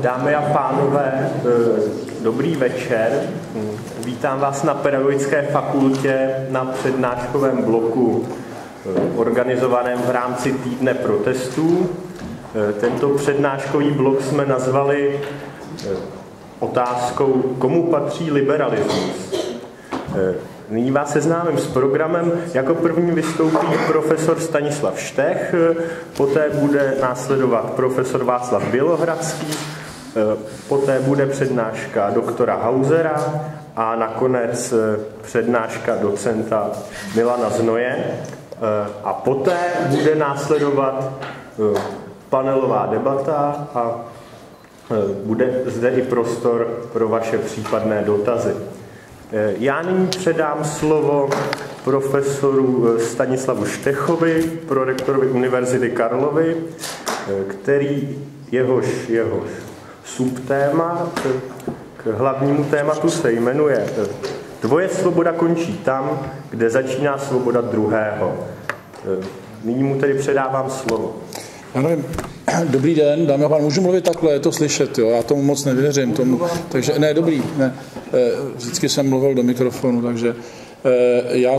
Dámy a pánové, dobrý večer. Vítám vás na Pedagogické fakultě na přednáškovém bloku organizovaném v rámci Týdne protestů. Tento přednáškový blok jsme nazvali otázkou, komu patří liberalismus. Nyní vás seznámím s programem. Jako první vystoupí profesor Stanislav Štech, poté bude následovat profesor Václav Bělohradský, poté bude přednáška doktora Hausera a nakonec přednáška docenta Milana Znoje. A poté bude následovat panelová debata a bude zde i prostor pro vaše případné dotazy. Já nyní předám slovo profesoru Stanislavu Štechovi, prorektorovi Univerzity Karlovy, který jehož subtéma k hlavnímu tématu se jmenuje Tvoje svoboda končí tam, kde začíná svoboda druhého. Nyní mu tedy předávám slovo. Ano, dobrý den, dámy a pánové, můžu mluvit takhle, je to slyšet, jo? Já tomu moc nevěřím, takže ne, dobrý, ne, vždycky jsem mluvil do mikrofonu, takže já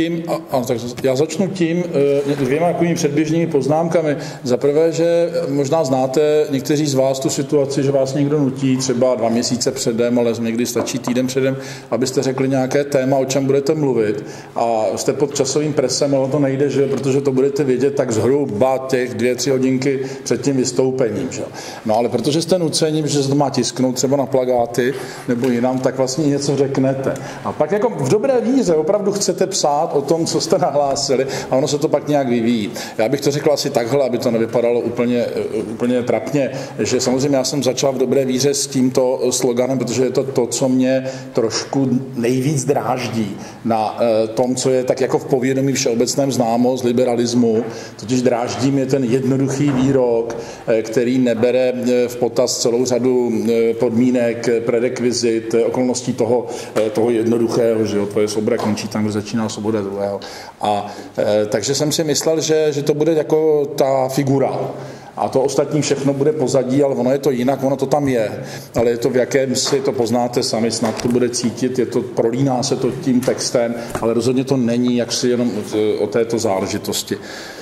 začnu tím dvěma takovými předběžnými poznámkami. Za prvé, že možná znáte někteří z vás tu situaci, že vás někdo nutí třeba 2 měsíce předem, ale někdy stačí týden předem, abyste řekli nějaké téma, o čem budete mluvit a jste pod časovým presem, ale to nejde, že? Protože to budete vědět tak zhruba těch 2-3 hodinky před tím vystoupením. Že? No ale protože jste nuceni, že se to má tisknout třeba na plakáty nebo jinam, tak vlastně něco řeknete. A pak jako v dobré víře opravdu chcete psát o tom, co jste nahlásili a ono se to pak nějak vyvíjí. Já bych to řekl asi takhle, aby to nevypadalo úplně trapně, že samozřejmě já jsem začal v dobré víře s tímto sloganem, protože je to to, co mě trošku nejvíc dráždí na tom, co je tak jako v povědomí všeobecném známo z liberalismu, totiž dráždí mě ten jednoduchý výrok, který nebere v potaz celou řadu podmínek, prerekvizit, okolností toho jednoduchého, že jo, to je svoboda končí tam, kde začíná svoboda druhého. A takže jsem si myslel, že to bude jako ta figura. A to ostatní všechno bude pozadí, ale ono je to jinak, ono to tam je. Ale je to v jakém si to poznáte sami, snad to bude cítit, prolíná se to tím textem, ale rozhodně to není jaksi jenom o této záležitosti.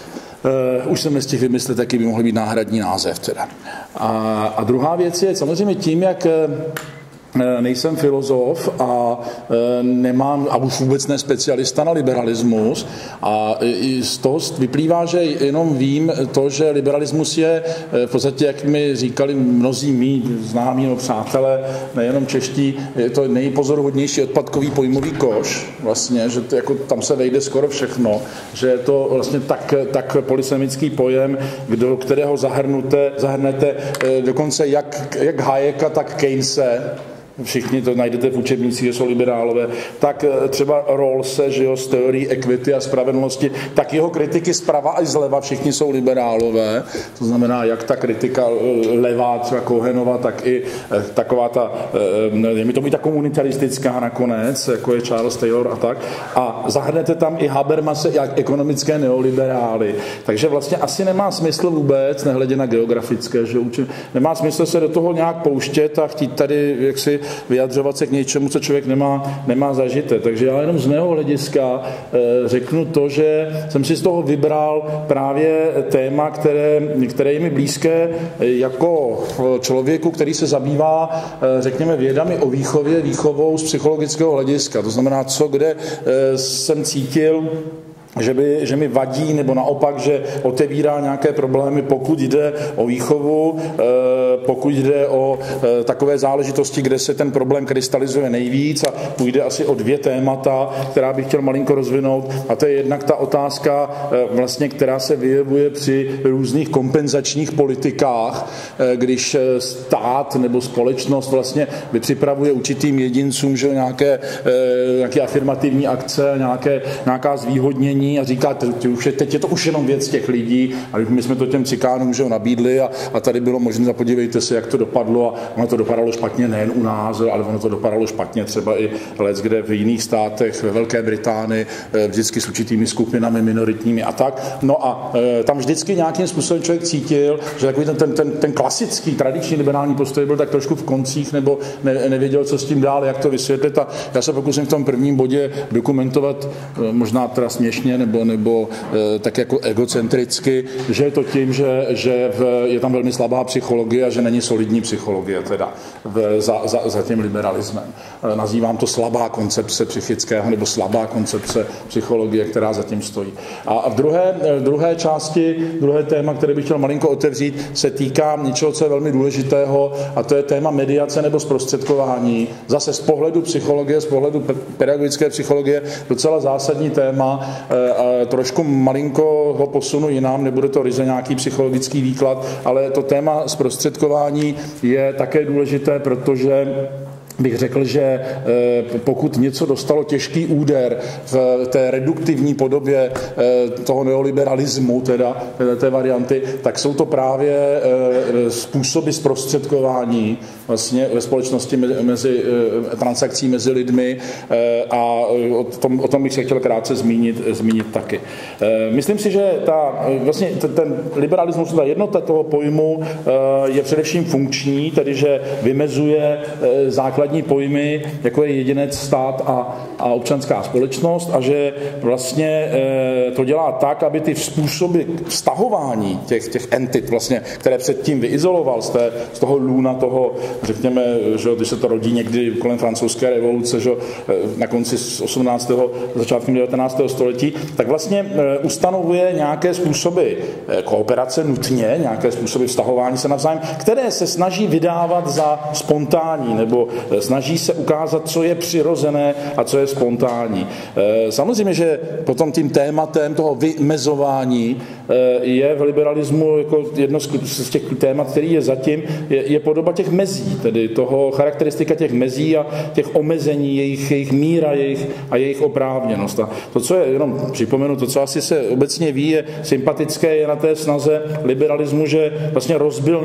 Už jsem nestihl vymyslet, jaký by mohl být náhradní název. Teda. A druhá věc je samozřejmě tím, jak nejsem filozof a nemám, a už vůbec ne specialista na liberalismus a z toho vyplývá, že jenom vím to, že liberalismus je v podstatě, jak mi říkali mnozí mí známí přátelé, nejenom čeští, je to nejpozoruhodnější odpadkový pojmový koš, vlastně, že to, jako, tam se vejde skoro všechno, že je to vlastně tak polysemický pojem, do kterého zahrnete dokonce jak Hayeka, tak Keynese, všichni to najdete v učebnicích, že jsou liberálové, tak třeba Rawlse, že jo, z teorií equity a spravedlnosti, tak jeho kritiky zprava až zleva všichni jsou liberálové, to znamená jak ta kritika levá, třeba Cohenova, tak i taková ta, je mi to být ta komunitaristická nakonec, jako je Charles Taylor a tak, a zahrnete tam i Habermase, jak ekonomické neoliberály, takže vlastně asi nemá smysl vůbec, nehledě na geografické, že nemá smysl se do toho nějak pouštět a chtít tady jaksi vyjadřovat se k něčemu, co člověk nemá zažité. Takže já jenom z mého hlediska řeknu to, že jsem si z toho vybral právě téma, které je mi blízké jako člověku, který se zabývá, řekněme, vědami o výchovou z psychologického hlediska. To znamená, kde jsem cítil, že mi vadí, nebo naopak, že otevírá nějaké problémy, pokud jde o výchovu, pokud jde o takové záležitosti, kde se ten problém krystalizuje nejvíc a půjde asi o 2 témata, která bych chtěl malinko rozvinout. A to je jednak ta otázka, vlastně, která se vyjevuje při různých kompenzačních politikách, když stát nebo společnost vlastně připravuje určitým jedincům, že nějaké afirmativní akce, nějaká zvýhodnění a říká, teď je to už jenom věc těch lidí a my jsme to těm cikánům nabídli a tady bylo možné, podívejte se, jak to dopadlo a ono to dopadalo špatně nejen u nás, ale ono to dopadalo špatně třeba i kde v jiných státech, ve Velké Británii, vždycky s určitými skupinami minoritními a tak. No a tam vždycky nějakým způsobem člověk cítil, že takový ten klasický, tradiční liberální postoj byl tak trošku v koncích nebo nevěděl, co s tím dál, jak to vysvětlit. A já se pokusím v tom prvním bodě dokumentovat možná teda směšně nebo tak jako egocentricky, že je to tím, že je tam velmi slabá psychologie a že není solidní psychologie teda za tím liberalismem. Nazývám to slabá koncepce psychického nebo slabá koncepce psychologie, která za tím stojí. A v druhé části, druhé téma, které bych chtěl malinko otevřít, se týká něčeho, co je velmi důležitého, a to je téma mediace nebo zprostředkování. Zase z pohledu psychologie, z pohledu pedagogické psychologie, docela zásadní téma. Trošku malinko ho posunu jinam, nebude to ryze nějaký psychologický výklad, ale to téma zprostředkování je také důležité, protože bych řekl, že pokud něco dostalo těžký úder v té reduktivní podobě toho neoliberalismu, teda té varianty, tak jsou to právě způsoby zprostředkování vlastně ve společnosti mezi transakcí mezi lidmi a o tom bych se chtěl krátce zmínit taky. Myslím si, že vlastně ten liberalismus, ta jednota toho pojmu je především funkční, tedy že vymezuje základní pojmy, jako je jedinec, stát a občanská společnost a že vlastně to dělá tak, aby ty způsoby vztahování těch entit, vlastně, které předtím vyizoloval z toho lůna, toho, řekněme, že když se to rodí někdy kolem francouzské revoluce, že na konci 18. začátkem 19. století, tak vlastně ustanovuje nějaké způsoby kooperace nutně, nějaké způsoby vztahování se navzájem, které se snaží vydávat za spontánní nebo snaží se ukázat, co je přirozené a co je spontánní. Samozřejmě, že potom tím tématem toho vymezování je v liberalismu jako jedno z těch témat, který je zatím, je podoba těch mezí, tedy toho charakteristika těch mezí a těch omezení, jejich míra a jejich oprávněnost. A to, co je, jenom připomenu, to, co asi se obecně ví, je sympatické, je na té snaze liberalismu, že vlastně rozbil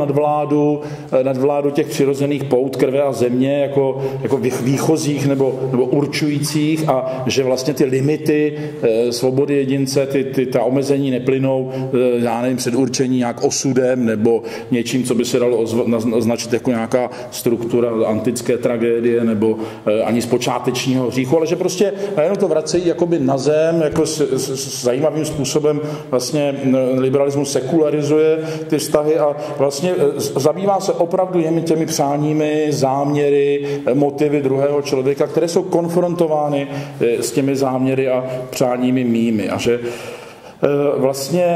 nadvládu těch přirozených pout krve a země jako výchozích nebo určujících a že vlastně ty limity svobody jedince, ta omezení neplynou, já nevím, předurčení nějak osudem nebo něčím, co by se dalo označit jako nějaká struktura antické tragédie nebo ani z počátečního hříchu, ale že prostě najednou to vracejí jakoby na zem, jako s zajímavým způsobem vlastně liberalismus sekularizuje ty vztahy a vlastně zabývá se opravdu těmi přáními, záměry, motivy druhého člověka, které jsou konfrontovány s těmi záměry a přáními mými. A že vlastně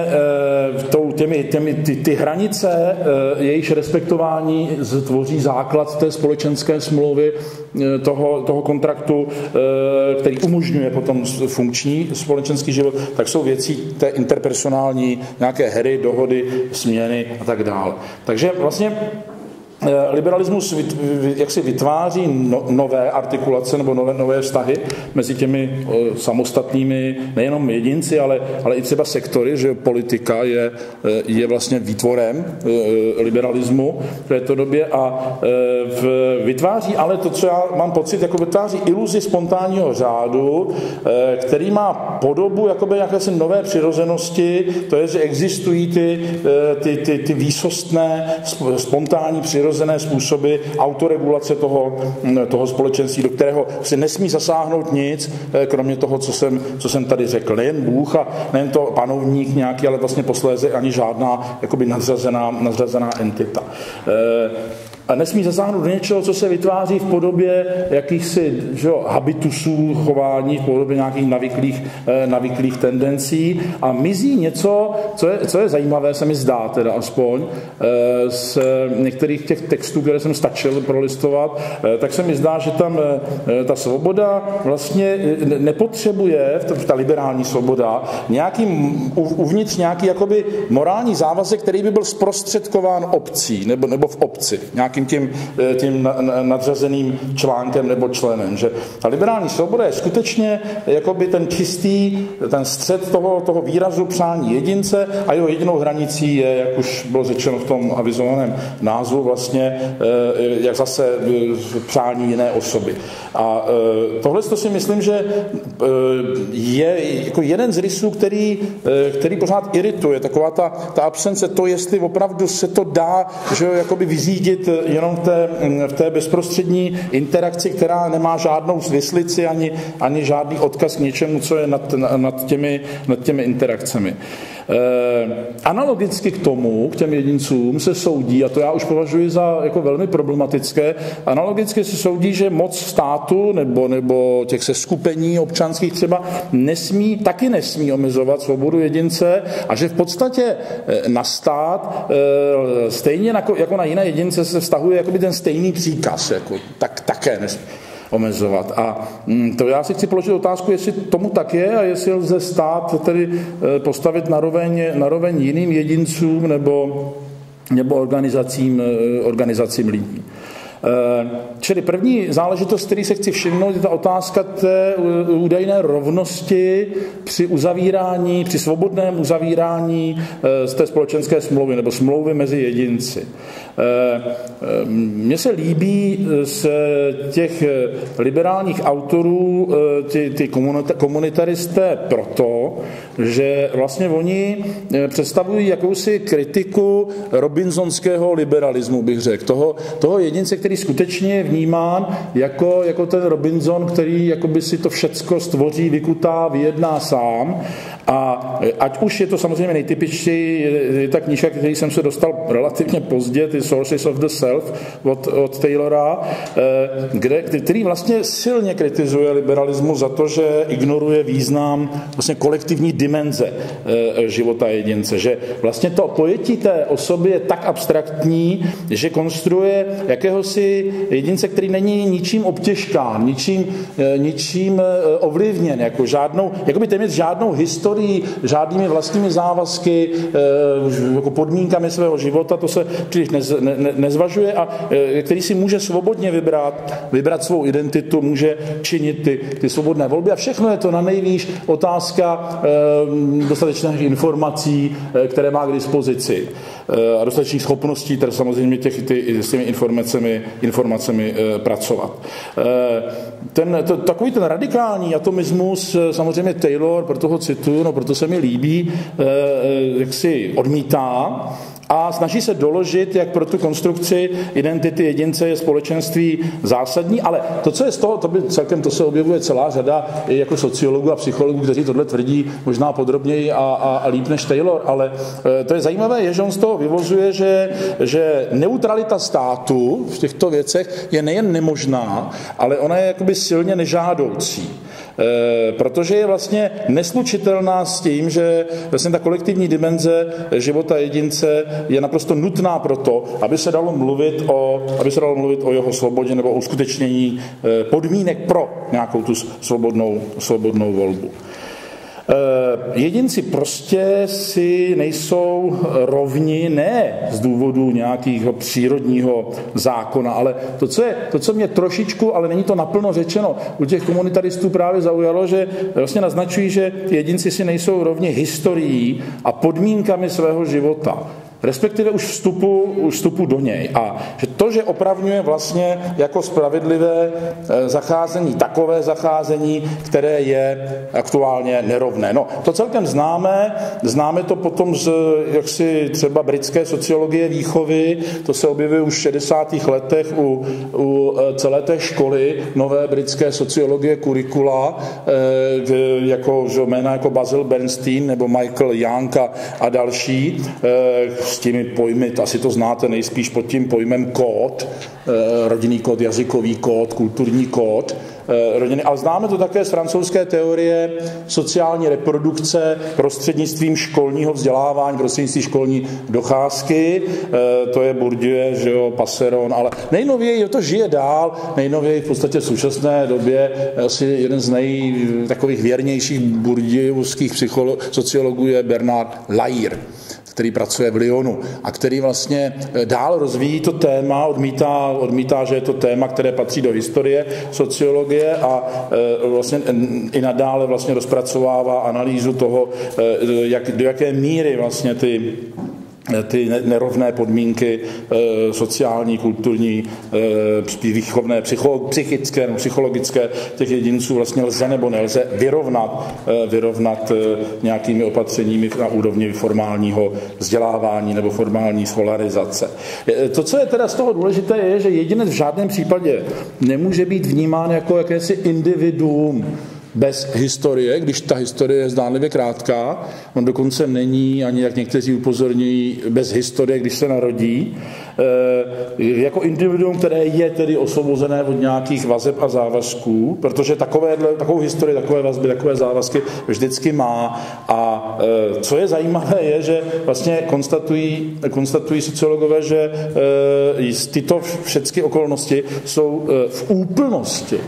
ty hranice, jejichž respektování tvoří základ té společenské smlouvy, toho kontraktu, který umožňuje potom funkční společenský život, tak jsou věcí té interpersonální, nějaké hry, dohody, směny a tak dále. Takže vlastně liberalismus jaksi vytváří nové artikulace nebo nové vztahy mezi těmi samostatnými nejenom jedinci, ale i třeba sektory, že politika je vlastně výtvorem liberalismu v této době a vytváří ale to, co já mám pocit, jako vytváří iluzi spontánního řádu, který má podobu jakoby jakési nové přirozenosti, to je, že existují ty výsostné spontánní přirozené způsoby autoregulace toho společenství, do kterého si nesmí zasáhnout nic, kromě toho, co jsem tady řekl. Nejen Bůh a nejen to panovník nějaký, ale vlastně posléze ani žádná jakoby nadřazená entita. A nesmí zasáhnout do něčeho, co se vytváří v podobě jakýchsi habitusů chování, v podobě nějakých navyklých tendencí a mizí něco, co je zajímavé, se mi zdá teda aspoň, z některých těch textů, které jsem stačil prolistovat, tak se mi zdá, že tam ta svoboda vlastně nepotřebuje, ta liberální svoboda, uvnitř nějaký jakoby morální závazek, který by byl zprostředkován obcí nebo v obci, nějakým nějakým tím nadřazeným článkem nebo členem. Že ta liberální svoboda je skutečně jakoby ten čistý, ten střed toho výrazu přání jedince a jeho jedinou hranicí je, jak už bylo řečeno v tom avizovaném názvu, vlastně jak zase přání jiné osoby. A tohle to si myslím, že je jako jeden z rysů, který pořád irituje, taková ta absence, to jestli opravdu se to dá, že jakoby vyřídit jenom v té bezprostřední interakci, která nemá žádnou svislici ani žádný odkaz k něčemu, co je nad těmi interakcemi. Analogicky k těm jedincům se soudí, a to já už považuji za jako velmi problematické, analogicky se soudí, že moc státu nebo těch seskupení občanských třeba taky nesmí omezovat svobodu jedince a že v podstatě na stát stejně jako na jiné jedince se vztahuje jakoby ten stejný příkaz, jako také nesmí omezovat. A to já si chci položit otázku, jestli tomu tak je a jestli lze stát tedy postavit naroveň jiným jedincům nebo organizacím lidí. Čili první záležitost, který se chci všimnout, je ta otázka té údajné rovnosti při svobodném uzavírání z té společenské smlouvy nebo smlouvy mezi jedinci. Mně se líbí z těch liberálních autorů ty komunitaristé proto, že vlastně oni představují jakousi kritiku robinsonského liberalismu, bych řekl. Toho jedince, který skutečně je vnímán jako ten Robinson, který jakoby si to všecko stvoří, vykutá, vyjedná sám. A ať už je to samozřejmě nejtypičtěji, je ta knížka, který jsem se dostal relativně pozdě, ty Sources of the Self od Taylora, který vlastně silně kritizuje liberalismus za to, že ignoruje význam vlastně kolektivní dimenze života jedince, že vlastně to pojetí té osoby je tak abstraktní, že konstruuje jakéhosi jedince, který není ničím obtěžkán, ničím ovlivněn, jakoby téměř žádnou historii, žádnými vlastními závazky, jako podmínkami svého života, to se příliš nezvažuje a který si může svobodně vybrat svou identitu, může činit ty svobodné volby a všechno je to na nejvýš otázka dostatečných informací, které má k dispozici a dostatečných schopností, které samozřejmě s těmi informacemi pracovat. Takový ten radikální atomismus samozřejmě Taylor, proto ho cituju, proto se mi líbí, jak si odmítá a snaží se doložit, jak pro tu konstrukci identity jedince je společenství zásadní, ale to, co je z toho, to se objevuje celá řada jako sociologů a psychologů, kteří tohle tvrdí možná podrobněji a líp než Taylor, ale to je zajímavé, je, že on z toho vyvozuje, že neutralita státu v těchto věcech je nejen nemožná, ale ona je jakoby silně nežádoucí. Protože je vlastně neslučitelná s tím, že vlastně ta kolektivní dimenze života jedince je naprosto nutná proto, aby se dalo mluvit o jeho svobodě nebo o uskutečnění podmínek pro nějakou tu svobodnou volbu. Jedinci prostě si nejsou rovni ne z důvodu nějakého přírodního zákona, ale to, co mě trošičku, ale není to naplno řečeno, u těch komunitaristů právě zaujalo, že vlastně naznačují, že jedinci si nejsou rovni historií a podmínkami svého života. Respektive už vstupu do něj. A že to, že opravňuje vlastně jako spravedlivé zacházení, takové zacházení, které je aktuálně nerovné. No, to celkem známe to potom z jaksi třeba britské sociologie výchovy, to se objevuje už v 60. letech u celé té školy nové britské sociologie kurikula, jména jako Basil Bernstein nebo Michael Young a další, s těmi pojmy, asi to znáte nejspíš pod tím pojmem kód, rodinný kód, jazykový kód, kulturní kód rodiny, ale známe to také z francouzské teorie sociální reprodukce prostřednictvím školního vzdělávání, prostřednictvím školní docházky, to je Bourdieu, že jo, Passeron, ale nejnověji to žije dál, nejnověji v podstatě v současné době asi jeden z takových věrnějších bourdieuských sociologů je Bernard Lair, který pracuje v Lyonu a který vlastně dál rozvíjí to téma, odmítá, že je to téma, které patří do historie, sociologie a vlastně i nadále vlastně rozpracovává analýzu toho, do jaké míry vlastně ty nerovné podmínky sociální, kulturní, výchovné, psychické, psychologické těch jedinců vlastně lze nebo nelze vyrovnat nějakými opatřeními na úrovni formálního vzdělávání nebo formální skolarizace. To, co je teda z toho důležité, je, že jedinec v žádném případě nemůže být vnímán jako jakési individuum bez historie, když ta historie je zdánlivě krátká. On dokonce není, ani jak někteří upozorňují, bez historie, když se narodí. Jako individuum, které je tedy osvobozené od nějakých vazeb a závazků, protože takovou historii, takové vazby, takové závazky vždycky má. A co je zajímavé, je, že vlastně konstatují sociologové, že tyto všechny okolnosti jsou v úplnosti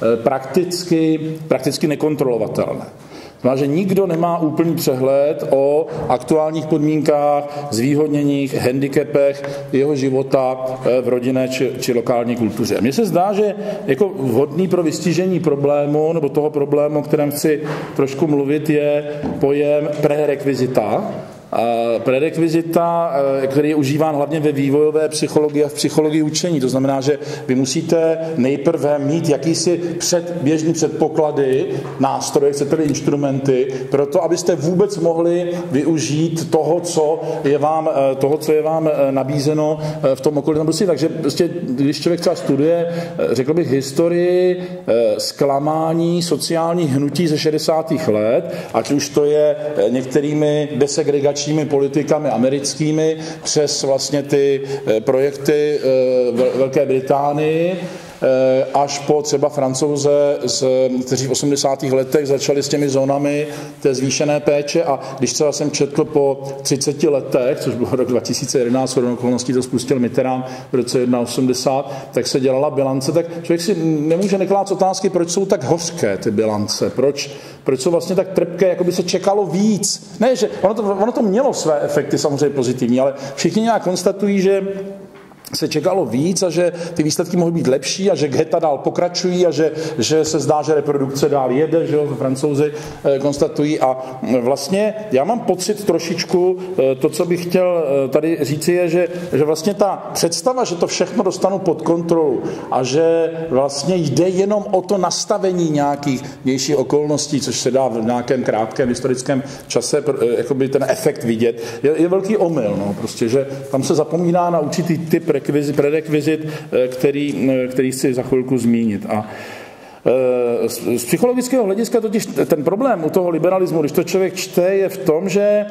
prakticky nekontrolovatelné. Znamená, že nikdo nemá úplný přehled o aktuálních podmínkách, zvýhodněních, handicapech jeho života v rodinné či lokální kultuře. Mně se zdá, že jako vhodný pro vystižení problému, nebo toho problému, o kterém chci trošku mluvit, je pojem prerekvizita. Prerekvizita, který je užíván hlavně ve vývojové psychologii a v psychologii učení. To znamená, že vy musíte nejprve mít jakýsi běžný předpoklady, nástroje, chcete-li instrumenty, pro to, abyste vůbec mohli využít toho, co je vám nabízeno v tom okolí. Takže prostě, když člověk třeba studuje, řekl bych, historii zklamání sociálních hnutí ze 60. let, ať už to je některými desegregačními politikami americkými přes vlastně ty projekty Velké Británii, až po třeba Francouze, kteří v 80. letech začali s těmi zónami té zvýšené péče a když třeba jsem četl po 30 letech, což byl rok 2011, shodou okolností to spustil Mitterrand v roce 1980, tak se dělala bilance, tak člověk si nemůže neklást otázky, proč jsou tak hořké ty bilance, proč jsou vlastně tak trpké, jako by se čekalo víc. Ne, že ono to mělo své efekty samozřejmě pozitivní, ale všichni nějak konstatují, že se čekalo víc a že ty výsledky mohly být lepší a že geta dál pokračují a že se zdá, že reprodukce dál jede, že jo, Francouzi konstatují a vlastně já mám pocit trošičku, to, co bych chtěl tady říci, je, že vlastně ta představa, že to všechno dostanu pod kontrolu a že vlastně jde jenom o to nastavení nějakých vnějších okolností, což se dá v nějakém krátkém historickém čase jakoby ten efekt vidět, je velký omyl, no, prostě, že tam se zapomíná na určitý typ prerekvizit, který chci za chvilku zmínit. A z psychologického hlediska totiž ten problém u toho liberalismu, když to člověk čte, je v tom, že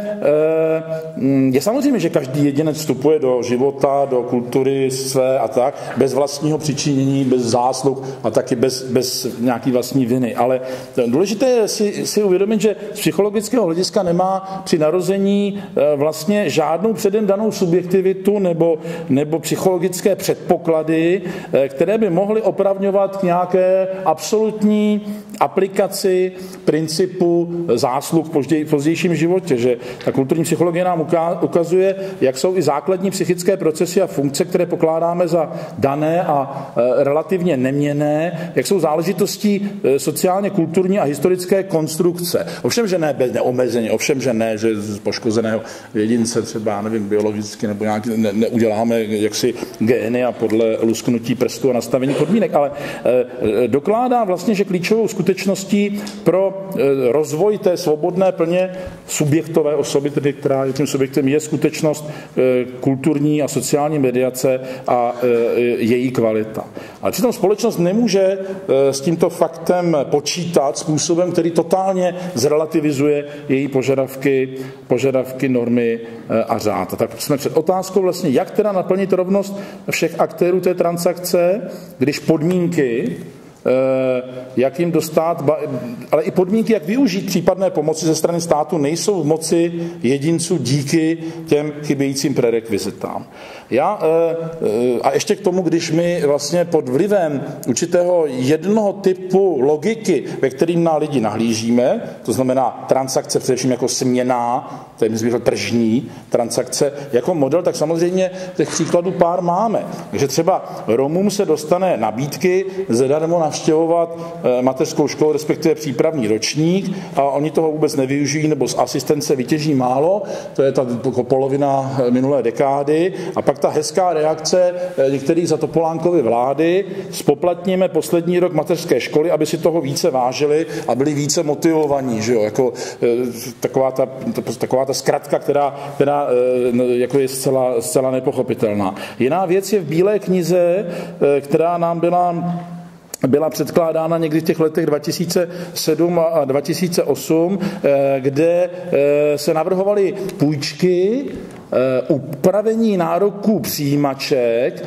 je samozřejmě, že každý jedinec vstupuje do života, do kultury své a tak, bez vlastního přičinění, bez zásluh a taky bez nějaký vlastní viny. Ale důležité je si uvědomit, že z psychologického hlediska nemá při narození vlastně žádnou předem danou subjektivitu nebo psychologické předpoklady, které by mohly opravňovat k nějaké absolutní aplikaci principu zásluh v pozdějším životě, že ta kulturní psychologie nám ukazuje, jak jsou i základní psychické procesy a funkce, které pokládáme za dané a relativně neměnné, jak jsou záležitostí sociálně kulturní a historické konstrukce. Ovšem, že ne bez neomezeně, ovšem, že ne, že z poškozeného jedince třeba, nevím, biologicky nebo nějak neuděláme jaksi gény a podle lusknutí prstů a nastavení podmínek, ale dokládá vlastně, že klíčovou skutečností pro rozvoj té svobodné plně subjektové osoby, tedy která tím subjektem je skutečnost kulturní a sociální mediace a její kvalita. Ale přitom společnost nemůže s tímto faktem počítat způsobem, který totálně zrelativizuje její požadavky, normy a řád. A tak jsme před otázkou vlastně, jak teda naplnit rovnost všech aktérů té transakce, když podmínky jak jim dostat, ale i podmínky, jak využít případné pomoci ze strany státu, nejsou v moci jedinců díky těm chybějícím prerekvizitám. A ještě k tomu, když my vlastně pod vlivem určitého jednoho typu logiky, ve kterým na lidi nahlížíme, to znamená transakce především jako směnná, tady bych řekl tržní transakce jako model, tak samozřejmě těch příkladů pár máme. Takže třeba Romům se dostane nabídky zadarmo navštěvovat mateřskou školu, respektive přípravný ročník, a oni toho vůbec nevyužijí nebo z asistence vytěží málo, to je ta polovina minulé dekády, a pak ta hezká reakce některých za Topolánkovy vlády, zpoplatníme poslední rok mateřské školy, aby si toho více vážili a byli více motivovaní, že jo? Jako taková ta zkratka, která jako je zcela nepochopitelná. Jiná věc je v Bílé knize, která nám byla předkládána někdy v těch letech 2007 a 2008, kde se navrhovaly půjčky, upravení nároků přijímaček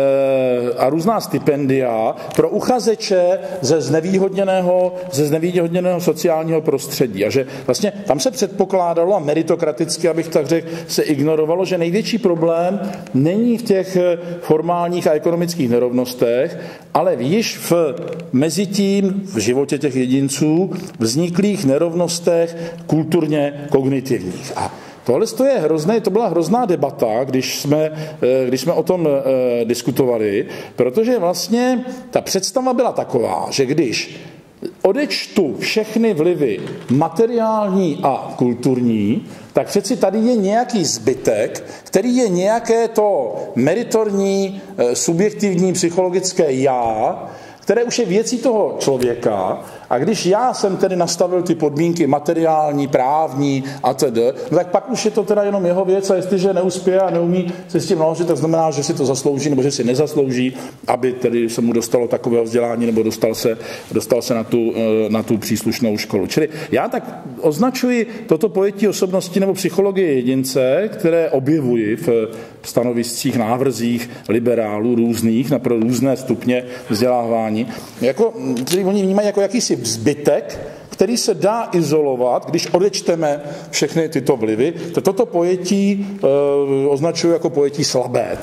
a různá stipendia pro uchazeče ze znevýhodněného sociálního prostředí. A že vlastně tam se předpokládalo, a meritokraticky, abych tak řekl, se ignorovalo, že největší problém není v těch formálních a ekonomických nerovnostech, ale již mezi tím v životě těch jedinců vzniklých nerovnostech kulturně kognitivních. A tohle to byla hrozná debata, když jsme o tom diskutovali, protože vlastně ta představa byla taková, že když odečtu všechny vlivy materiální a kulturní, tak přeci tady je nějaký zbytek, který je nějaké to meritorní, subjektivní, psychologické já, které už je věcí toho člověka, a když já jsem tedy nastavil ty podmínky materiální, právní a tedy, no tak pak už je to teda jenom jeho věc, a jestliže neuspěje a neumí se s tím naložit, tak znamená, že si to zaslouží nebo že si nezaslouží, aby tedy se mu dostalo takového vzdělání nebo dostal se na tu příslušnou školu. Čili já tak označuji toto pojetí osobnosti nebo psychologie jedince, které objevuji v stanoviscích, návrzích liberálů různých pro různé stupně vzdělávání, který oni vnímají jako jakýsi zbytek, který se dá izolovat, když odečteme všechny tyto vlivy. Toto pojetí označuji jako pojetí slabé.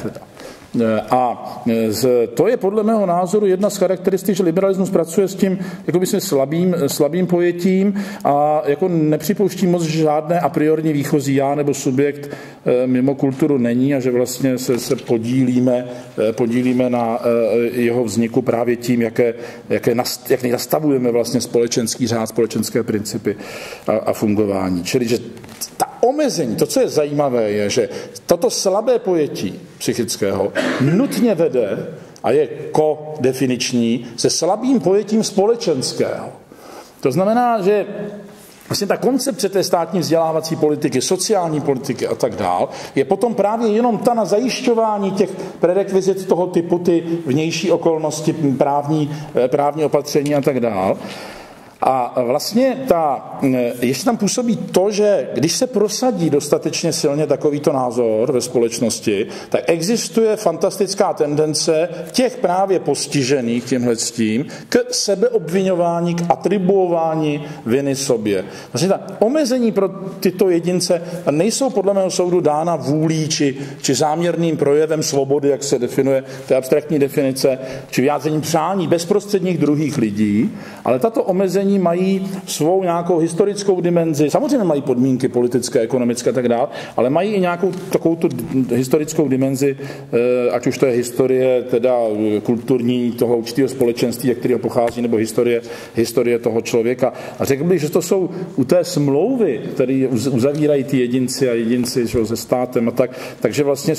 A to je podle mého názoru jedna z charakteristik, že liberalismus pracuje s tím slabým pojetím a jako nepřipouští moc žádné a priorní výchozí já nebo subjekt mimo kulturu není, a že vlastně se podílíme na jeho vzniku právě tím, jak nastavujeme vlastně společenský řád, společenské principy a fungování. Čili, že ta omezení, to, co je zajímavé, je, že toto slabé pojetí psychického nutně vede a je kodefiniční se slabým pojetím společenského. To znamená, že vlastně ta koncepce té státní vzdělávací politiky, sociální politiky a tak dál, je potom právě jenom ta na zajišťování těch prerekvizit toho typu, ty vnější okolnosti, právní opatření a tak dál. A vlastně ještě tam působí to, že když se prosadí dostatečně silně takovýto názor ve společnosti, tak existuje fantastická tendence těch právě postižených tímhletím k sebeobviňování, k atribuování viny sobě. Vlastně ta omezení pro tyto jedince nejsou podle mého soudu dána vůlí či záměrným projevem svobody, jak se definuje, to je abstraktní definice, či vyjádřením přání bezprostředních druhých lidí, ale tato omezení mají svou nějakou historickou dimenzi, samozřejmě mají podmínky politické, ekonomické a tak dále, ale mají i nějakou takovou tu historickou dimenzi, ať už to je historie teda kulturní toho určitého společenství, jak kterého pochází, nebo historie toho člověka. A řekl bych, že to jsou u té smlouvy, které uzavírají ty jedinci se státem a tak, takže vlastně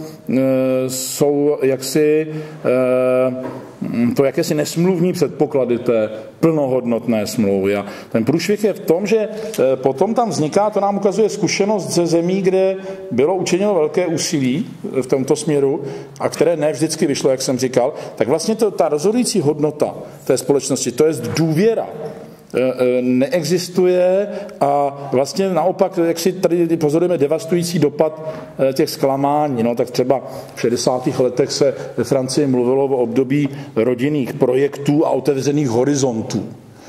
jsou jaksi to jakési nesmluvní předpoklady té plnohodnotné smlouvy. A ten průšvih je v tom, že potom tam vzniká, to nám ukazuje zkušenost ze zemí, kde bylo učiněno velké úsilí v tomto směru a které ne vždycky vyšlo, jak jsem říkal, tak vlastně ta rozhodující hodnota té společnosti, to je důvěra neexistuje a vlastně naopak, jak si tady pozorujeme devastující dopad těch zklamání, no, tak třeba v 60. letech se ve Francii mluvilo o období rodinných projektů a otevřených horizontů.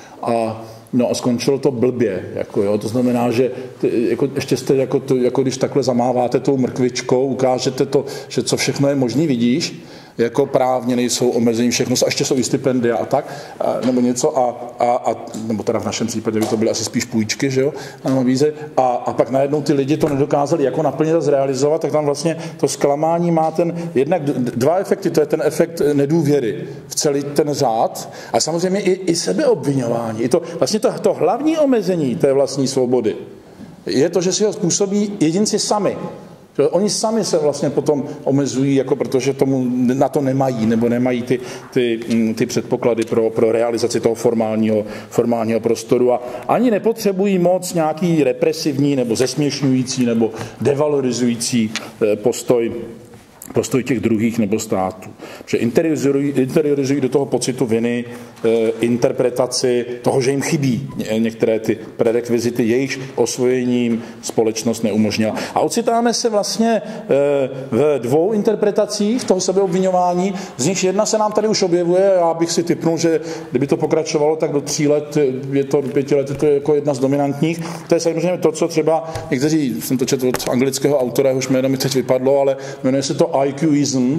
A skončilo to blbě. To znamená, že ještě jste, jako když takhle zamáváte tou mrkvičkou, ukážete to, že co všechno je možný, vidíš, jako právně nejsou omezení všechno, a ještě jsou i stipendia a tak, nebo něco, nebo teda v našem případě by to byly asi spíš půjčky, že jo, a pak najednou ty lidi to nedokázali jako naplnit a zrealizovat, tak tam vlastně to zklamání má jednak dva efekty, to je ten efekt nedůvěry v celý ten řád a samozřejmě i sebeobviňování. Vlastně to hlavní omezení té vlastní svobody je to, že si ho způsobí jedinci sami. Oni sami se vlastně potom omezují, protože na to nemají, nebo nemají ty předpoklady pro realizaci toho formálního prostoru a ani nepotřebují moc nějaký represivní nebo zesměšňující nebo devalorizující postoj těch druhých nebo států. Že interiorizují do toho pocitu viny, interpretaci toho, že jim chybí některé ty prerekvizity, jejichž osvojením společnost neumožnila. A ocitáme se vlastně v dvou interpretacích toho sebeobviňování, z nichž jedna se nám tady už objevuje, já bych si tipnul, že kdyby to pokračovalo, tak do 3 let, do 5 let, to je jako jedna z dominantních. To je samozřejmě to, co třeba někteří, jsem to četl od anglického autora, jehož jméno mi teď vypadlo, ale jmenuje se to IQism,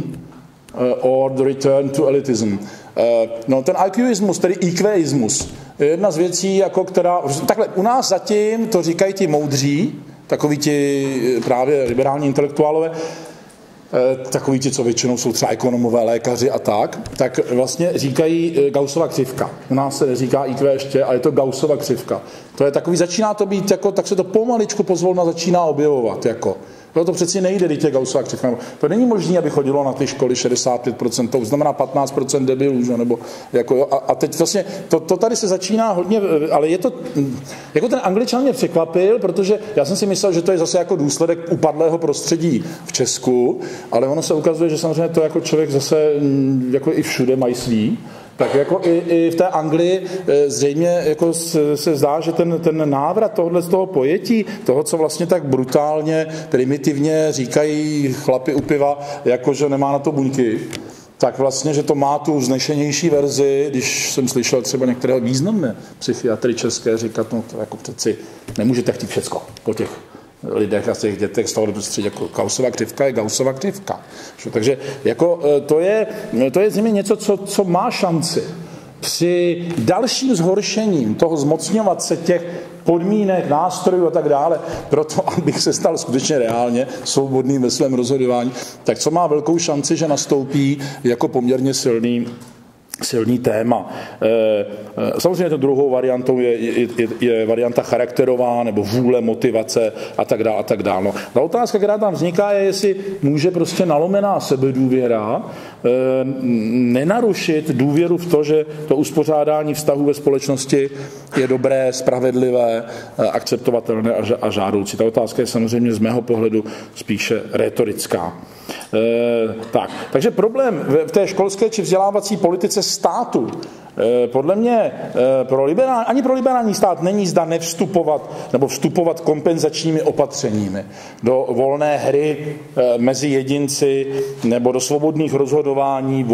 or the return to elitism. Ten IQismus, tedy IQismus, je jedna z věcí, která... Takhle, u nás zatím to říkají ti moudří, takoví ti právě liberální intelektuálové, takoví ti, co většinou jsou třeba ekonomové, lékaři a tak vlastně říkají Gaussova křivka. U nás se neříká IQ ještě, ale je to Gaussova křivka. To je takový, začíná to být, tak se to pomaličku pozvolna začíná objevovat, to přeci nejde, když je Gaussova křivka. To není možné, aby chodilo na ty školy 65%, to znamená 15% debilů, že? Nebo a teď vlastně to tady se začíná hodně, ale je to, ten Angličan mě překvapil, protože já jsem si myslel, že to je zase jako důsledek upadlého prostředí v Česku, ale ono se ukazuje, že samozřejmě to jako člověk zase jako i všude majslí. Tak jako i v té Anglii zřejmě se zdá, že ten návrat tohohle z toho pojetí, toho, co vlastně tak brutálně, primitivně říkají chlapi u piva, že nemá na to buňky, tak vlastně, že to má tu vznešenější verzi, když jsem slyšel třeba některé významné psychiatry české říkat, to jako přeci nemůžete chtít všecko po těch lidech a těch dětech z toho prostředí, jako Gaussova křivka je Gaussova křivka. Takže to je zřejmě něco, co má šanci při dalším zhoršením toho zmocňovat se těch podmínek, nástrojů a tak dále, proto abych se stal skutečně reálně svobodným ve svém rozhodování, tak co má velkou šanci, že nastoupí jako poměrně silný téma. Samozřejmě to druhou variantou je varianta charakterová nebo vůle, motivace a tak dále. No. Ta otázka, která tam vzniká, je, jestli může prostě nalomená sebedůvěra nenarušit důvěru v to, že to uspořádání vztahů ve společnosti je dobré, spravedlivé, akceptovatelné a žádoucí. Ta otázka je samozřejmě z mého pohledu spíše retorická. Takže problém v té školské či vzdělávací politice státu podle mě ani pro liberální stát není zda nevstupovat nebo vstupovat kompenzačními opatřeními do volné hry mezi jedinci nebo do svobodných rozhodování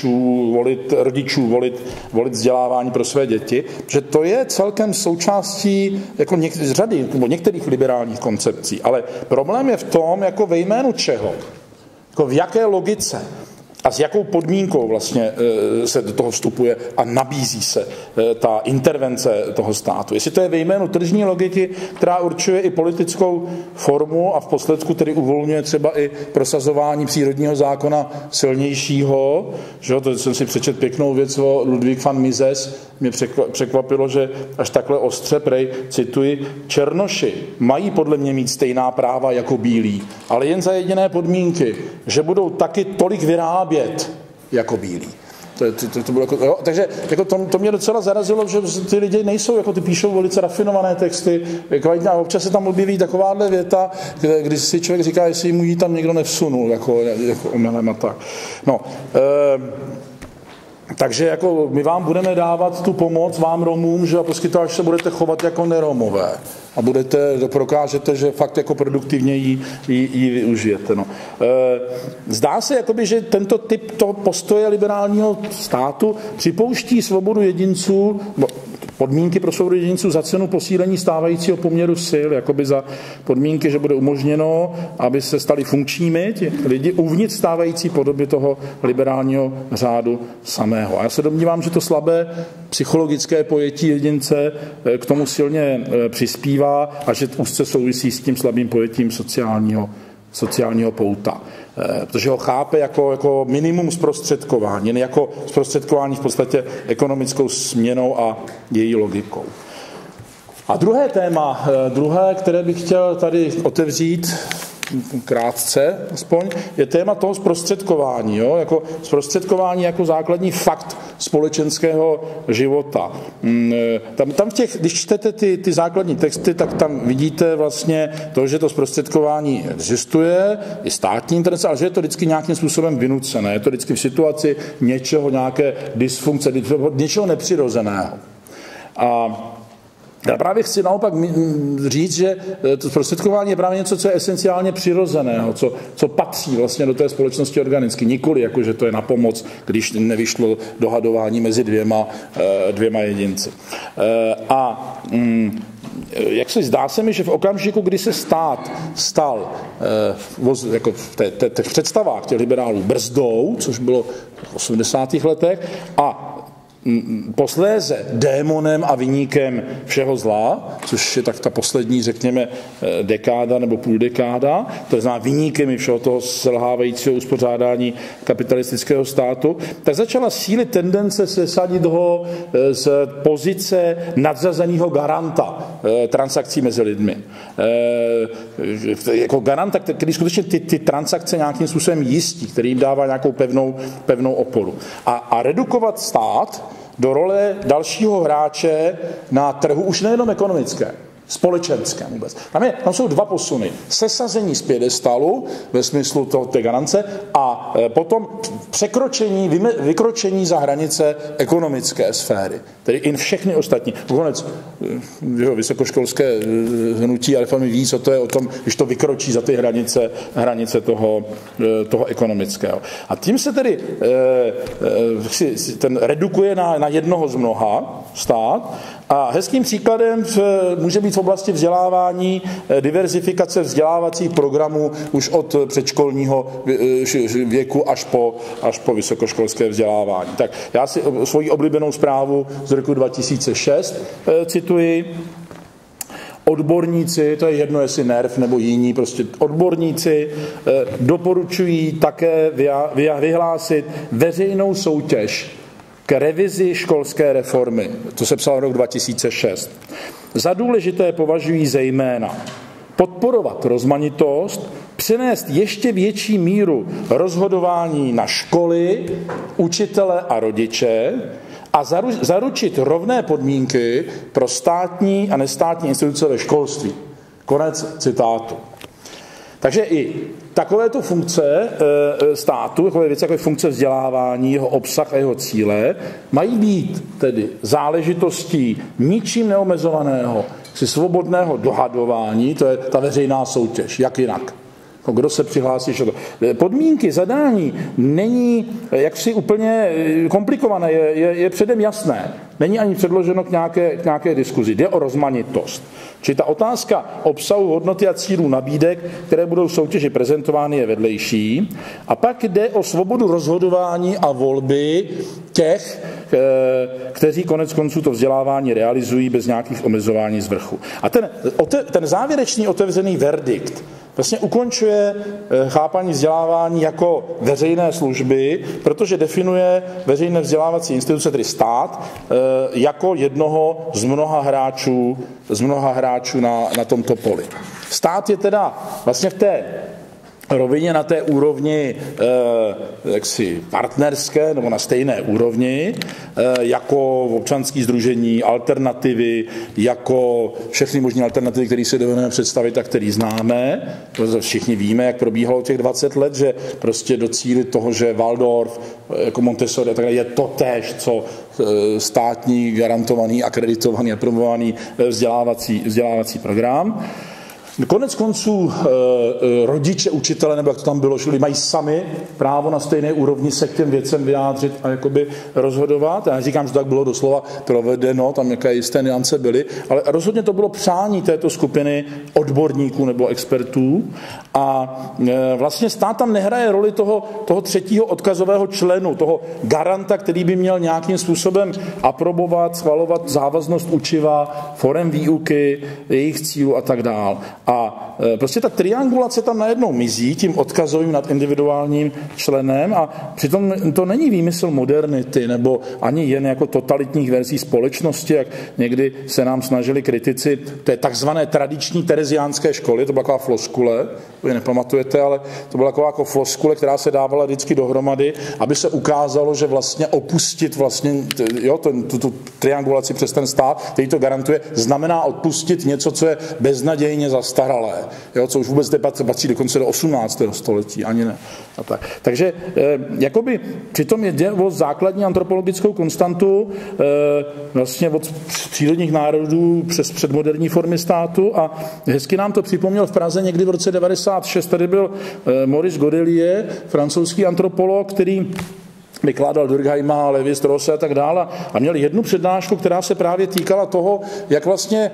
rodičů volit vzdělávání pro své děti, že to je celkem součástí jako řady nebo některých liberálních koncepcí. Ale problém je v tom, ve jménu čeho, v jaké logice a s jakou podmínkou vlastně se do toho vstupuje a nabízí se ta intervence toho státu. Jestli to je ve jménu tržní logiky, která určuje i politickou formu a v posledku tedy uvolňuje třeba i prosazování přírodního zákona silnějšího, že to jsem si přečet pěknou věc o Ludwig van Mises, mě překvapilo, že až takhle ostře, cituji, černoši mají podle mě mít stejná práva jako bílí, ale jen za jediné podmínky, že budou taky tolik vyrábět jako bílí. To bylo takže to mě docela zarazilo, že ty lidi nejsou, ty píšou velice rafinované texty, a občas se tam objeví takováhle věta, když si člověk říká, jestli mu ji tam někdo nevsunul, jako omylem a tak. Takže jako my vám budeme dávat tu pomoc, vám Romům, že a poskytovat, že se budete chovat jako neromové a prokážete, že fakt jako produktivně ji využijete. No. Zdá se, jakoby, že tento typ toho postoje liberálního státu připouští svobodu jedinců, podmínky pro svobodu jedinců za cenu posílení stávajícího poměru sil, jakoby za podmínky, že bude umožněno, aby se stali funkčními ti lidi uvnitř stávající podoby toho liberálního řádu samého. A já se domnívám, že to slabé psychologické pojetí jedince k tomu silně přispívá a že úzce souvisí s tím slabým pojetím sociálního pouta. Protože ho chápe jako minimum zprostředkování, ne jako zprostředkování v podstatě ekonomickou směnou a její logikou. A druhé téma, které bych chtěl tady otevřít, krátce aspoň, je téma toho zprostředkování. Jo? Jako zprostředkování jako základní fakt společenského života. Tam když čtete ty základní texty, tak tam vidíte vlastně to, že to zprostředkování existuje, je státní interese, ale že je to vždycky nějakým způsobem vynucené. Je to vždycky v situaci něčeho, nějaké dysfunkce, něčeho nepřirozeného. A já právě chci naopak říct, že to zprostředkování je právě něco, co je esenciálně přirozeného, co patří vlastně do té společnosti organicky. Nikoli jako, že to je na pomoc, když nevyšlo dohadování mezi dvěma jedinci. Jak se zdá se mi, že v okamžiku, kdy se stát stal jako v těch představách těch liberálů brzdou, což bylo v 80. letech, a posléze démonem a viníkem všeho zla, což je tak ta poslední, řekněme, dekáda nebo půl dekáda, to znamená viníkem všeho toho selhávajícího uspořádání kapitalistického státu, tak začala sílit tendence sesadit ho z pozice nadřazeného garanta transakcí mezi lidmi. Jako garanta, který skutečně ty transakce nějakým způsobem jistí, který jim dává nějakou pevnou oporu. A redukovat stát do role dalšího hráče na trhu, už nejenom ekonomické, společenské vůbec. Tam jsou dva posuny. Sesazení z piedestalu ve smyslu té garance a potom vykročení za hranice ekonomické sféry. Tedy i všechny ostatní. Konec vysokoškolské hnutí a reformy ví, co to je o tom, když to vykročí za ty hranice toho ekonomického. A tím se tedy ten redukuje na jednoho z mnoha stát. A hezkým příkladem může být v oblasti vzdělávání diverzifikace vzdělávacích programů už od předškolního věku až po vysokoškolské vzdělávání. Tak já si svoji oblíbenou zprávu z roku 2006 cituji. Odborníci, to je jedno, jestli NERV nebo jiní, prostě odborníci doporučují také vyhlásit veřejnou soutěž k revizi školské reformy. To se psalo rok 2006. Za důležité považují zejména podporovat rozmanitost, přenést ještě větší míru rozhodování na školy, učitele a rodiče a zaručit rovné podmínky pro státní a nestátní instituce ve školství. Konec citátu. Takže i takovéto funkce státu, takové věci, jako je funkce vzdělávání, jeho obsah a jeho cíle, mají být tedy záležitostí ničím neomezovaného, svobodného dohadování, to je ta veřejná soutěž, jak jinak. Kdo se přihlásí? Podmínky zadání není jaksi úplně komplikované, je předem jasné. Není ani předloženo k nějaké diskuzi. Jde o rozmanitost. Čili ta otázka obsahu, hodnoty a cílů nabídek, které budou v soutěži prezentovány, je vedlejší. A pak jde o svobodu rozhodování a volby těch, kteří konec konců to vzdělávání realizují bez nějakých omezování z vrchu. A ten závěrečný otevřený verdikt vlastně ukončuje chápání vzdělávání jako veřejné služby, protože definuje veřejné vzdělávací instituce, tedy stát, jako jednoho z mnoha hráčů na tomto poli. Stát je teda vlastně v té rovině na té úrovni jaksi partnerské nebo na stejné úrovni, jako občanské sdružení, alternativy, jako všechny možné alternativy, které si dovedeme představit a které známe. Všichni víme, jak probíhalo těch 20 let, že prostě docílit toho, že Waldorf, jako Montessori a tak dále, je totéž, co státní, garantovaný, akreditovaný, aprobovaný vzdělávací program. Konec konců rodiče, učitele, nebo jak to tam bylo, šli, mají sami právo na stejné úrovni se k těm věcem vyjádřit a jakoby rozhodovat. Já neříkám, že to tak bylo doslova provedeno, tam jaké jisté nuance byly, ale rozhodně to bylo přání této skupiny odborníků nebo expertů a vlastně stát tam nehraje roli toho třetího odkazového členu, toho garanta, který by měl nějakým způsobem aprobovat, schvalovat závaznost učiva, forem výuky, jejich cílů a tak dál. A prostě ta triangulace tam najednou mizí tím odkazovým nad individuálním členem a přitom to není výmysl modernity nebo ani jen jako totalitních verzí společnosti, jak někdy se nám snažili kritici té takzvané tradiční tereziánské školy, to byla taková floskule, vy nepamatujete, ale to byla taková jako floskule, která se dávala vždycky dohromady, aby se ukázalo, že vlastně opustit vlastně, jo, tu triangulaci přes ten stát, který to garantuje, znamená odpustit něco, co je beznadějně zastaralé, jo, co už vůbec patří dokonce do 18. století, ani ne. A tak. Takže jakoby přitom jde o základní antropologickou konstantu vlastně od přírodních národů přes předmoderní formy státu a hezky nám to připomněl v Praze někdy v roce 96. Tady byl Maurice Godelier, francouzský antropolog, který vykládal Durkheima, Lévi-Strausse a tak dále a měl jednu přednášku, která se právě týkala toho, jak vlastně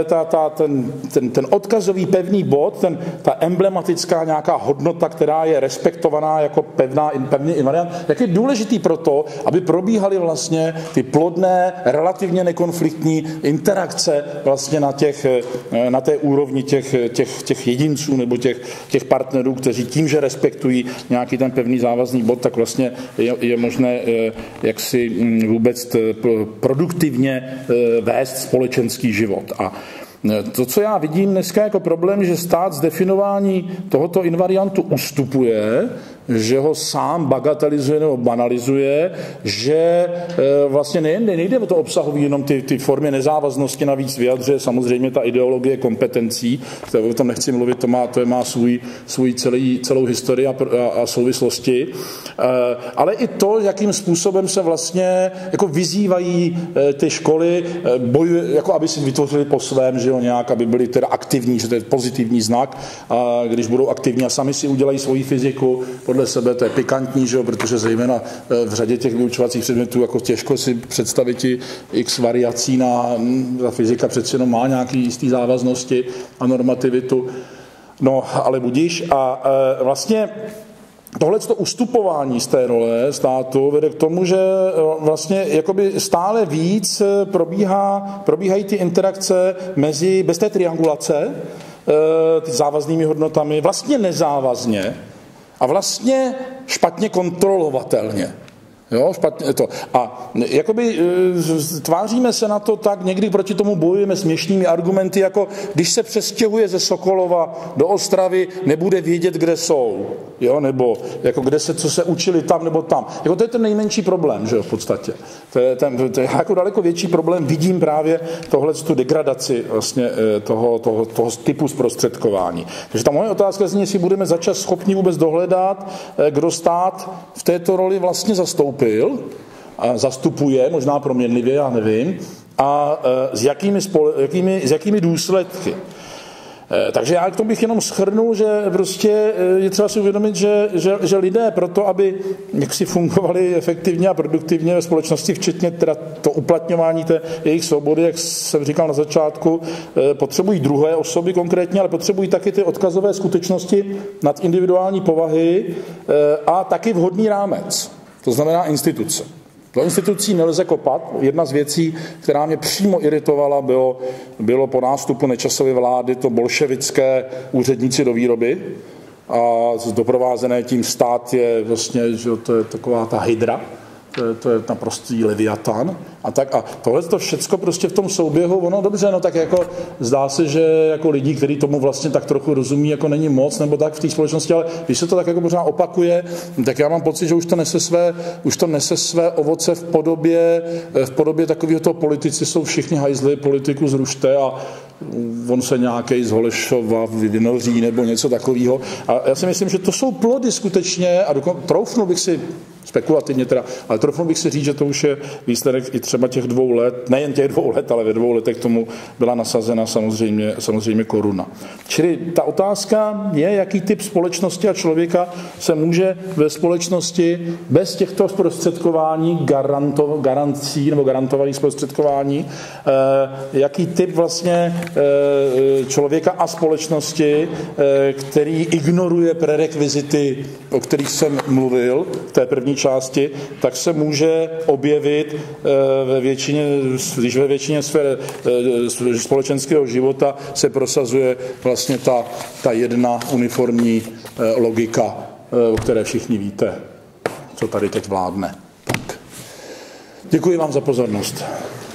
ten odkazový pevný bod, ta emblematická nějaká hodnota, která je respektovaná jako pevný invariant, jak je důležitý proto, aby probíhaly vlastně ty plodné, relativně nekonfliktní interakce vlastně na té úrovni těch jedinců nebo těch partnerů, kteří tím, že respektují nějaký ten pevný závazný bod, tak vlastně je možné jak si vůbec produktivně vést společenský život. A to, co já vidím dneska jako problém, že stát z definování tohoto invariantu ustupuje, že ho sám bagatelizuje nebo banalizuje, že vlastně nejde o to obsahový, jenom ty formy nezávaznosti navíc vyjadřuje samozřejmě ta ideologie kompetencí, o tom nechci mluvit, to má svůj celou historii a souvislosti, ale i to, jakým způsobem se vlastně jako vyzývají ty školy, jako aby si vytvořili po svém, že jo, nějak, aby byli teda aktivní, že to je pozitivní znak, a když budou aktivní a sami si udělají svoji fyziku podle sebe, to je pikantní, že jo, protože zejména v řadě těch vyučovacích předmětů jako těžko si představit x variací ta fyzika přece jenom má nějaký jistý závaznosti a normativitu. No, ale budíš. A vlastně tohleto ustupování z té role státu vede k tomu, že vlastně jakoby stále víc probíhají ty interakce bez té triangulace, ty závaznými hodnotami, vlastně nezávazně a vlastně špatně kontrolovatelně. Jo, špatně to. A jakoby tváříme se na to tak, někdy proti tomu bojujeme směšnými argumenty, jako když se přestěhuje ze Sokolova do Ostravy, nebude vědět, kde jsou. Jo, nebo jako co se učili tam nebo tam. Jako to je ten nejmenší problém, že jo, v podstatě. To je jako daleko větší problém. Vidím právě tu degradaci vlastně toho typu zprostředkování. Takže ta moje otázka zní, jestli budeme začas schopni vůbec dohledat, kdo stát v této roli vlastně zastoupil a zastupuje, možná proměnlivě, já nevím, a s jakými důsledky. Takže já k tomu bych jenom shrnul, že prostě je třeba si uvědomit, že lidé proto, aby jaksi fungovali efektivně a produktivně ve společnosti, včetně teda to uplatňování té jejich svobody, jak jsem říkal na začátku, potřebují druhé osoby konkrétně, ale potřebují taky ty odkazové skutečnosti nad individuální povahy a taky vhodný rámec. To znamená instituce. Do institucí nelze kopat. Jedna z věcí, která mě přímo iritovala, bylo po nástupu Nečasovy vlády to bolševické úředníci do výroby a doprovázené tím stát je vlastně, že to je taková ta hydra, to je naprostý leviatan. A tohle to všecko prostě v tom souběhu, ono dobře, no tak jako zdá se, že jako lidí, kteří tomu vlastně tak trochu rozumí, jako není moc, nebo tak v té společnosti, ale když se to tak jako možná opakuje, tak já mám pocit, že už to nese své ovoce v podobě takového toho politici jsou všichni hajzli, politiku zrušte a on se nějaký z Holešova vynoří nebo něco takového. A já si myslím, že to jsou plody skutečně, a troufnul bych si, spekulativně teda, ale troufnul bych si říct, že to už je výsledek i třeba těch 2 let, nejen těch 2 let, ale ve 2 letech tomu byla nasazena samozřejmě koruna. Čili ta otázka je, jaký typ společnosti a člověka se může ve společnosti bez těchto zprostředkování garancí nebo garantovaných zprostředkování, jaký typ vlastně člověka a společnosti, který ignoruje prerekvizity, o kterých jsem mluvil v té první části, tak se může objevit když ve většině sfér společenského života se prosazuje vlastně ta jedna uniformní logika, o které všichni víte, co tady teď vládne. Tak. Děkuji vám za pozornost.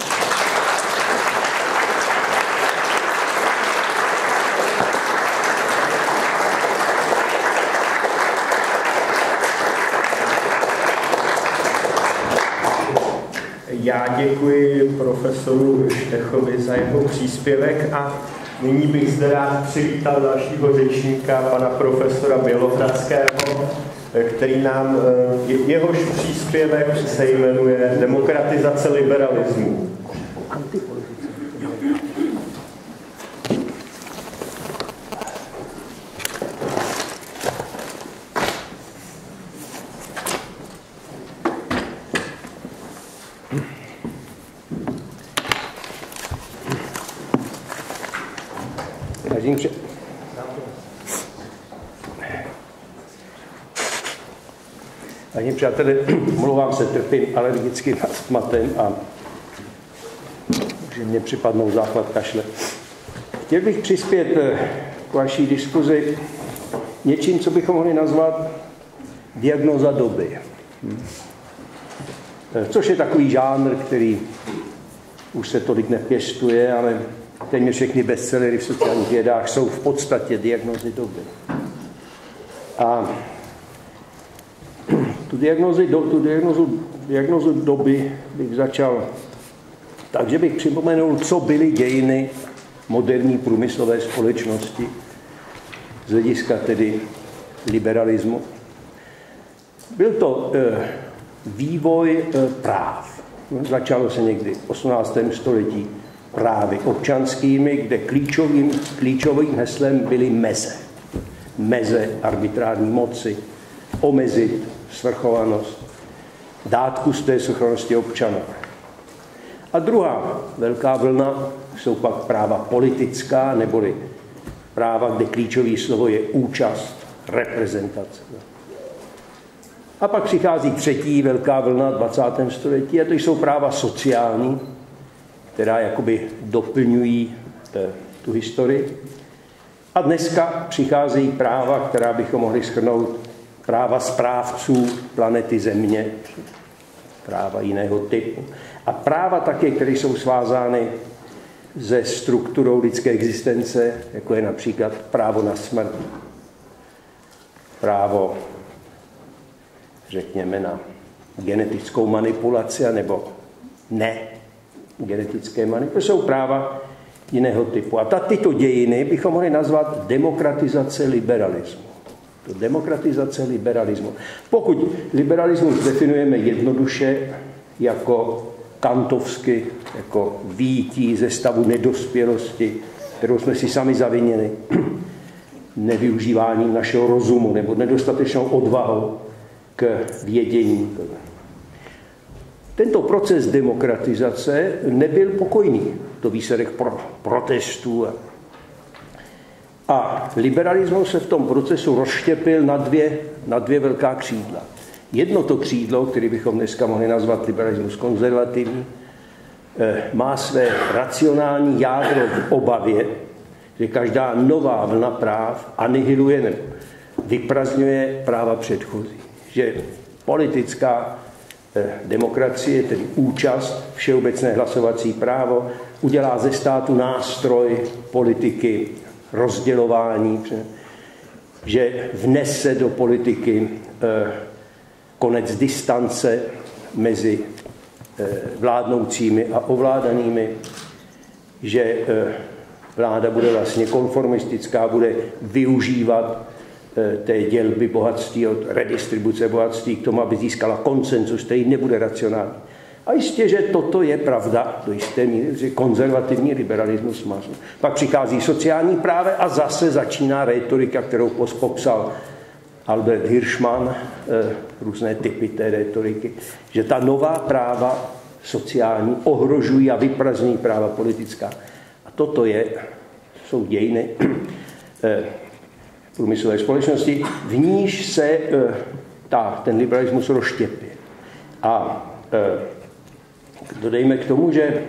Já děkuji profesoru Štechovi za jeho příspěvek a nyní bych zde rád přivítal dalšího řečníka, pana profesora Bělohradského, který nám, jehož příspěvek se jmenuje Demokratizace liberalismu. Vážení přátelé, mluvám se, trpím alergickým astmatem a může mě připadnout záchvat kašle. Chtěl bych přispět k vaší diskuzi něčím, co bychom mohli nazvat diagnóza doby. Což je takový žánr, který už se tolik nepěstuje, ale téměř všechny bestsellery v sociálních vědách jsou v podstatě diagnózy doby. A tu diagnózu doby bych začal tak, že bych připomenul, co byly dějiny moderní průmyslové společnosti z hlediska tedy liberalismu. Byl to vývoj práv. Začalo se někdy v 18. století právy občanskými, kde klíčovým heslem byly meze. Meze arbitrární moci, omezit svrchovanost, dát kus té svrchovanosti občanů. A druhá velká vlna jsou pak práva politická, neboli práva, kde klíčové slovo je účast, reprezentace. A pak přichází třetí velká vlna v 20. století a to jsou práva sociální, která jakoby doplňují tu historii. A dneska přicházejí práva, která bychom mohli shrnout, práva správců planety Země, práva jiného typu. A práva také, které jsou svázány se strukturou lidské existence, jako je například právo na smrt, právo, řekněme, na genetickou manipulaci, nebo ne genetické manipulace. To jsou práva jiného typu. A tyto dějiny bychom mohli nazvat demokratizace liberalismu. Demokratizace liberalismu. Pokud liberalismus definujeme jednoduše jako kantovsky, jako výjití ze stavu nedospělosti, kterou jsme si sami zavinili, nevyužíváním našeho rozumu nebo nedostatečnou odvahou k vědění. Tento proces demokratizace nebyl pokojný. To výsledek protestů. A liberalismus se v tom procesu rozštěpil na dvě velká křídla. Jedno to křídlo, které bychom dneska mohli nazvat liberalismus konzervativní, má své racionální jádro v obavě, že každá nová vlna práv anihiluje nebo vyprazňuje práva předchozí. Že politická demokracie, tedy účast, všeobecné hlasovací právo, udělá ze státu nástroj politiky rozdělování, že vnese do politiky konec distance mezi vládnoucími a ovládanými, že vláda bude vlastně konformistická, bude využívat té dělby bohatství od redistribuce bohatství k tomu, aby získala konsenzus, který nebude racionální. A jistě, že toto je pravda do jisté míry, že konzervativní liberalismus má. Pak přichází sociální právo a zase začíná rétorika, kterou popsal Albert Hirschman, různé typy té rétoriky, že ta nová práva sociální ohrožují a vyprazňují práva politická. A toto jsou dějiny průmyslové společnosti, v níž se ten liberalismus rozštěpí. A dodejme k tomu, že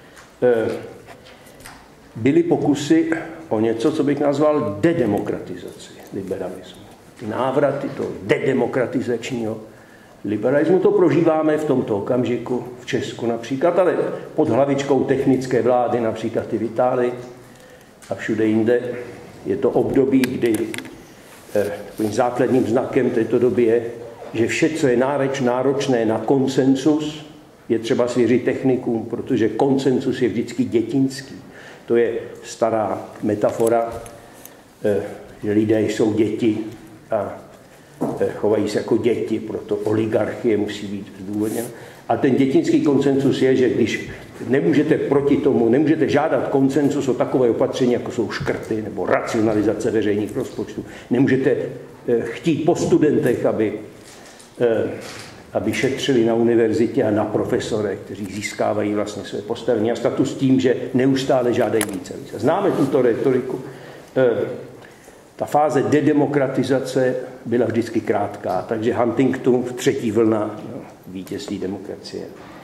byly pokusy o něco, co bych nazval dedemokratizaci liberalismu. Návraty toho dedemokratizačního liberalismu. To prožíváme v tomto okamžiku v Česku například, ale pod hlavičkou technické vlády, například i v Itálii a všude jinde. Je to období, kdy takovým základním znakem této doby je, že vše, co je náročné na konsensus, je třeba svěřit technikům, protože konsensus je vždycky dětinský. To je stará metafora, že lidé jsou děti a chovají se jako děti, proto oligarchie musí být zdůvodněna. A ten dětinský konsensus je, že když nemůžete proti tomu, nemůžete žádat konsensus o takové opatření, jako jsou škrty nebo racionalizace veřejných rozpočtů. Nemůžete chtít po studentech, aby šetřili na univerzitě a na profesorech, kteří získávají vlastně své postavení a status tím, že neustále žádají více. Známe tuto retoriku. Ta fáze dedemokratizace byla vždycky krátká, takže Huntington v třetí vlna vítězství demokracie.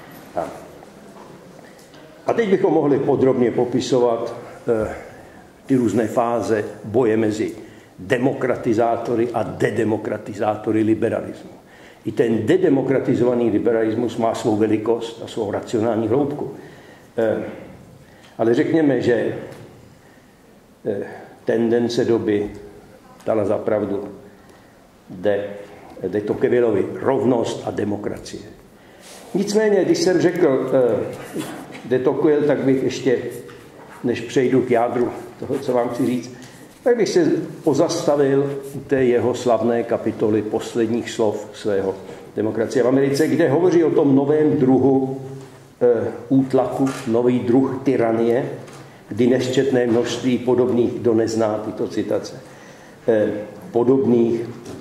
A teď bychom mohli podrobně popisovat ty různé fáze boje mezi demokratizátory a dedemokratizátory liberalismu. I ten dedemokratizovaný liberalismus má svou velikost a svou racionální hloubku. Ale řekněme, že tendence doby dala za pravdu de Tocquevillovi rovnost a demokracie. Nicméně, když jsem řekl de Tocqueville, tak bych ještě, než přejdu k jádru toho, co vám chci říct, tak bych se pozastavil u té jeho slavné kapitoly posledních slov svého Demokracie v Americe, kde hovoří o tom novém druhu útlaku, nový druh tyranie, kdy nesčetné množství podobných, kdo nezná tyto citace, podobných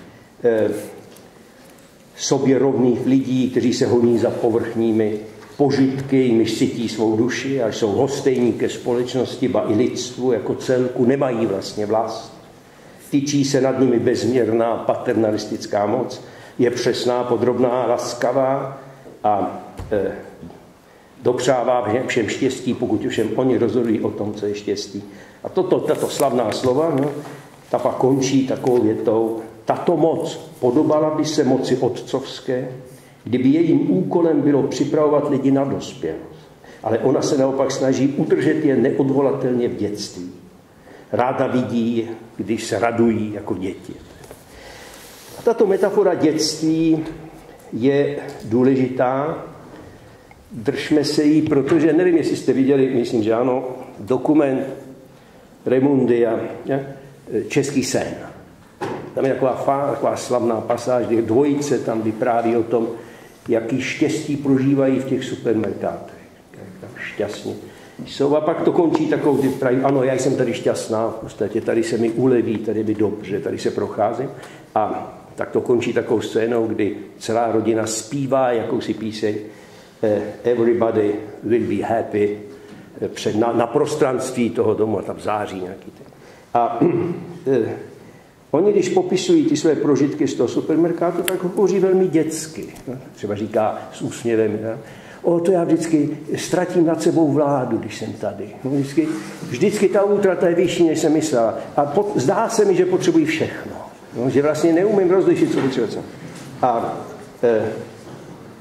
sobě rovných lidí, kteří se honí za povrchními požitky, jimiž sytí svou duši a jsou hostejní ke společnosti, ba i lidstvu jako celku, nemají vlastně vlast. Tyčí se nad nimi bezměrná paternalistická moc, je přesná, podrobná, laskavá a dopřává všem štěstí, pokud všem oni rozhodují o tom, co je štěstí. A tato slavná slova, ta pak končí takovou větou: tato moc podobala by se moci otcovské, kdyby jejím úkolem bylo připravovat lidi na dospělost. Ale ona se naopak snaží udržet je neodvolatelně v dětství. Ráda vidí, když se radují jako děti. A tato metafora dětství je důležitá. Držme se jí, protože nevím, jestli jste viděli, myslím, že ano, dokument Raimundia, Český sen. Tam je taková slavná pasáž, kde dvojice tam vypráví o tom, jaký štěstí prožívají v těch supermerkátech. Jak tam šťastně jsou. A pak to končí takovou, kdy praví, ano, já jsem tady šťastná, v podstatě tady se mi uleví, tady mi dobře, tady se procházím. A tak to končí takovou scénou, kdy celá rodina zpívá jakousi píseň Everybody will be happy na prostranství toho domu, a tam září nějaký. A oni, když popisují ty své prožitky z toho supermerkátu, tak hovoří velmi dětsky. Třeba říká s úsměvem, to já vždycky ztratím nad sebou vládu, když jsem tady. Vždycky ta útrata je vyšší, než jsem myslela. A zdá se mi, že potřebují všechno. Že vlastně neumím rozlišit, co potřebuji. A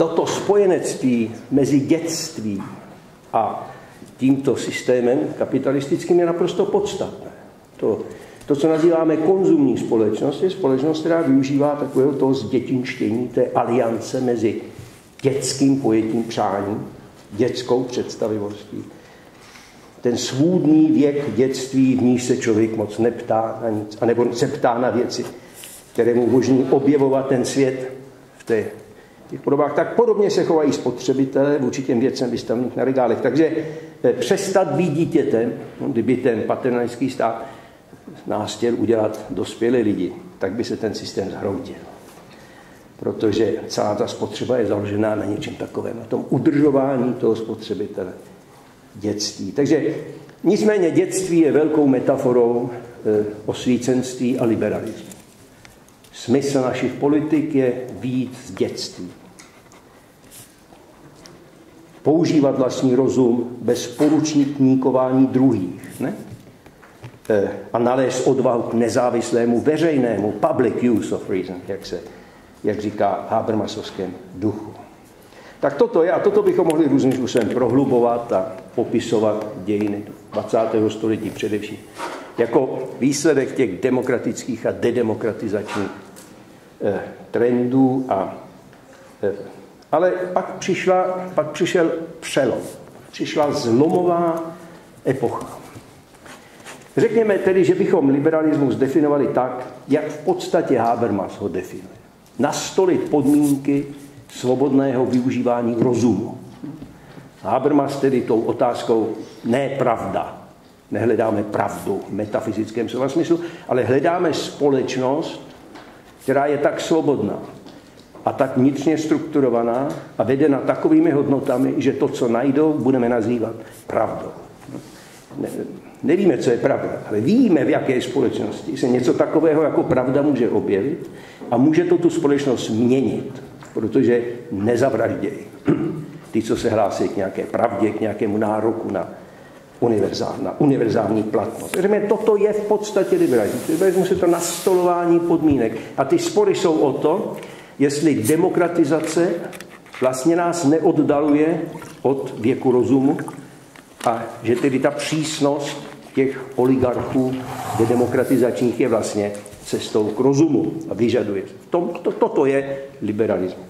toto spojenectví mezi dětství a tímto systémem kapitalistickým je naprosto podstatné. To, co nazýváme konzumní společnost, je společnost, která využívá takového toho zdětinštění, té aliance mezi dětským pojetím přání, dětskou představivostí. Ten svůdný věk dětství, v níž se člověk moc neptá na nic, anebo se ptá na věci, které mu umožní objevovat ten svět v těch podobách. Tak podobně se chovají spotřebitelé vůči těm věcem vystavených na regálech. Takže přestat být dítětem, kdyby ten paternalistický stát nás chtěl udělat dospělé lidi, tak by se ten systém zhroutil. Protože celá ta spotřeba je založená na něčem takovém, na tom udržování toho spotřebitele dětství. Takže nicméně dětství je velkou metaforou osvícenství a liberalismu. Smysl našich politik je vyjít z dětství. Používat vlastní rozum bez poručníkování druhých, ne? A nalézt odvahu k nezávislému veřejnému public use of reason, jak říká Habermasovském duchu. Tak toto je, a toto bychom mohli různým způsobem prohlubovat a popisovat dějiny 20. století především jako výsledek těch demokratických a dedemokratizačních trendů. Ale pak přišel přelom. Přišla zlomová epocha. Řekněme tedy, že bychom liberalismus definovali tak, jak v podstatě Habermas ho definuje. Nastolit podmínky svobodného využívání rozumu. Habermas tedy tou otázkou ne pravda. Nehledáme pravdu v metafyzickém slova smyslu, ale hledáme společnost, která je tak svobodná a tak vnitřně strukturovaná a vedena takovými hodnotami, že to, co najdou, budeme nazývat pravdou. Nevíme, co je pravda, ale víme, v jaké společnosti se něco takového jako pravda může objevit a může to tu společnost měnit, protože nezavraždějí ty, co se hlásí k nějaké pravdě, k nějakému nároku na univerzální platnost. Toto je v podstatě liberalismus. Liberalismus je to nastolování podmínek. A ty spory jsou o to, jestli demokratizace vlastně nás neoddaluje od věku rozumu a že tedy ta přísnost těch oligarchů demokratizačních je vlastně cestou k rozumu a vyžaduje. Toto je liberalismus.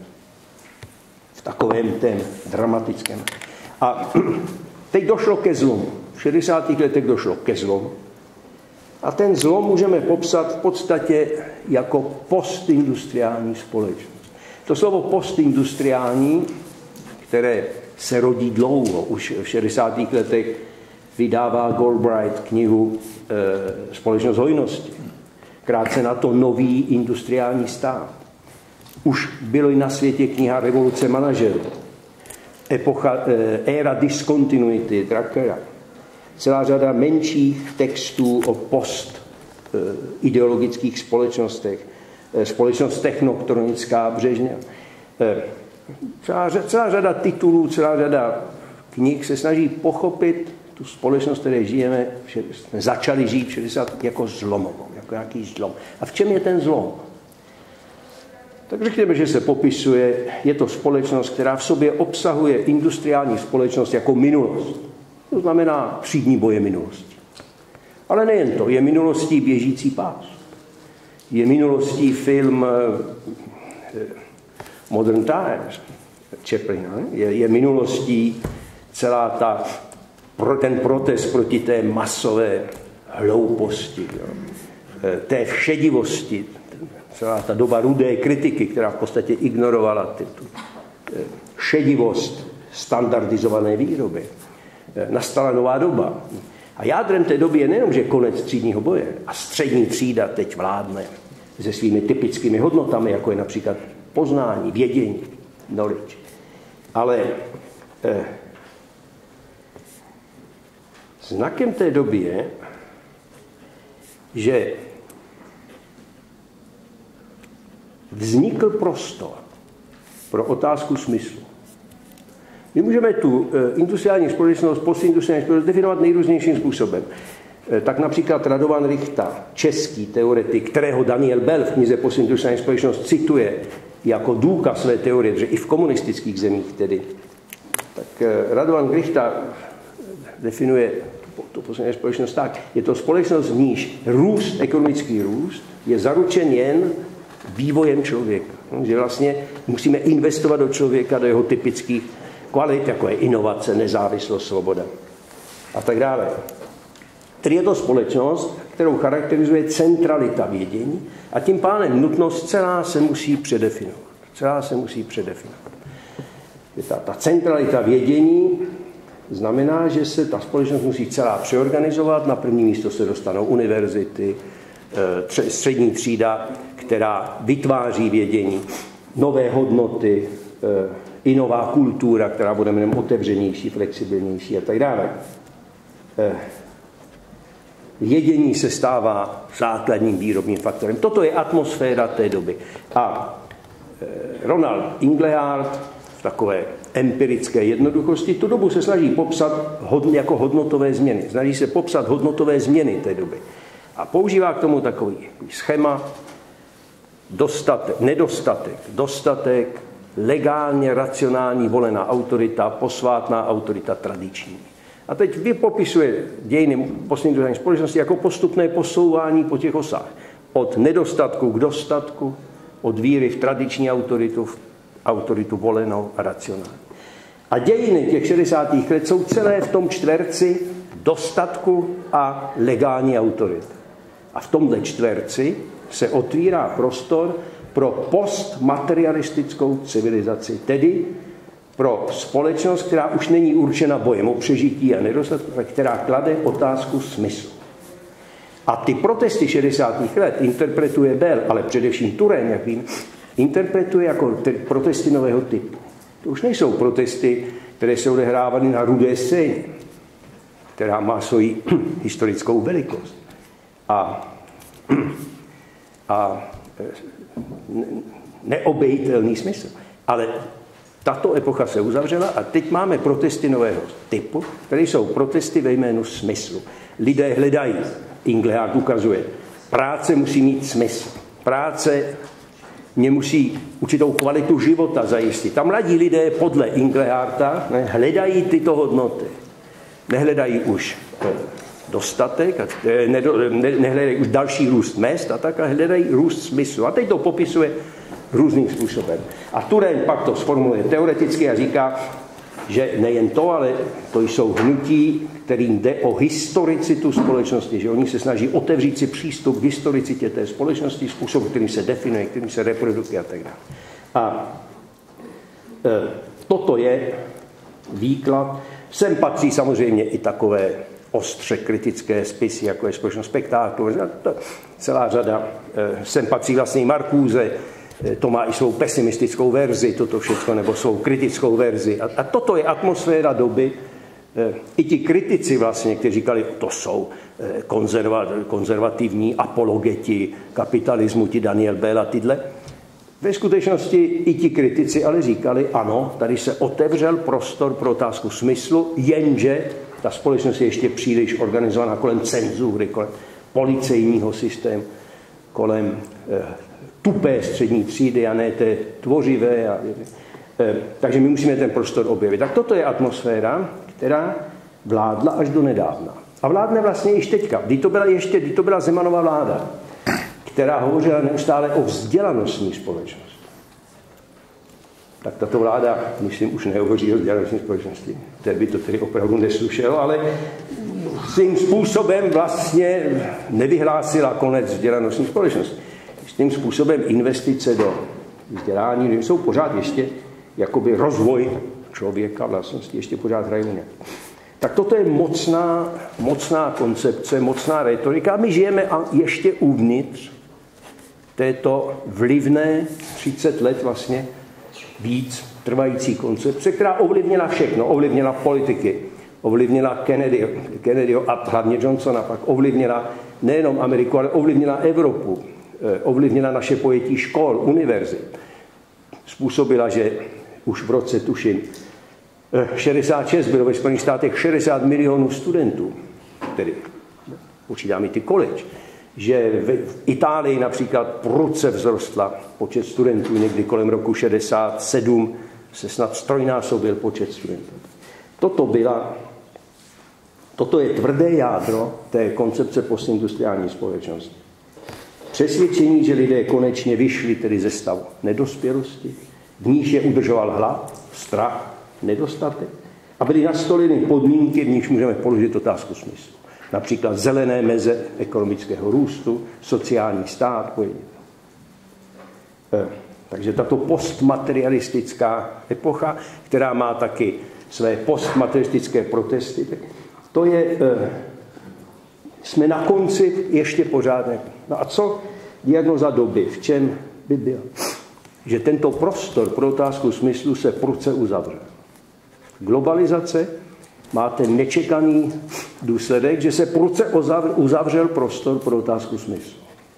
V takovém tém dramatickém. A teď došlo ke zlomu. V 60. letech došlo ke zlomu. A ten zlom můžeme popsat v podstatě jako postindustriální společnost. To slovo postindustriální, které se rodí dlouho, už v 60. letech vydává Galbraith knihu Společnost hojnosti. Krátce na to nový industriální stát. Už bylo i na světě kniha Revoluce manažerů. Éra diskontinuity Druckera. Celá řada menších textů o postideologických společnostech. Společnost technoktronická Břežněv. Celá řada titulů, celá řada knih se snaží pochopit tu společnost, které žijeme, jsme začali žít v 60 jako zlomovou, jako nějaký zlom. A v čem je ten zlom? Tak řekněme, že se popisuje, je to společnost, která v sobě obsahuje industriální společnost jako minulost. To znamená třídní boje minulosti. Ale nejen to, je minulostí Běžící pás. Je minulostí film Modern Times Chaplina. Je minulostí ten protest proti té masové hlouposti, té všedivosti, celá ta doba rudé kritiky, která v podstatě ignorovala tu šedivost standardizované výroby. Nastala nová doba. A jádrem té doby je nejenom, že konec třídního boje a střední třída teď vládne se svými typickými hodnotami, jako je například poznání, vědění, knowledge. Ale znakem té doby je, že vznikl prostor pro otázku smyslu. My můžeme tu industriální společnost, postindustriální společnost definovat nejrůznějším způsobem. Tak například Radovan Richta, český teoretik, kterého Daniel Bell v knize Postindustriální společnost cituje jako důkaz své teorie, že i v komunistických zemích tedy, tak Radovan Grichta definuje to poslední společnost tak. Je to společnost, v níž růst, ekonomický růst je zaručen jen vývojem člověka. Že vlastně musíme investovat do člověka, do jeho typických kvalit, jako je inovace, nezávislost, svoboda a tak dále. Tedy je to společnost, kterou charakterizuje centralita vědění a tím pádem nutnost celá se musí předefinovat. Ta centralita vědění znamená, že se ta společnost musí celá přeorganizovat. Na první místo se dostanou univerzity, střední třída, která vytváří vědění, nové hodnoty, i nová kultura, která bude mnohem otevřenější, flexibilnější a tak dále. Vědění se stává základním výrobním faktorem. Toto je atmosféra té doby. A Ronald Inglehart v takové empirické jednoduchosti tu dobu se snaží popsat jako hodnotové změny. Snaží se popsat hodnotové změny té doby. A používá k tomu takový schéma nedostatek, dostatek, legálně racionální volená autorita, posvátná autorita tradiční. A teď vypopisuje dějiny poslední společnosti jako postupné posouvání po těch osách. Od nedostatku k dostatku, od víry v tradiční autoritu volenou a racionální. A dějiny těch 60. let jsou celé v tom čtverci dostatku a legální autority. A v tomhle čtverci se otvírá prostor pro postmaterialistickou civilizaci, tedy pro společnost, která už není určena bojem o přežití a nedostatku, která klade otázku smyslu. A ty protesty 60. let interpretuje Bell, ale především Turén, jak vím, interpretuje jako protesty nového typu. To už nejsou protesty, které se odehrávaly na Rudé scéně, která má svoji historickou velikost. A neobejitelný smysl. Ale tato epocha se uzavřela a teď máme protesty nového typu, které jsou protesty ve jménu smyslu. Lidé hledají, Inglehart ukazuje, práce musí mít smysl. Práce mě musí určitou kvalitu života zajistit. Tam mladí lidé podle Ingleharta hledají tyto hodnoty. Nehledají už dostatek, nehledají už další růst mest a tak, ale hledají růst smyslu. A teď to popisuje různým způsobem. A Turén pak to sformuluje teoreticky a říká, že nejen to, ale to jsou hnutí, kterým jde o historicitu společnosti, že oni se snaží otevřít si přístup k historicitě té společnosti, způsob, kterým se definuje, kterým se reprodukuje a tak dále. A toto je výklad. Sem patří samozřejmě i takové ostře kritické spisy, jako je Společnost spektáklu, celá řada. Sem patří vlastně i Marcuse, to má i svou pesimistickou verzi, toto všechno, nebo svou kritickou verzi. A toto je atmosféra doby. I ti kritici vlastně, kteří říkali, to jsou konzervativní apologeti kapitalismu, ti Daniel Bell a tyhle. Ve skutečnosti i ti kritici ale říkali, ano, tady se otevřel prostor pro otázku smyslu, jenže ta společnost je ještě příliš organizovaná kolem cenzury, kolem policejního systému, kolem tupé střední třídy a ne té tvořivé. Takže my musíme ten prostor objevit. Tak toto je atmosféra, která vládla až do nedávna. A vládne vlastně již teďka. Kdy to byla Zemanova vláda, která hovořila neustále o vzdělanostní společnosti. Tak tato vláda, myslím, už nehovoří o vzdělanostní společnosti. Té by to tedy opravdu neslušelo, ale svým způsobem vlastně nevyhlásila konec vzdělanostní společnosti. Tím způsobem investice do vzdělání jsou pořád ještě jakoby rozvoj člověka vlastnosti, ještě pořád hrají nějak. Tak toto je mocná koncepce, mocná retorika a my žijeme ještě uvnitř této vlivné 30 let vlastně víc trvající koncepce, která ovlivnila všechno, ovlivnila politiky, ovlivnila Kennedyho a hlavně Johnsona, pak ovlivnila nejenom Ameriku, ale ovlivnila Evropu, ovlivnila naše pojetí škol, univerzit. Způsobila, že už v roce, tuším, 66 bylo ve Spojených státech 60 milionů studentů, tedy počítáme ty college, že v Itálii například prudce vzrostla počet studentů, někdy kolem roku 67 se snad strojnásobil počet studentů. Toto je tvrdé jádro té koncepce postindustriální společnosti. Přesvědčení, že lidé konečně vyšli tedy ze stavu nedospělosti, v níž je udržoval hlad, strach, nedostatek a byly nastoleny podmínky, v níž můžeme položit otázku smyslu. Například zelené meze ekonomického růstu, sociální stát. Takže tato postmaterialistická epocha, která má taky své postmaterialistické protesty, to je, jsme na konci ještě pořád. No a co diagnoza doby, v čem by byla? Že tento prostor pro otázku smyslu se prudce uzavřel. Globalizace má ten nečekaný důsledek, že se prudce uzavřel prostor pro otázku smyslu.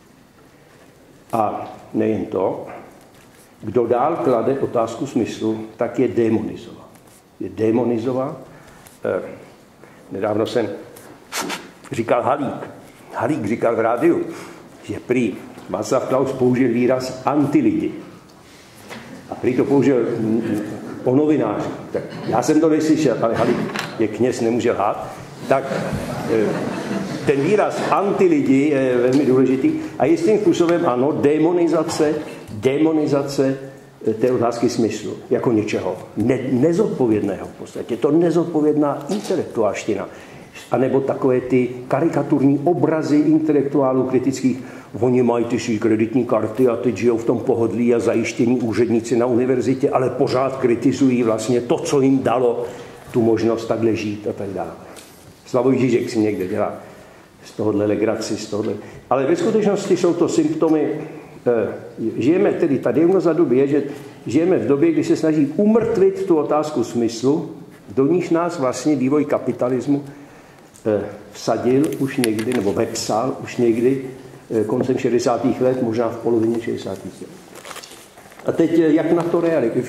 A nejen to, kdo dál klade otázku smyslu, tak je demonizován. Je demonizován. Nedávno jsem říkal Halík. Halík říkal v rádiu, že prý Václav Klaus použil výraz antilidi. A prý to použil o novináři. Tak já jsem to neslyšel, ale Halík je kněz, nemůže lhát. Tak ten výraz antilidi je velmi důležitý. A jistým způsobem ano, demonizace té otázky smyslu, jako něčeho nezodpovědného v podstatě. Je to nezodpovědná intelektuálština. A nebo takové ty karikaturní obrazy intelektuálů kritických. Oni mají ty svý kreditní karty a teď žijou v tom pohodlí a zajištění úředníci na univerzitě, ale pořád kritizují vlastně to, co jim dalo tu možnost takhle žít a tak dále. Slavoj Žižek si někde dělá z tohohle legraci, z tohohle. Ale ve skutečnosti jsou to symptomy. Žijeme tedy, ta diagnoza doby je, že žijeme v době, kdy se snaží umrtvit tu otázku smyslu, do níž nás vlastně vývoj kapitalismu vsadil už někdy, nebo vepsal už někdy koncem 60. let, možná v polovině 60. let. A teď jak na to reagovat?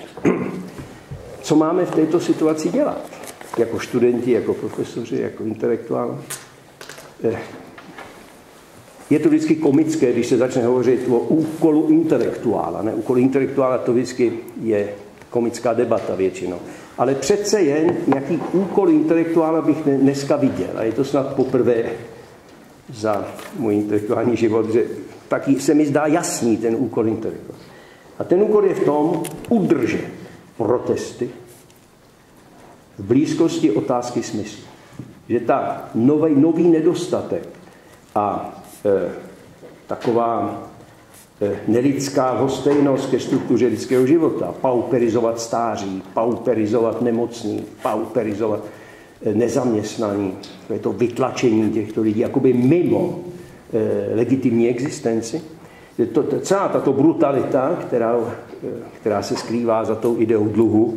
Co máme v této situaci dělat? Jako studenti, jako profesoři, jako intelektuálové? Je to vždycky komické, když se začne hovořit o úkolu intelektuála. Ne? Úkol intelektuála to vždycky je komická debata většinou. Ale přece jen nějaký úkol intelektuála bych dneska viděl. A je to snad poprvé za můj intelektuální život, že taky se mi zdá jasný ten úkol intelektuála. A ten úkol je v tom udržet protesty v blízkosti otázky smyslu. Že ta nový nedostatek a taková nelidská hostejnost ke struktuře lidského života, pauperizovat stáří, pauperizovat nemocný, pauperizovat nezaměstnaní, to je to vytlačení těchto lidí jakoby mimo legitimní existenci. Celá tato brutalita, která se skrývá za tou ideou dluhu,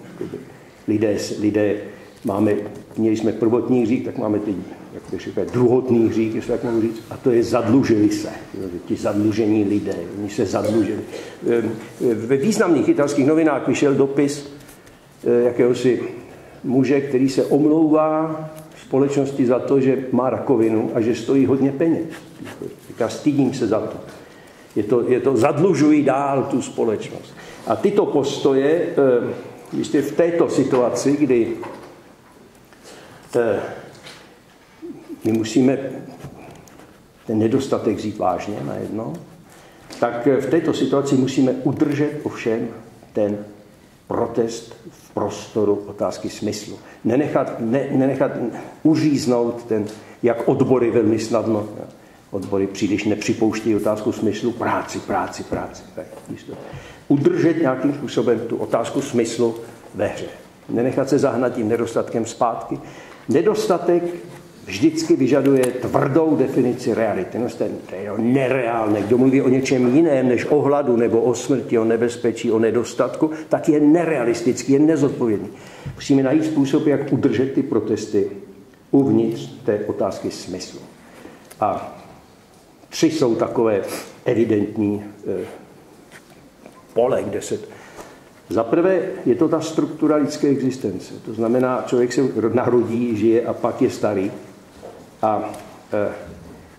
lidé měli jsme prvotní hřích, tak máme teď, jak to říká, druhotný hřích, jestli tak mohu říct, a to je zadlužili se. Ti zadlužení lidé, oni se zadlužili. Ve významných italských novinách vyšel dopis jakéhosi muže, který se omlouvá společnosti za to, že má rakovinu a že stojí hodně peněz. Říká, stydím se za to. Je to zadlužují dál tu společnost. A tyto postoje, jistě v této situaci, kdy my musíme ten nedostatek vzít vážně najednou, tak v této situaci musíme udržet ovšem ten protest v prostoru otázky smyslu. Nenechat uříznout ten, jak odbory velmi snadno, odbory příliš nepřipouštějí otázku smyslu, práci. Tak, udržet nějakým způsobem tu otázku smyslu ve hře. Nenechat se zahnat tím nedostatkem zpátky. Nedostatek vždycky vyžaduje tvrdou definici reality. No, to je nereálné. Kdo mluví o něčem jiném než o hladu nebo o smrti, o nebezpečí, o nedostatku, tak je nerealistický, je nezodpovědný. Musíme najít způsob, jak udržet ty protesty uvnitř té otázky smyslu. A 3 jsou takové evidentní pole, kde se... Za prvé je to ta struktura lidské existence. To znamená, člověk se narodí, žije a pak je starý. A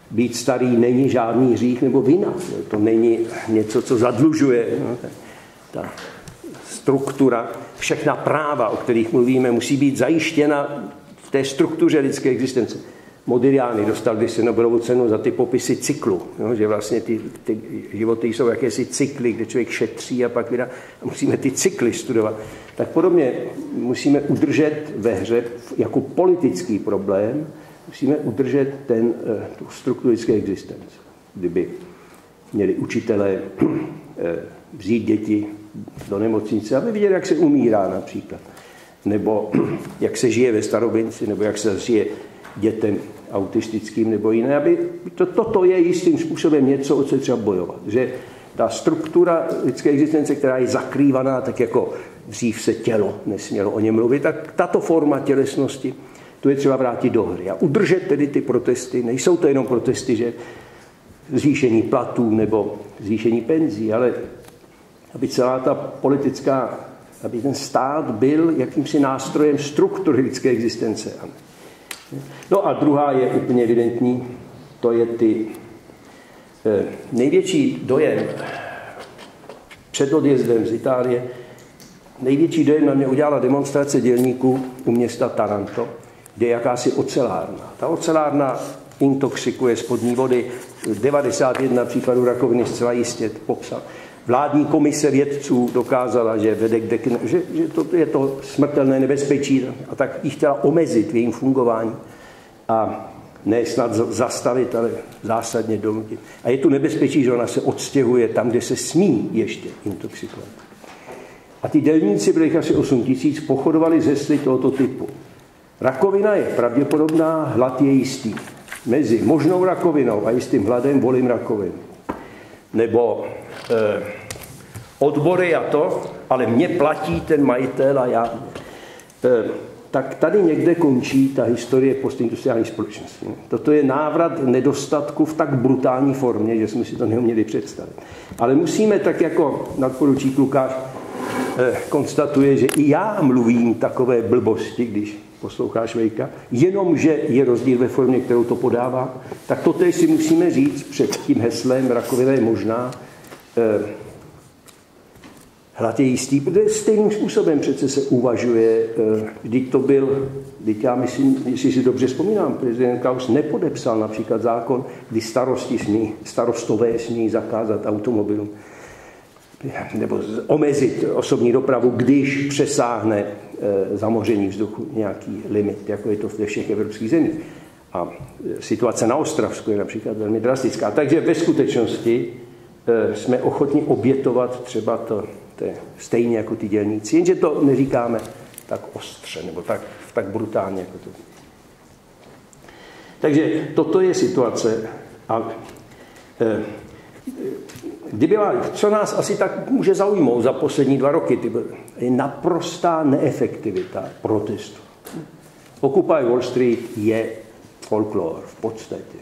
být starý není žádný hřích nebo vina. To není něco, co zadlužuje. Ta struktura, všechna práva, o kterých mluvíme, musí být zajištěna v té struktuře lidské existence. Modigliani dostal by se Nobelovu cenu za ty popisy cyklu, že vlastně ty životy jsou jakési cykly, kde člověk šetří a pak vydá. A musíme ty cykly studovat. Tak podobně musíme udržet ve hře jako politický problém, musíme udržet tu strukturu lidské existence. Kdyby měli učitelé vzít děti do nemocnice, aby viděli, jak se umírá například, nebo jak se žije ve starobinci, nebo jak se žije dětem autistickým nebo jiné, aby toto je jistým způsobem něco, o co je třeba bojovat. Že ta struktura lidské existence, která je zakrývaná, tak jako dřív se tělo nesmělo o něm mluvit, tak tato forma tělesnosti, tu je třeba vrátit do hry. A udržet tedy ty protesty, nejsou to jenom protesty, že zvýšení platů nebo zvýšení penzí, ale aby celá ta politická, aby ten stát byl jakýmsi nástrojem struktury lidské existence. No a druhá je úplně evidentní, to je ty největší dojem před odjezdem z Itálie, největší dojem na mě udělala demonstrace dělníků u města Taranto, kde je jakási ocelárna. Ta ocelárna intoxikuje spodní vody, 91 případů rakoviny zcela jistě popsal. Vládní komise vědců dokázala, že vede že to je to smrtelné nebezpečí a tak ji chtěla omezit v jejím fungování a ne snad zastavit, ale zásadně donutit. A je tu nebezpečí, že ona se odstěhuje tam, kde se smí ještě intoxikovat. A ty dělníci, byli asi 8 000, pochodovali z hesly tohoto typu. Rakovina je pravděpodobná, hlad je jistý. Mezi možnou rakovinou a jistým hladem volím rakovinu. Nebo odbory a to, ale mě platí ten majitel a já. Tak tady někde končí ta historie postindustriální společnosti. Toto je návrat nedostatku v tak brutální formě, že jsme si to neuměli představit. Ale musíme, tak jako nadporučík Lukáš konstatuje, že i já mluvím takové blbosti, když posloucháš Vejka, jenomže je rozdíl ve formě, kterou to podává, tak to teď si musíme říct před tím heslem rakovina je možná, hlad je jistý, protože stejným způsobem přece se uvažuje, když já myslím, jestli si dobře vzpomínám, prezident Klaus nepodepsal například zákon, kdy starostové smí zakázat automobilům nebo omezit osobní dopravu, když přesáhne zamoření vzduchu nějaký limit, jako je to ve všech evropských zemích. A situace na Ostravsku je například velmi drastická. Takže ve skutečnosti jsme ochotni obětovat třeba to stejně jako ty dělníci, jenže to neříkáme tak ostře nebo tak brutálně jako to. Takže toto je situace a co nás asi tak může zaujmout za poslední 2 roky, je naprostá neefektivita protestu. Occupy Wall Street je folklor v podstatě.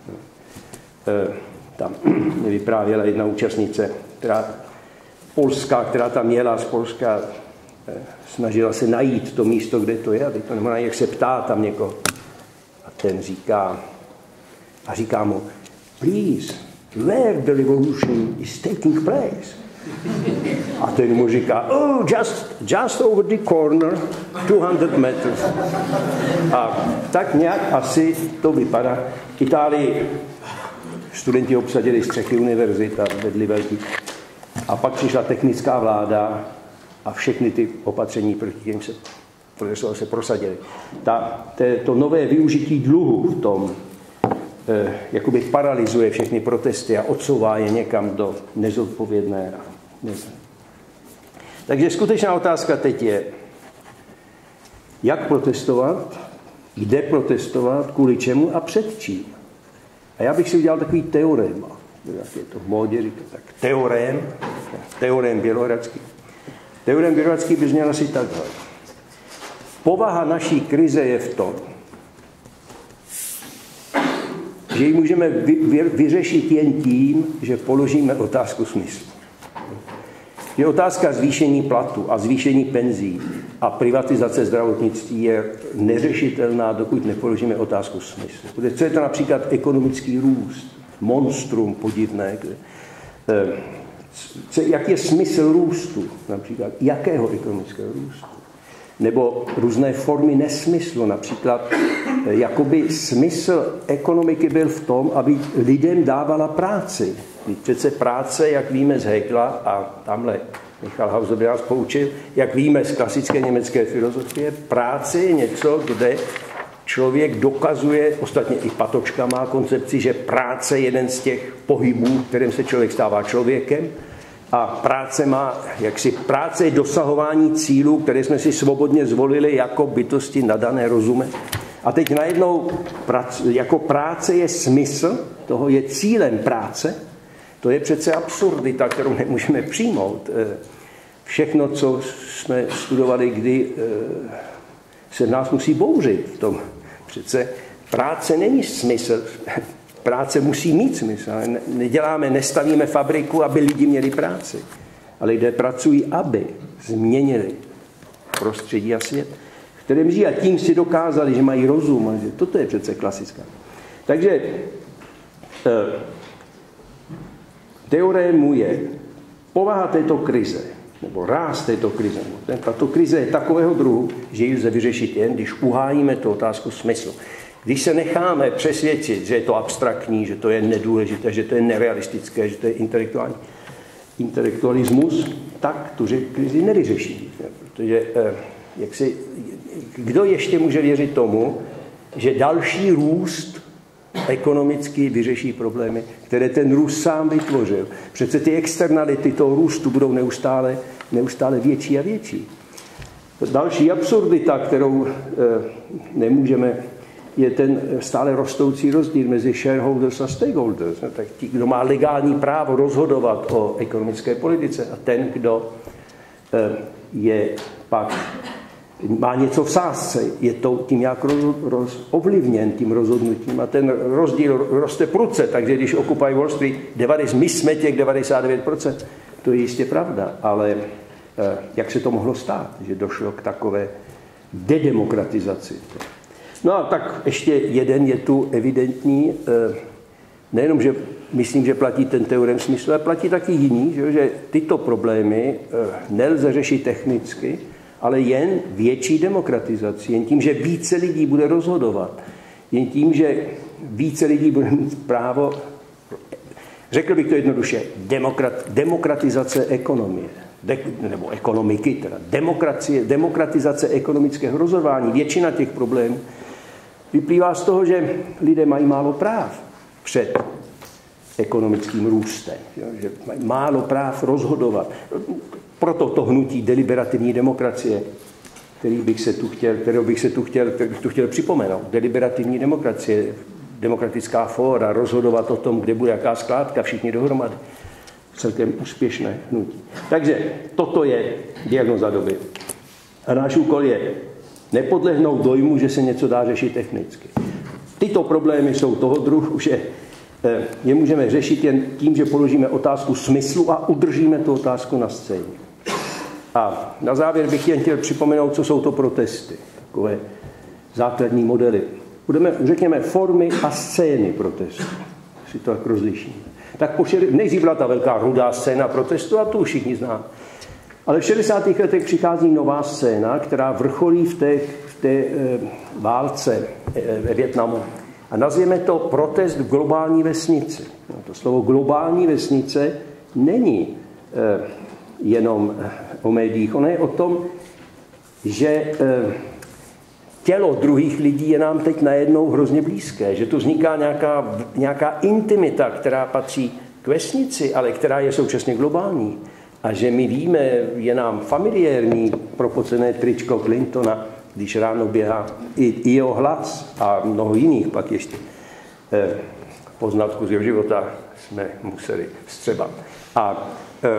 Tam mě vyprávěla jedna účastnice, polská, která tam jela z Polska, snažila se najít to místo, kde to je, a teď to nemá, jak se ptá tam někoho. A ten říká mu, please, where the revolution is taking place. A ten mu říká, oh, just over the corner, 200 meters. A tak nějak asi to vypadá. V Itálii studenti obsadili střechy univerzit a vedli velký. A pak přišla technická vláda a všechny ty opatření proti těm se prosadily. To nové využití dluhu v tom jakoby paralyzuje všechny protesty a odsouvá je někam do nezodpovědné. Takže skutečná otázka teď je, jak protestovat, kde protestovat, kvůli čemu a před čím. A já bych si udělal takový teorem, jak je to v módě říkat, tak teorem bělohradský. Teorem bělohradský by zněl asi takhle. Povaha naší krize je v tom, že ji můžeme vyřešit jen tím, že položíme otázku smyslu. Je otázka zvýšení platu a zvýšení penzí A privatizace zdravotnictví je neřešitelná, dokud nepoložíme otázku smyslu. Co je to například ekonomický růst? Monstrum podivné. Jaký je smysl růstu? Například jakého ekonomického růstu? Nebo různé formy nesmyslu. Například jakoby smysl ekonomiky byl v tom, aby lidem dávala práci. Přece práce, jak víme z Hegela, a tamhle Michal Hauser by nás poučil, jak víme z klasické německé filozofie, práce je něco, kde člověk dokazuje, ostatně i Patočka má koncepci, že práce je jeden z těch pohybů, kterým se člověk stává člověkem, a práce je dosahování cílů, které jsme si svobodně zvolili jako bytosti nadané rozumem. A teď najednou jako práce je smysl, toho je cílem práce, to je přece absurdita, kterou nemůžeme přijmout. Všechno, co jsme studovali, kdy se v nás musí bouřit v tom. Přece práce není smysl. Práce musí mít smysl. Nestavíme fabriku, aby lidi měli práci. Ale lidé pracují, aby změnili prostředí a svět, v kterém žijí, a tím si dokázali, že mají rozum. A že toto je přece klasická. Takže teorem je povaha této krize, nebo ráz této krize. Tato krize je takového druhu, že ji lze vyřešit jen, když uhájíme tu otázku smyslu. Když se necháme přesvědčit, že je to abstraktní, že to je nedůležité, že to je nerealistické, že to je intelektualismus, tak tu krizi nevyřeší. Protože kdo ještě může věřit tomu, že další růst ekonomicky vyřeší problémy, které ten růst sám vytvořil. Přece ty externality toho růstu budou neustále větší a větší. Další absurdita, kterou nemůžeme, je ten stále rostoucí rozdíl mezi shareholders a stakeholders. Tak ti, kdo má legální právo rozhodovat o ekonomické politice, a ten, kdo je pak má něco v sázce, je to tím jak ovlivněn tím rozhodnutím, a ten rozdíl roste prudce, takže když Occupy Wall Street, my jsme těch 99%, to je jistě pravda, ale jak se to mohlo stát, že došlo k takové dedemokratizaci. No a tak ještě jeden je tu evidentní, nejenom, že myslím, že platí ten teorem smyslu, ale platí taky jiný, že tyto problémy nelze řešit technicky, ale jen větší demokratizací, jen tím, že více lidí bude rozhodovat, jen tím, že více lidí bude mít právo, řekl bych to jednoduše, demokratizace ekonomie, nebo ekonomiky, teda demokratizace ekonomického rozhodování. Většina těch problémů vyplývá z toho, že lidé mají málo práv před ekonomickým růstem, že mají málo práv rozhodovat. Proto to hnutí deliberativní demokracie, kterou bych tu chtěl připomenout. Deliberativní demokracie, demokratická fóra, rozhodovat o tom, kde bude jaká skládka, všichni dohromady. Celkem úspěšné hnutí. Takže toto je diagnóza doby. A náš úkol je nepodlehnout dojmu, že se něco dá řešit technicky. Tyto problémy jsou toho druhu, že je můžeme řešit jen tím, že položíme otázku smyslu a udržíme tu otázku na scéně. A na závěr bych jen chtěl připomenout, co jsou to protesty. Takové základní modely. Řekněme formy a scény protestu. Si to tak rozlišíme. Tak nejdřív byla ta velká rudá scéna protestu, a tu všichni známe. Ale v 60. letech přichází nová scéna, která vrcholí v té válce ve Vietnamu. A nazvěme to protest v globální vesnici. To slovo globální vesnice není jenom o médiích. Ono je o tom, že tělo druhých lidí je nám teď najednou hrozně blízké, že tu vzniká nějaká intimita, která patří k vesnici, ale která je současně globální. A že my víme, je nám familiární propocené tričko Clintona, když ráno běhá, i jeho hlas a mnoho jiných pak ještě poznatků z jeho života jsme museli vstřebat. A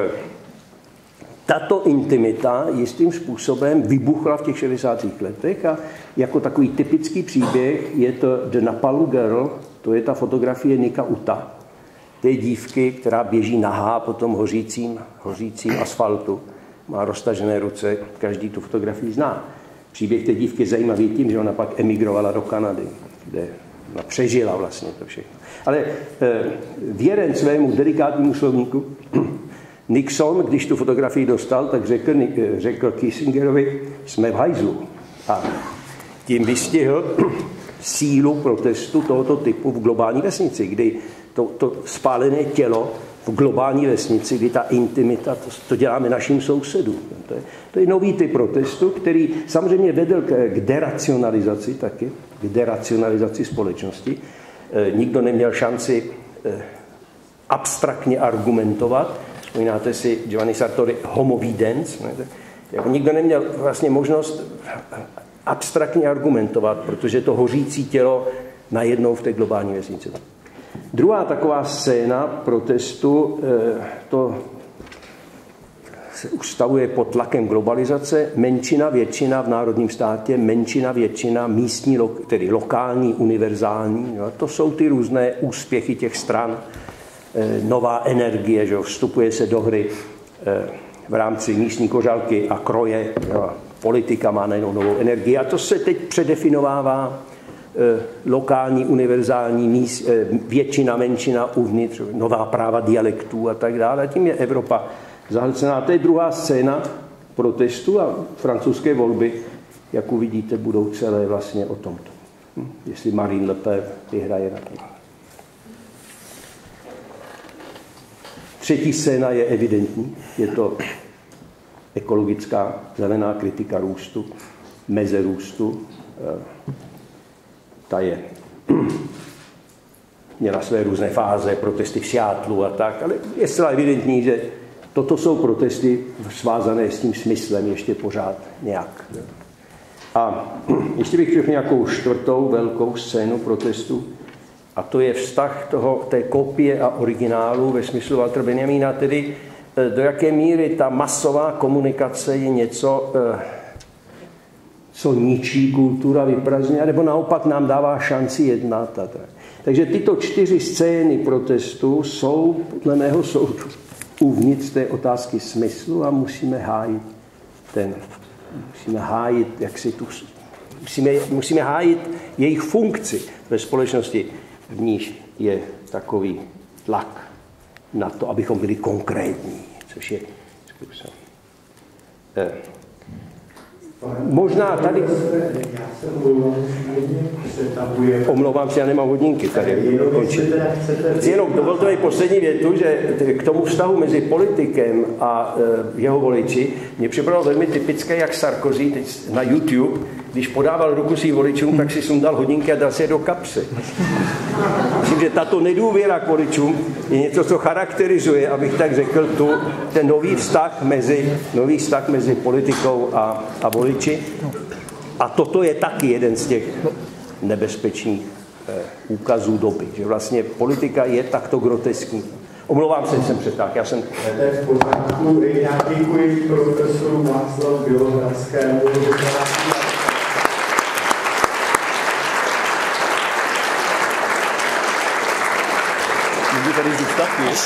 tato intimita jistým způsobem vybuchla v těch 60. letech a jako takový typický příběh je to The Napalm Girl, to je ta fotografie Nika Uta, té dívky, která běží nahá po tom hořícím asfaltu má roztažené ruce, každý tu fotografii zná. Příběh té dívky je zajímavý tím, že ona pak emigrovala do Kanady, kde ona přežila vlastně to všechno. Ale věren svému delikátnímu slovníku, Nixon, když tu fotografii dostal, tak řekl Kissingerovi, jsme v hajzlu. A tím vystihl sílu protestu tohoto typu v globální vesnici, kdy to spálené tělo v globální vesnici, kdy ta intimita, to děláme našim sousedům. To je nový typ protestu, který samozřejmě vedl k deracionalizaci taky, k deracionalizaci společnosti. Nikdo neměl šanci abstraktně argumentovat. Vzpomínáte si Giovanni Sartori homo videns. Nikdo neměl vlastně možnost abstraktně argumentovat, protože to hořící tělo najednou v té globální vesnici. Druhá taková scéna protestu, to se ustavuje pod tlakem globalizace, menšina, většina v národním státě, menšina, většina místní, tedy lokální, univerzální. Jo. To jsou ty různé úspěchy těch stran, nová energie, že jo, vstupuje se do hry v rámci místní kořalky a kroje. Jo. Politika má najednou novou energii a to se teď předefinovává lokální, univerzální, většina, menšina uvnitř, nová práva dialektů a tak dále. A tím je Evropa zahlcená. To je druhá scéna protestu a francouzské volby, jak uvidíte, budou celé vlastně o tomto. Jestli Marine Le Pen vyhraje na to. Třetí scéna je evidentní. Je to ekologická zelená kritika růstu, meze růstu. Ta měla své různé fáze, protesty v Seattlu a tak, ale je zcela evidentní, že toto jsou protesty svázané s tím smyslem ještě pořád nějak. A ještě bych řekl nějakou čtvrtou velkou scénu protestu, a to je vztah té kopie a originálu ve smyslu Waltera Benjamina, tedy do jaké míry ta masová komunikace je něco, co ničí kultura, vyprazňuje, nebo naopak nám dává šanci jednat. Takže tyto 4 scény protestu jsou podle mého soudu uvnitř té otázky smyslu a musíme hájit jejich funkci ve společnosti, v níž je takový tlak na to, abychom byli konkrétní, což je způsob. Možná tady... Omlouvám se, já nemám hodinky tady. Jenom dovolte mi poslední větu, že k tomu vztahu mezi politikem a jeho voliči mě připadalo velmi typické, jak Sarkozy teď na YouTube, když podával ruku svým voličům, tak si sundal hodinky a dal si je do kapsy. Myslím, že tato nedůvěra k voličům je něco, co charakterizuje, abych tak řekl, ten nový vztah mezi politikou a voliči. A toto je taky jeden z těch nebezpečných úkazů doby, že vlastně politika je takto groteskní. Omlouvám se, že jsem přetáhl. Já jsem... To je v pořádku. Já děkuji profesoru Václavu Bělohradskému. Můžu tady zůstat?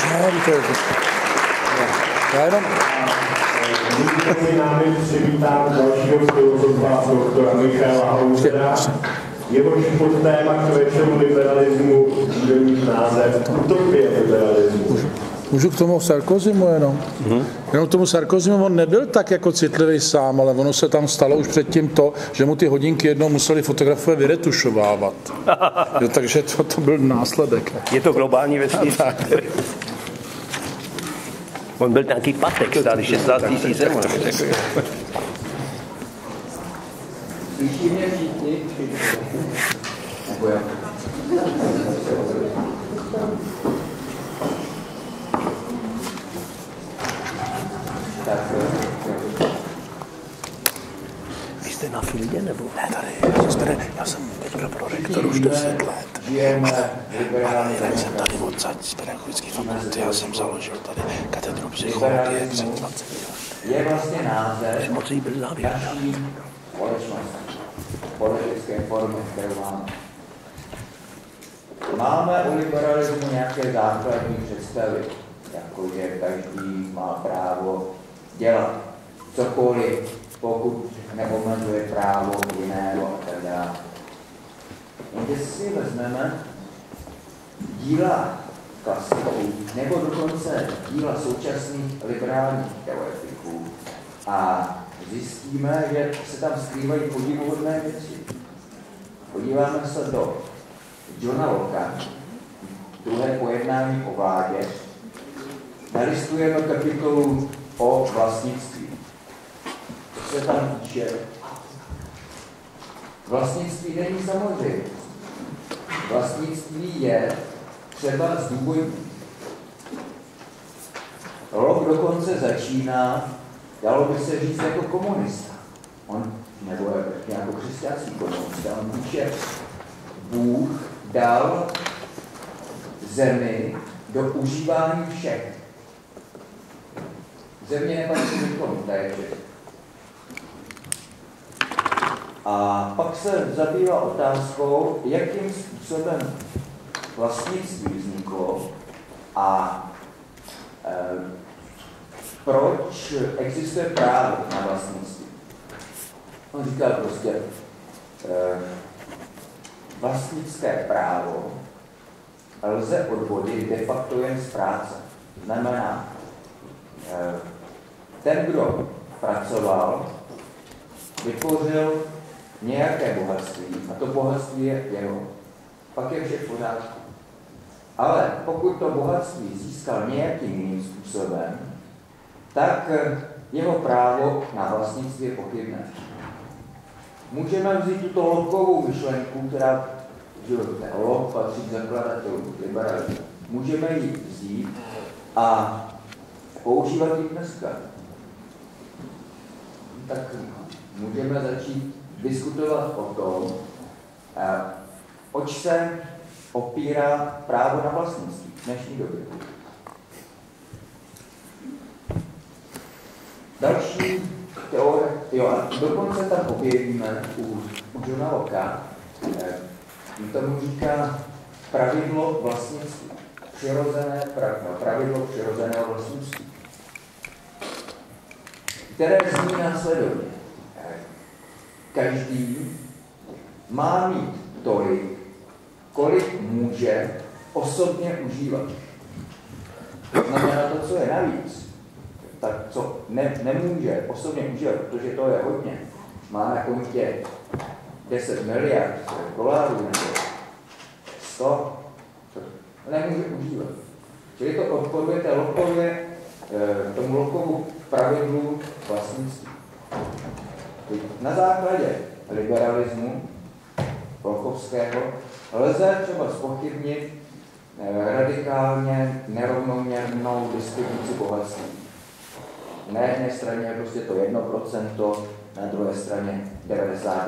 Já jenom... Mezi námi přivítám dalšího filozofa, doktora Michaela Hausera. Jehož pod téma k většímu liberalismu bude mít název Utopie liberalismu. Můžu k tomu Sarkozymu jenom? Jenom k tomu Sarkozymu on nebyl tak jako citlivý sám, ale ono se tam stalo už předtím to, že mu ty hodinky jednou museli fotografové vyretušovávat. Takže to byl následek. Je to globální vesnice. On byl nějaký patek, stáli 16 000 zemů. Slyší mě všichni? Nebo jak? Vy jste na Fildě, nebo? Ne, tady. Já jsem teďka prorektor už 10 let. Ale jsem tady odsaď z pedagogické fakulty. Já jsem založil tady katedru psychologie před 20 let. Je vlastně název Moc jí byl závěr. naší společnosti, politické formy, kterou máme. Máme u liberalismu nějaké základní představy, jako že každý má právo dělat, cokoliv, pokud neomezuje právo jiného a tak dále. Jenže si vezmeme díla klasiků, nebo dokonce díla současných liberálních teoretiků a zjistíme, že se tam skrývají podivuhodné věci. Podíváme se do Johna Locka, druhé pojednání o vládě, nalistujeme kapitolu o vlastnictví. Co se tam píše? Vlastnictví není samozřejmě. Vlastnictví je třeba zdůvodnit. Locke dokonce začíná, dalo by se říct, jako komunista. On, nebo jako křesťanský komunista, on píše, Bůh dal zemi do užívání všech. Země nepatří nikomu, to je všechno. A pak se zabývá otázkou, jakým způsobem vlastnictví vzniklo a proč existuje právo na vlastnictví. On říkal prostě, vlastnické právo lze odvodit de facto jen z práce. Znamená, ten, kdo pracoval, vytvořil nějaké bohatství a to bohatství je jeho. Pak je vše v pořádku. Ale pokud to bohatství získal nějakým jiným způsobem, tak jeho právo na vlastnictví je pochybné. Můžeme vzít tuto Lockovou myšlenku, která Locke patří k zakladatelům liberalismu. Můžeme ji vzít a používat ji dneska. Tak můžeme začít diskutovat o tom, oč se opírá právo na vlastnictví v dnešní době. Další teorie, a dokonce tam objevíme u Johna Locka, tomu říká pravidlo vlastnictví, pravidlo přirozeného vlastnictví, které zní následovně. Každý má mít tolik, kolik může osobně užívat. To znamená to, co je navíc, tak co nemůže osobně užívat, protože to je hodně. Má na kontě 10 miliard dolarů nebo 100, to nemůže užívat. Čili to odporuje tomu Lockovu pravidlu vlastnictví. Na základě liberalismu lockovského lze třeba zpochybnit radikálně nerovnoměrnou distribuci bohatství. Na jedné straně je prostě to 1%, na druhé straně 99%.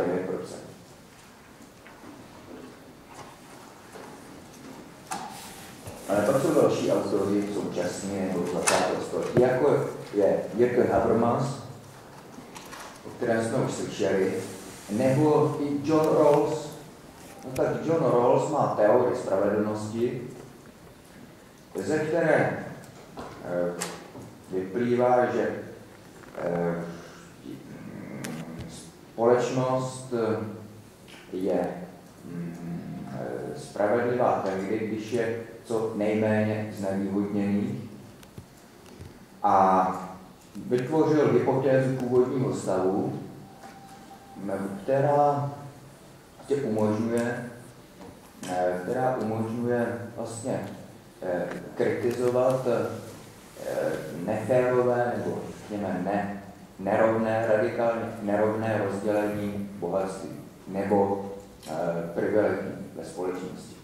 Ale pak jsou další autoři současně nebo 20. století, jako je Jürgen Habermas, o kterém jsme už slyšeli, nebo i John Rawls. No tak John Rawls má teorii spravedlnosti, ze které vyplývá, že společnost je spravedlivá tehdy, když je co nejméně znevýhodněných, a vytvořil hypotézu původního stavu, která umožňuje vlastně kritizovat neférové nebo nerovné, radikálně nerovné rozdělení bohatství nebo privilegií ve společnosti.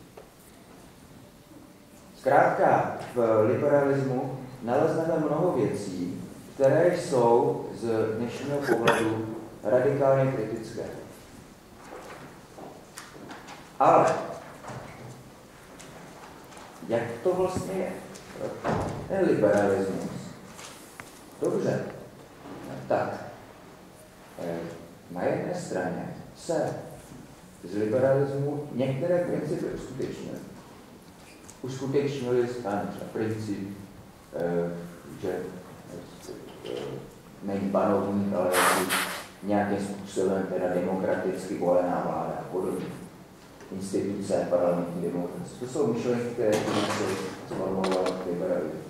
Zkrátka, v liberalismu nalezneme mnoho věcí, které jsou z dnešního pohledu radikálně kritické. Ale jak to vlastně je? Ten liberalismus. Dobře, tak na jedné straně se z liberalismu některé principy uskutečnily. Uskutečnili se princip, že není banovník, ale nějakým způsobem teda demokraticky volená vláda a podobně. Instituce, parlamentní demokracie. To jsou myšlenky, které sformuloval liberalismus.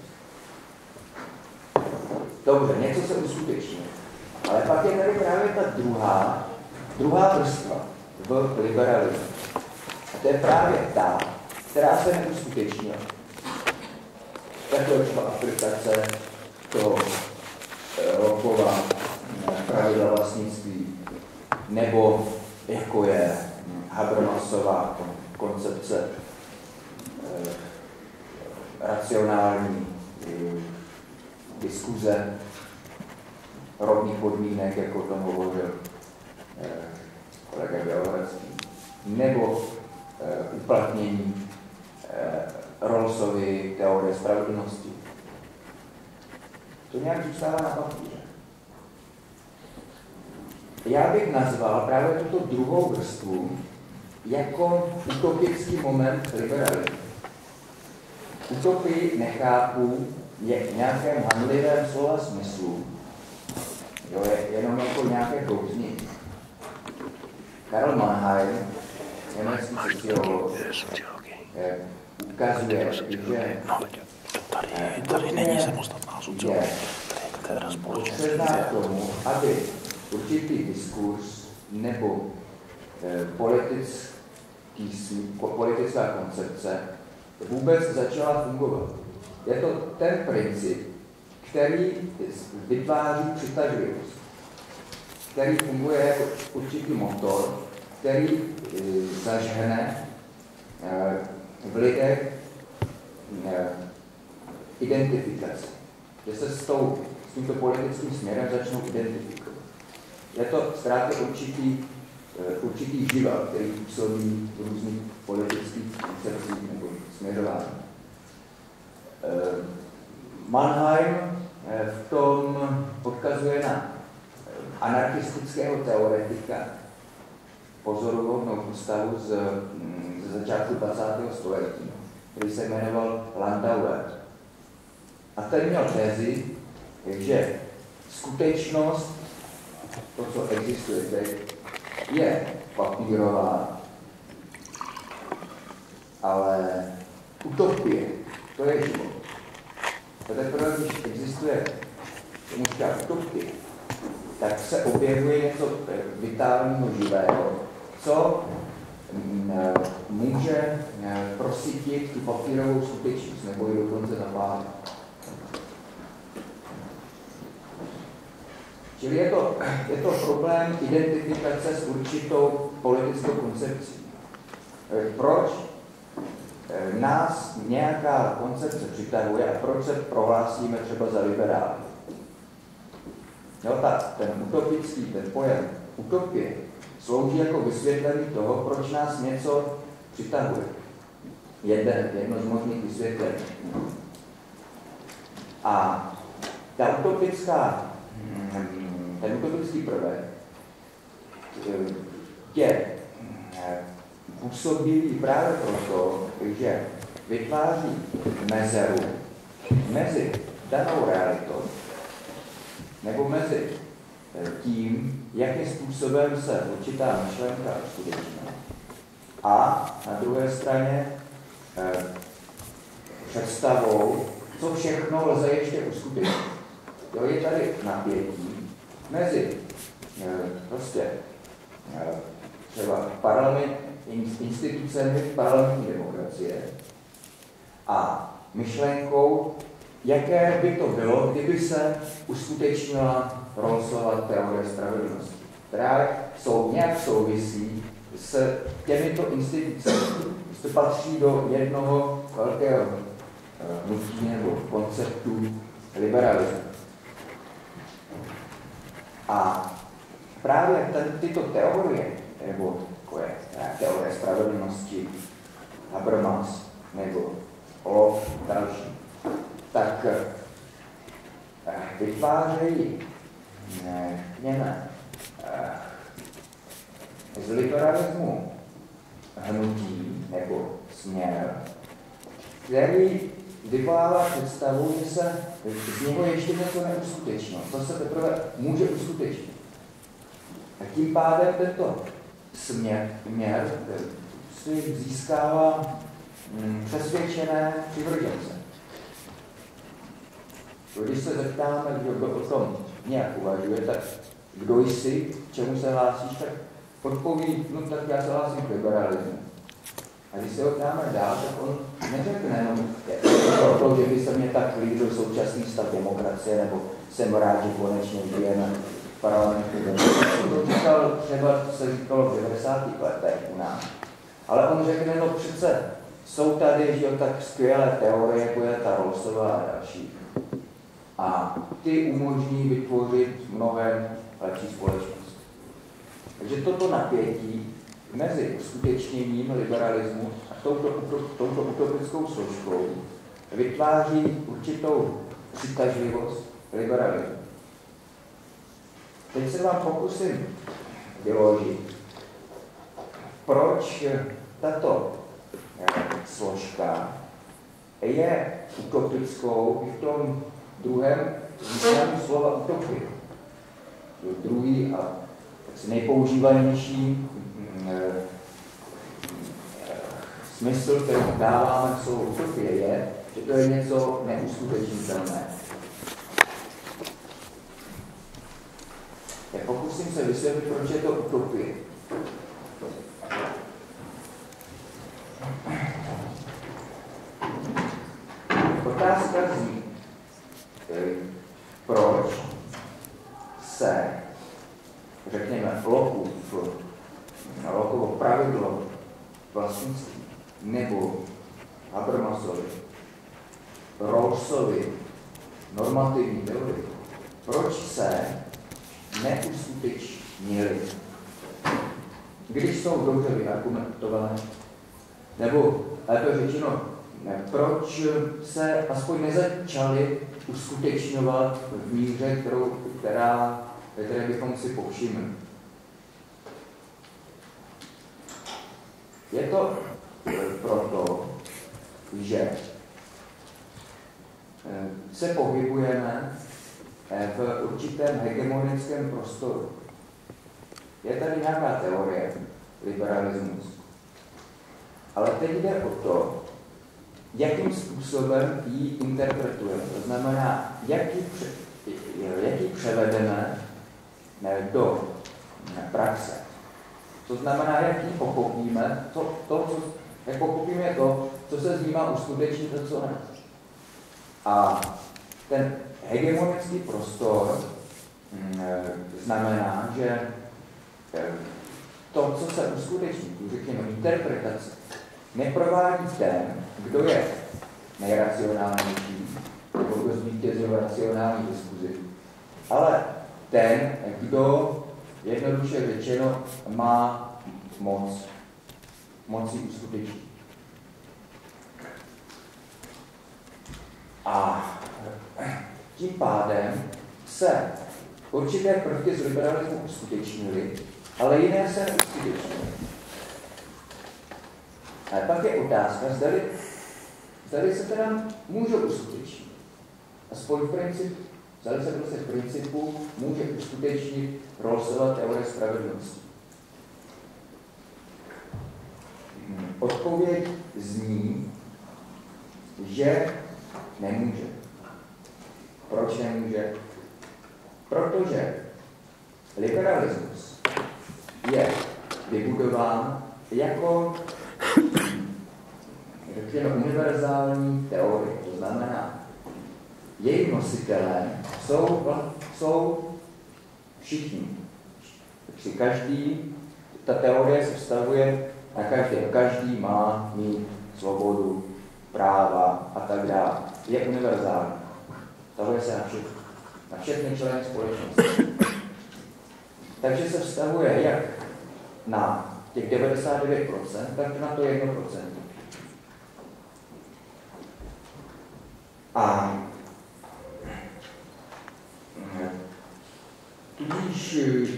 Dobře, něco se uskuteční. Ale pak je tady právě ta druhá vrstva v liberalismu. A to je právě ta, která se neuskutečnila. Jako je třeba aplikace toho Lockeova pravidla vlastnictví, nebo jako je Habermasová koncepce racionální diskuze rovných podmínek, jako o tom hovořil kolega Bělohradský, nebo uplatnění Rawlsovy teorie spravedlnosti. To nějak zůstává na papíře. Já bych nazval právě tuto druhou vrstvu jako utopický moment liberalismu. Utopii nechápu v nějakém hanlivém slova smyslu, jo, jenom jako nějaké kouzní. Karl Mannheim, německý sociolog, ukazuje, že tady není samostatná sociologie. potřebná k tomu, aby určitý diskurs nebo politická koncepce vůbec začala fungovat. Je to ten princip, který vytváří přitažlivost, který funguje jako určitý motor, který zažhne v lidech identifikaci. Že se s tímto politickým směrem začnou identifikovat. Je to zkrátka určitý živel, který působí v různých politických koncepcích nebo směřování. Mannheim v tom odkazuje na anarchistického teoretika, pozoruhodnou postavu ze začátku 20. století, který se jmenoval Landauer. A ten měl tezi, že skutečnost, to, co existuje teď, je papírová, ale utopie, to je život. A teprve, když existuje mužská utopie, tak se objevuje něco vitálního, živého, co může prosytit tu papírovou skutečnost, nebo ji dokonce zapálit. Čili je to problém identifikace s určitou politickou koncepcí. Proč nás nějaká koncepce přitahuje a proč se prohlásíme třeba za liberály? Ten utopický, ten pojem utopie slouží jako vysvětlení toho, proč nás něco přitahuje. Jedno z možných vysvětlení. A ten utopický prvek je působí právě proto, že vytváří mezeru mezi danou realitou nebo mezi tím, jakým způsobem se určitá myšlenka uskutečná a na druhé straně představou, co všechno lze ještě uskutečnit. Je tady napětí mezi třeba institucemi parlamentní demokracie a myšlenkou, jaké by to bylo, kdyby se uskutečnila Rawlsova teorie spravedlnosti, která nějak souvisí s těmito institucemi, to patří do jednoho velkého hnutí nebo konceptu liberalismu. A právě tyto teorie, nebo teorie spravedlnosti, Habermas nebo Locke další, tak vytvářejí z liberalismu hnutí nebo směr, který vyvolává představu, že se z něho ještě něco neuskutečnilo. To se teprve může uskutečnit. A tím pádem tento směr si získává přesvědčené přivržence. Když se zeptáme, kdo o tom nějak uvažuje, tak kdo jsi, k čemu se hlásíš, tak odpoví, no tak já se hlásím k liberalismu. A když se ho dáme dál, tak on neřekne jenom proto, že by se mě tak líbil současný stav demokracie, nebo jsem rád, že konečně žijeme v parlamentní demokracii. To říkal třeba, se říkalo v 90. letech u nás. Ale on řekne, no přece jsou tady, že tak skvělé teorie, jako je ta Rawlsová a další. A ty umožní vytvořit mnohem lepší společnost. Takže toto napětí mezi uskutečněním liberalismu a touto utopickou složkou vytváří určitou přitažlivost liberalismu. Teď se vám pokusím vyložit, proč tato složka je utopickou i v tom druhém významu slova utopie. Druhý a nejpoužívanější smysl, který dáváme v slovu utopie, je, že to je něco neuskutečnitelné. Já pokusím se vysvětlit, proč je to utopie. Otázka zní, proč se, řekněme, Lockovo pravidlo vlastnictví nebo Habermasovi, Rawlsovi normativní teorie, proč se neuskutečnili, když jsou dobře vyargumentované, nebo lépe řečeno, proč se aspoň nezačaly uskutečňovat v míře, které bychom si povšimli. Je to proto, že se pohybujeme v určitém hegemonickém prostoru. Je tady nějaká teorie, liberalismus. Ale teď jde o to, jakým způsobem ji interpretujeme. To znamená, jak ji převedeme do praxe. To znamená, jak ji pochopíme, jak pochopíme to, co se z ní má uskutečnit a co ne. A ten hegemonický prostor znamená, že to, co se uskuteční, tu řekněme interpretaci, neprovádí ten, kdo je nejracionálnější, nebo kdo zvítězil v racionální diskuzi, ale ten, kdo jednoduše řečeno má moci uskutečnit. A tím pádem se určité prvky z liberalismu uskutečnily, ale jiné se neuskutečnily. Ale pak je otázka, zdali se teda můžou uskutečnit. Aspoň v principu, zdali se prostě v principu může uskutečnit Rawlsova teorie spravedlnosti. Odpověď zní, že nemůže. Proč nemůže? Protože liberalismus je vybudován jako řekněme univerzální teorie. To znamená, jejím nositelem jsou všichni. Každý, ta teorie se vztahuje na každé. Každý má mít svobodu, práva a tak dále. Je univerzální. Vztahuje se na všechny členy společnosti. Takže se vztahuje jak na těch 99%, tak na to 1%. A tudíž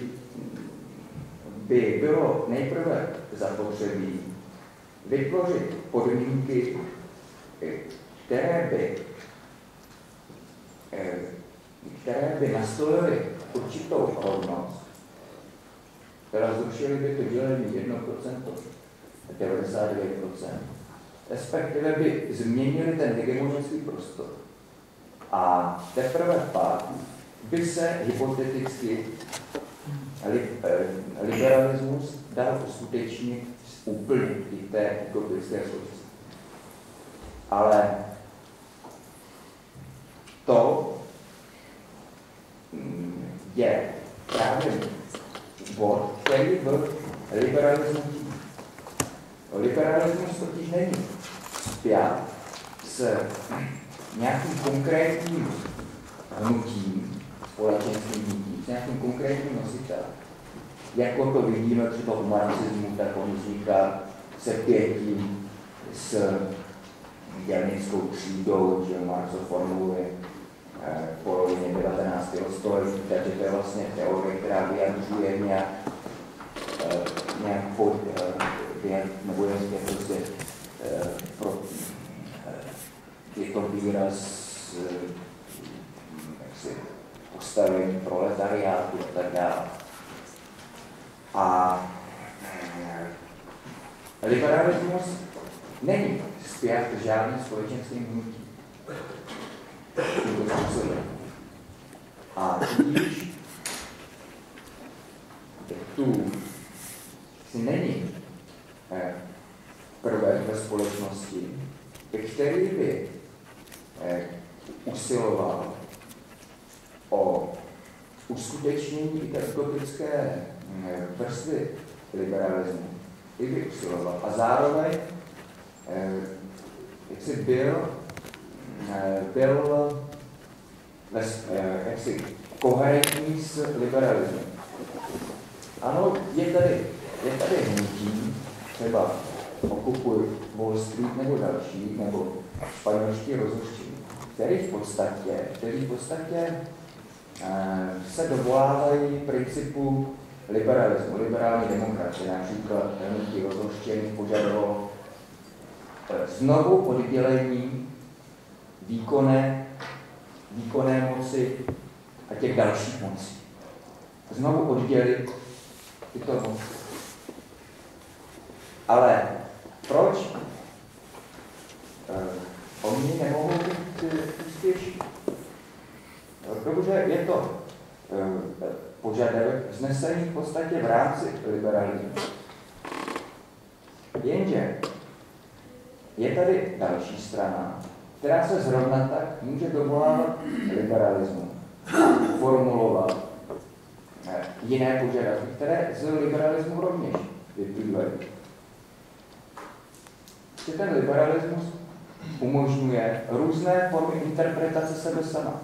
by bylo nejprve zapotřebí vytvořit podmínky, které by nastolily určitou rovnost, která zrušily by to dělení 1% a 99%, respektive by změnili ten hegemonický prostor. A teprve pak by se hypoteticky liberalismus dal uskutečnit úplně i té utopické pozice. Ale to je právě bod, který byl liberalismus. Liberalismus totiž není spjat s nějakým konkrétním hnutím, společenským hnutím, s nějakým konkrétním nositelem. Jako to vidíme třeba v marxismu, tak on vzniká se pětím s dělnickou třídou, že Marx ho formuluje v polovině 19. století, takže to je vlastně teorie, která vyjadřuje nějak nebo je prostě je to výraz postavení proletariátu a tak dále. A liberalismus není spjat s žádným společenským hnutím. A tudíž tu si není prvek ve společnosti, který by usiloval o uskutečnění té utopické vrstvy liberalismu, i by usiloval. A zároveň jaksi byl jaksi koherentní s liberalismem. Ano, je tady hnutí, třeba Okupuj Wall Street nebo další, nebo španělští rozhořčení, kteří v podstatě se dovolávají principu liberalismu, liberální demokracie. Například hnutí rozhořčení požadovalo znovu oddělení výkonné moci a těch dalších mocí. Znovu oddělit tyto moci. Ale proč oni nemohou být úspěšní? Protože je to požadavek vznesený v podstatě v rámci liberalismu. Jenže je tady další strana, která se zrovna tak může dovolávat liberalismu, formulovat jiné požadavky, které z liberalismu rovněž vyplývají. Ten liberalismus umožňuje různé formy interpretace sebe sama.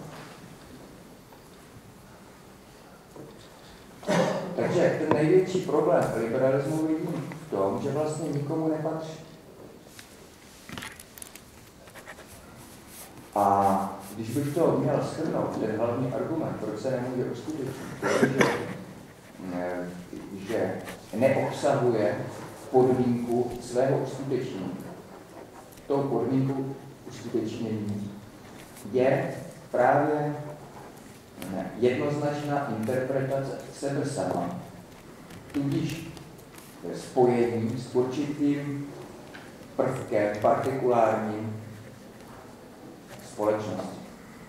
Takže ten největší problém liberalismu vidím v tom, že vlastně nikomu nepatří. A když bych to měl shrnout, ten hlavní argument, proč se nemůže uskutečnit, že neobsahuje podmínku svého uskutečnění. Tou podmínku uskutečnění je právě jednoznačná interpretace sebe sama, tudíž spojení s určitým prvkem partikulárním společnosti.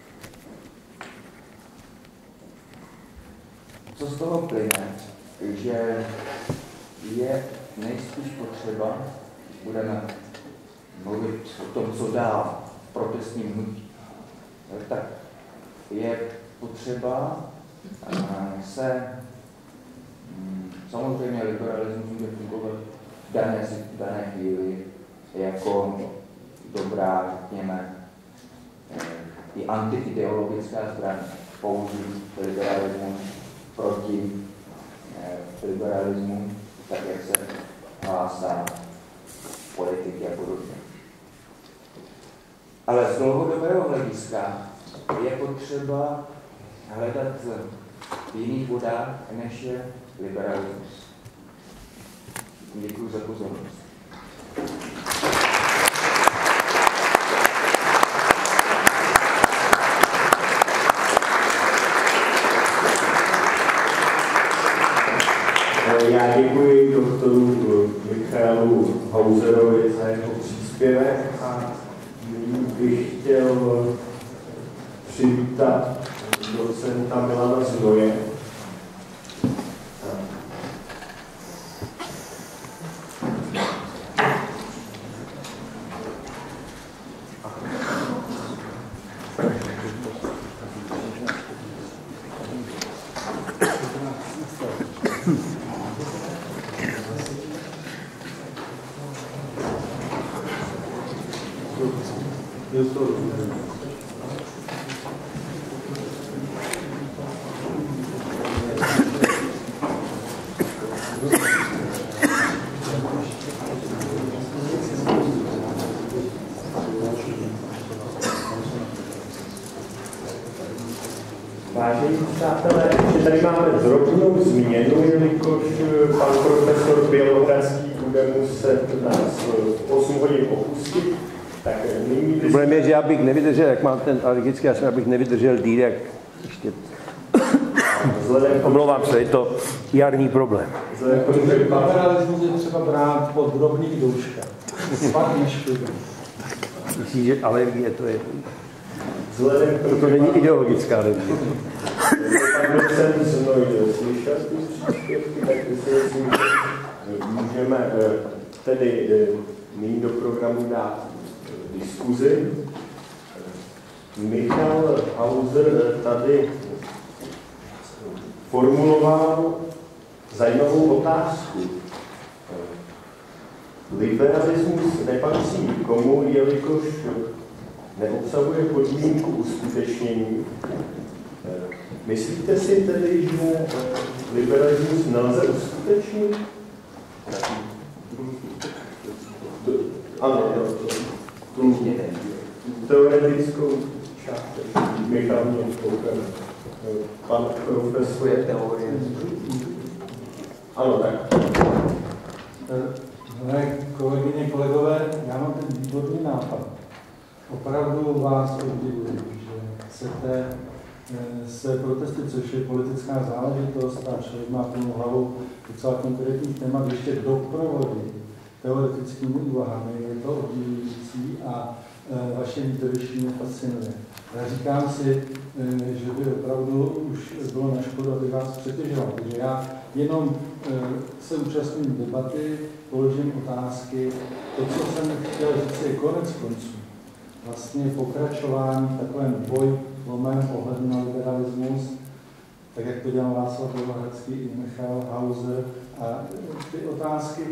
Co z toho plyne, že je nejspíš potřeba, budeme mluvit o tom, co dál v protestním hnutí, tak je potřeba se, samozřejmě liberalismus může fungovat v dané chvíli jako dobrá, řekněme, i antiideologická zbraň, použít liberalismus proti liberalismu, tak jak se hlásá politiky a podobně. Ale z dlouhodobého hlediska je potřeba hledat v jiných vodách, než je liberalismus. Děkuji za pozornost. doktoru Michaelu Hauserovi za jeho příspěvek a nyní bych chtěl přivítat docenta Milana Znoje. Vážení přátelé, ještě tady máme drobnou změnu, jelikož pan profesor Bělohradský bude muset nás 8 hodin opustit. Tak nyní problém je, že já bych nevydržel, jak mám ten alergický, já bych nevydržel díl, jak ještě... Omlouvám se, je to jarní problém. Liberalismus je třeba brát po drobných douškách. Pak neškodí. Myslíš, že alergie to je... To není ideologická alergie. Pan docent Znoj slyšel ty příspěvky, tak si myslím, že můžeme tedy nyní do programu dát diskuzi. Michal Hauser tady formuloval zajímavou otázku. Liberalismus nepatří komu, jelikož neobsahuje podmínku uskutečnění. Myslíte si tedy, že liberalismus nelze uskutečnit? Ano, tu teoretickou část Michal mě koukal. Pan profesor je teorie. Ano, tak. Milé kolegyně, kolegové, já mám ten výborný nápad. Opravdu vás obdivuji, že chcete své protesty, což je politická záležitost a člověk má plnou hlavu docela konkrétních témat, ještě doprovodit teoretickými úvahami. Je to obdivující a vaše výběrští mě fascinuje. Já říkám si, že by opravdu už bylo na škodu, aby vás přetěžoval. Takže já jenom se účastním debaty, položím otázky. To, co jsem chtěl říct, je konec konců. Vlastně pokračování v takovém dvojlomém pohledu na liberalismus, tak jak to dělal Václav Bělohradský i Michal Hauser. A ty otázky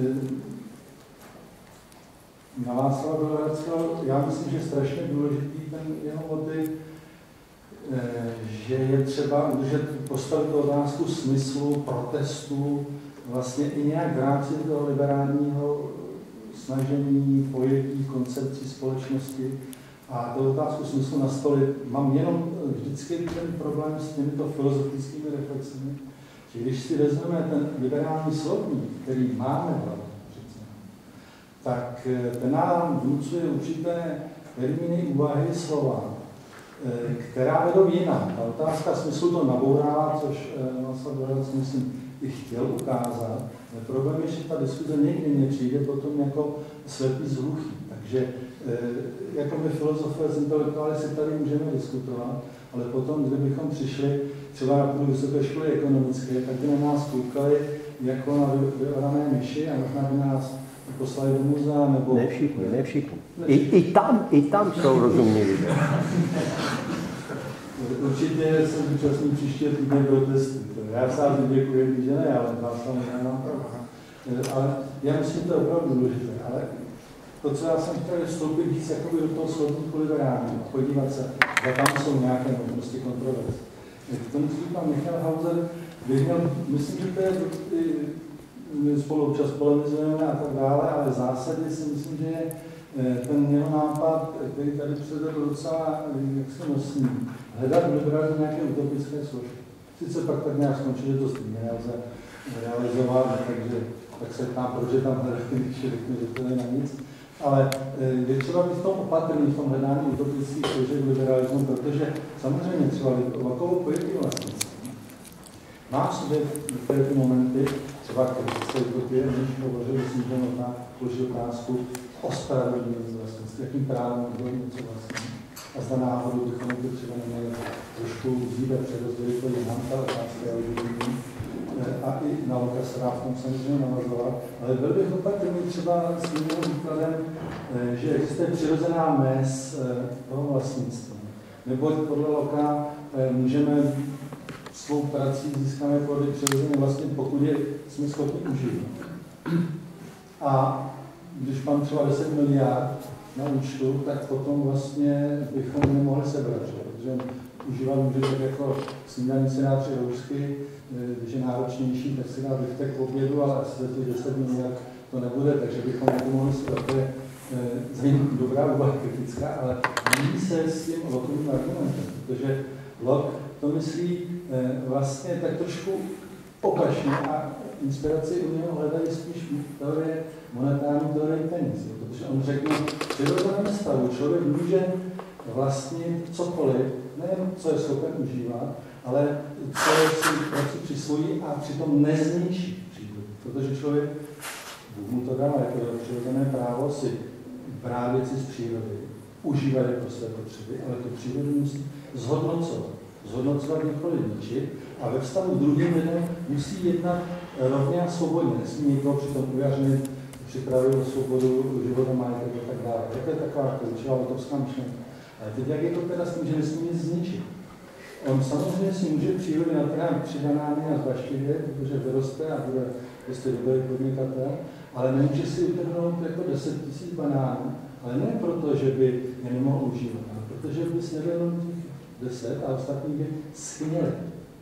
na Václava Bělohradského, já myslím, že je strašně důležitý ten jeho motiv, že je třeba postavit otázku smyslu, protestu, vlastně i nějak v rámci toho liberálního snažení, pojetí, koncepcí společnosti a tu otázku smyslu nastolit. Mám jenom vždycky ten problém s těmito filozofickými reflexemi, že když si vezmeme ten liberální slovník, který máme přece, tak ten nám vnucuje určité termíny, úvahy, slova, která vedou jinam. Ta otázka smyslu to nabourává, což Václav Bělohradský, myslím, i chtěl ukázat. Problém je, že ta diskuze někdy nepřijde potom jako slepý z hluchý. Takže jako my filozofové z intelektuály si tady můžeme diskutovat, ale potom, kdybychom přišli třeba na půdu vysoké školy ekonomické, tak by na nás koukali jako na vyvrané myši a možná by nás poslali do muzea, nebo... Ne všichni. I tam jsou rozumní lidé. Určitě se zúčastní příště týdne protesty. Já sám děkuji, že ne, ale Václav nemám pravdu. Ale já myslím, že to je opravdu důležité. Ale to, co já jsem chtěl vstoupit víc jakoby do toho slovníku liberálního a podívat se, zda tam jsou nějaké možnosti kontroverze. K tomu, co říkal Michal Hauser, bych měl, myslím, že to je, my spolu občas polemizujeme a tak dále, ale v zásadě si myslím, že ten jeho nápad, který tady předvedl docela jaksi nosný, hledat v liberalismu nějaké utopické složky. Sice pak tak nějak skončí, že to stejně nelze realizovat, takže tak se ptám, proč je tam hledat, když řekne, že to je na nic. Ale je třeba být v tom opatrný, v tom hledání utopických složek liberalismu, protože samozřejmě třeba Vakovo pojetí vlastnictví má v sobě některé ty momenty, třeba kritické utopie, než hovořili s ním položil otázku o spravedlnosti vlastnictví, jakým právem kdo něco vlastní. A zda náhodou bychom to třeba neměli trošku dříve přerozdělit, to je nám ta otázka a i nauka se dá v tom samozřejmě navazovala. Ale byl bych opatrný třeba s tím výkladem, že existuje přirozená mez toho vlastnictví. Nebo podle Locka můžeme svou prací získáme plody přirozeně vlastně, pokud je jsme schopni užívat. A když mám třeba 10 miliard na účtu, tak potom vlastně bychom nemohli sebrat, protože užívat může tak jako snídaní se dá 3 roušky, když je náročnější, tak si dá biftek k obědu, ale asi za těch 10 miliard to nebude, takže bychom nemohli sebrat. To je dobrá úvaha kritická, ale mluví se s tím Lockovým argumentem, protože Locke to myslí vlastně tak trošku opačně a inspiraci u něho hledají spíš teorie, monetární teorie peněz, protože on řekne, v přirozeném stavu člověk může vlastnit cokoliv, nejen co je schopen užívat, ale co si přisvojí a přitom nezničí přírodu. Protože člověk, Bůh mu to dal jako přirozené právo si brát věci z přírody, užívat je pro své potřeby, ale tu přírodu musí zhodnocovat nikoli ničit a ve vztahu druhým lidem musí jednat rovně a svobodně. Nesmí někoho přitom ujařnit, připravit o svobodu života, majetek a tak dále. To je taková klíčová autovská myšlenka. Ale teď jak je to teda s tím, že nesmí nic zničit? On samozřejmě si může přírody natrhat 3 banány a zbaštěvě, protože vyroste a bude prostě dobrý podnikatel, ale nemůže si utrhnout jako 10 000 banánů, ale ne proto, že by je nemohl užívat, ale protože by si nevěděl těch 10 a ostatní by schněli.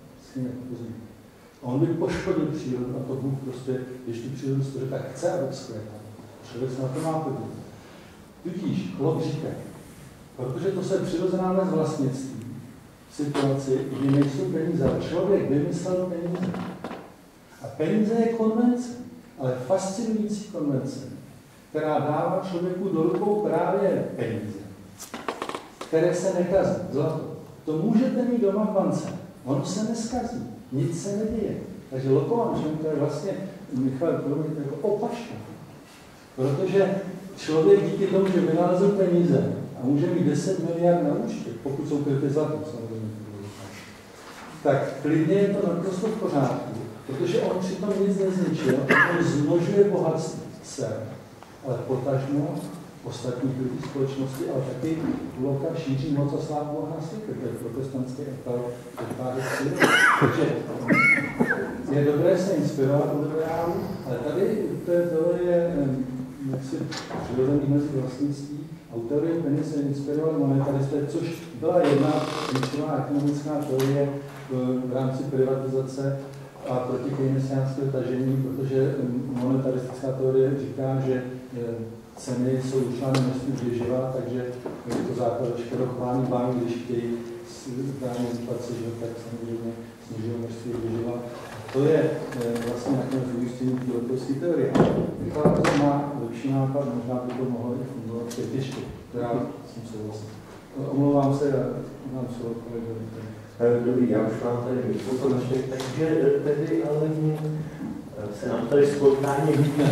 A on by poškodil přírodu a to Bůh prostě, když tu přírodu stvoří, tak chce, aby vzkvétal. Člověk se na to má podívat. Tudíž Locke říká, protože to se přirozená věc vlastnictví, v situaci, kdy nejsou peníze, ale člověk vymyslel peníze. A peníze je konvence, ale fascinující konvence, která dává člověku do rukou právě peníze, které se nekazí, zlato. To můžete mít doma v bance, ono se neskazí, nic se neděje. Takže Locková myšlenka je vlastně, Michal, jako opačná. Protože člověk díky tomu, že vynalezl peníze a může mít 10 miliard na účtě, pokud jsou kryty zlatem, samozřejmě, tak klidně je to naprosto v pořádku, protože on přitom nic nezničil, on zmnožuje bohatství se, ale potažmo ostatních lidí společnosti, ale taky Locka šíří moc a slávu na světě, to je protestantský apel. Takže je dobré se inspirovat u liberálů, ale tady to je teorie přirozených mezi vlastnictví a u teorie peněz se inspirovali monetaristé, což byla jedna klíčová ekonomická teorie v rámci privatizace a proti keynesiánského tažení, protože monetaristická teorie říká, že ceny jsou určovány množství vyživa, takže je to základ veškerého chování bank, když chtějí dání inflaci, tak samozřejmě snižují množství vyživa. To je vlastně nakonec vyústění té Lockovské teorie. Michal má lepší nápad, možná by to mohlo i fungovat kritičky, která jsem souhlasil. Omlouvám se a mám slovo kolegovi. Dobrý, já už mám tady mikrofon, takže tedy ale se nám tady spontánně vidíme.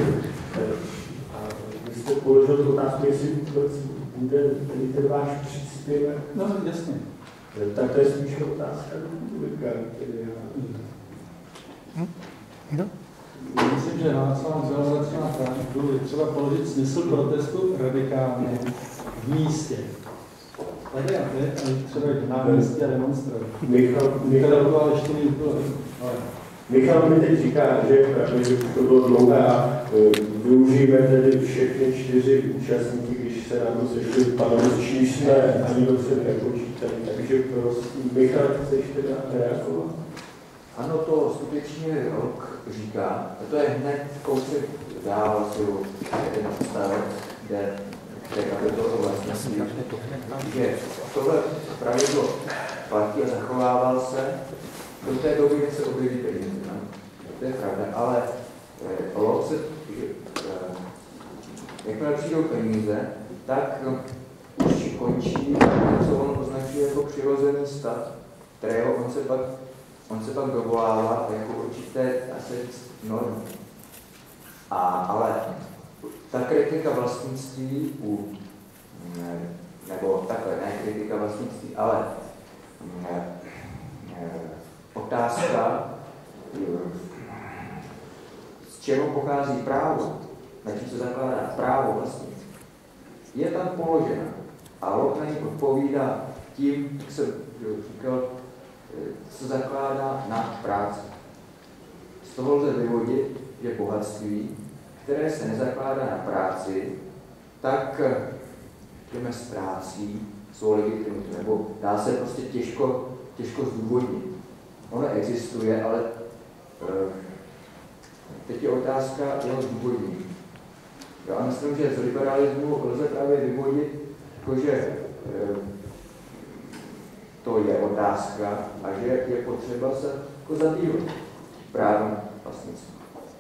A vy jste položil tu otázku, jestli bude ten váš příspěvek. No, jasně. Tak to je spíš otázka publika. Myslím, že Václav Zelenec má pravdu, je třeba položit smysl protestu radikálně v místě. Tady a teď, ale třeba jít na místě a demonstrovat. Michal mi teď říká, že to bylo dlouhé a využijeme tedy všechny 4 účastníky, když se nám sešli panelisti, jsme ani dobře nepočítali. Takže prosím, Michal, chceš teda reagovat? Ano, to skutečně Locke říká, a to je hned kousek dál jeden odstavec, kde je to vlastnictví, že tohle pravidlo platí a zachovával se do té doby, než se objeví peníze. To je pravda, ale Locke se, jakmile přijdou peníze, tak už končí, co on označuje jako přirozený stav, kterého on se pak dovolává jako určité normy. Ale ta kritika vlastnictví nebo takhle, ne kritika vlastnictví, ale otázka, z čeho pochází právo, na čím se zakládá právo vlastnictví, je tam položena. A Locke odpovídá tím, jak jsem říkal, se zakládá na práci. Z toho lze vyvodit, že bohatství, které se nezakládá na práci, tak jdeme ztrácí svou legitimitu, nebo dá se prostě těžko zdůvodnit. Ono existuje, ale teď je otázka jeho zdůvodnění. Já myslím, že z liberalismu lze právě vyvodit, že to je otázka a že je potřeba se zabývat právem vlastnictví.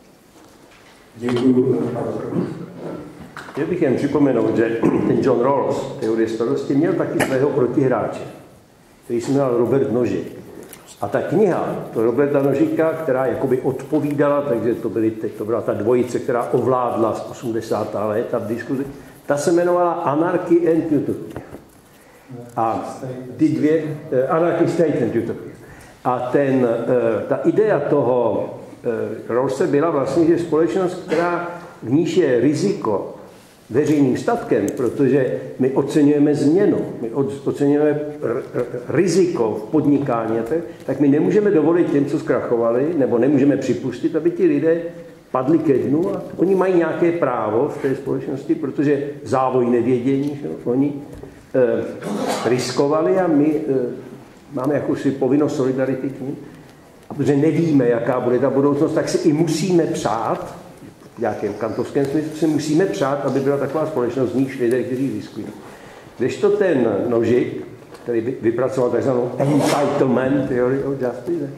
Děkuji. Chtěl bych jen připomenout, že ten John Rawls, teorie starosti, měl taky svého protihráče, který se jmenoval Robert Nožick. A ta kniha, to Roberta Nožicka, která jakoby odpovídala, takže to byla ta dvojice, která ovládla z 80. let v diskuzi, ta se jmenovala Anarchy and Utopia. A ty dvě, Anarchy, State and Utopia. A ta idea toho Rawlse byla vlastně, že společnost, v níž je riziko veřejným statkem, protože my oceňujeme změnu, my oceňujeme riziko v podnikání, tak my nemůžeme dovolit těm, co zkrachovali, nebo nemůžeme připustit, aby ti lidé padli ke dnu a oni mají nějaké právo v té společnosti, protože závoj nevědění, že? Oni riskovali a my máme jakousi povinnost solidarity k nim. A protože nevíme, jaká bude ta budoucnost, tak si i musíme přát, v nějakém kantovském smyslu si musíme přát, aby byla taková společnost, z níž lidé, kteří riskují. Kdežto ten Nožick, který vypracoval takzvanou entitlement theory of justice,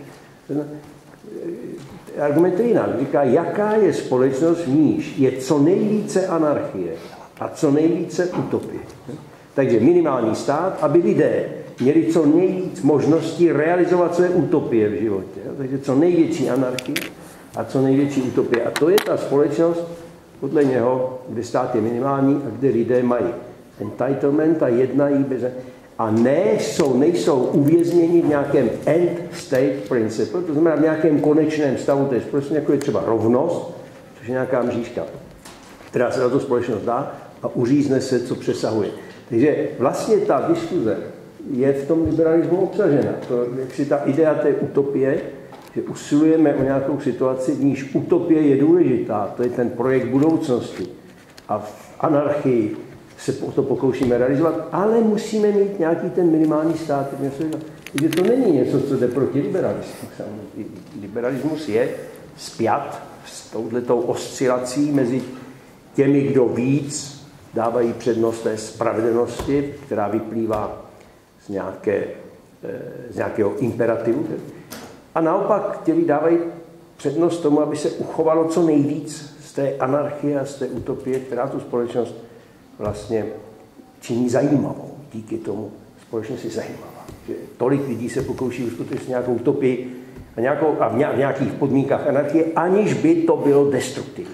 argumentuje jinak. Říká, jaká je společnost, v níž je co nejvíce anarchie a co nejvíce utopie. Takže minimální stát, aby lidé měli co nejvíc možností realizovat své utopie v životě. Takže co největší anarchie a co největší utopie. A to je ta společnost, podle něho, kde stát je minimální a kde lidé mají entitlement a jednají bez... A nejsou uvězněni v nějakém end state principle, to znamená v nějakém konečném stavu, to je prostě jako je třeba rovnost, což je nějaká mřížka, která se na to společnost dá a uřízne se, co přesahuje. Takže vlastně ta diskuze je v tom liberalismu obsažena. To, jak si ta idea té utopie, že usilujeme o nějakou situaci, v níž utopie je důležitá, to je ten projekt budoucnosti. A v anarchii se to pokoušíme realizovat, ale musíme mít nějaký ten minimální stát. Takže to není něco, co jde proti liberalismu. Liberalismus je spjat s touhletou oscilací mezi těmi, kdo víc dávají přednost té spravedlnosti, která vyplývá z nějakého imperativu. A naopak těmi dávají přednost tomu, aby se uchovalo co nejvíc z té anarchie a z té utopie, která tu společnost vlastně činí zajímavou. Díky tomu společnost je zajímavá. Že tolik lidí se pokouší uskutečnit nějakou utopii a v nějakých podmínkách anarchie, aniž by to bylo destruktivní.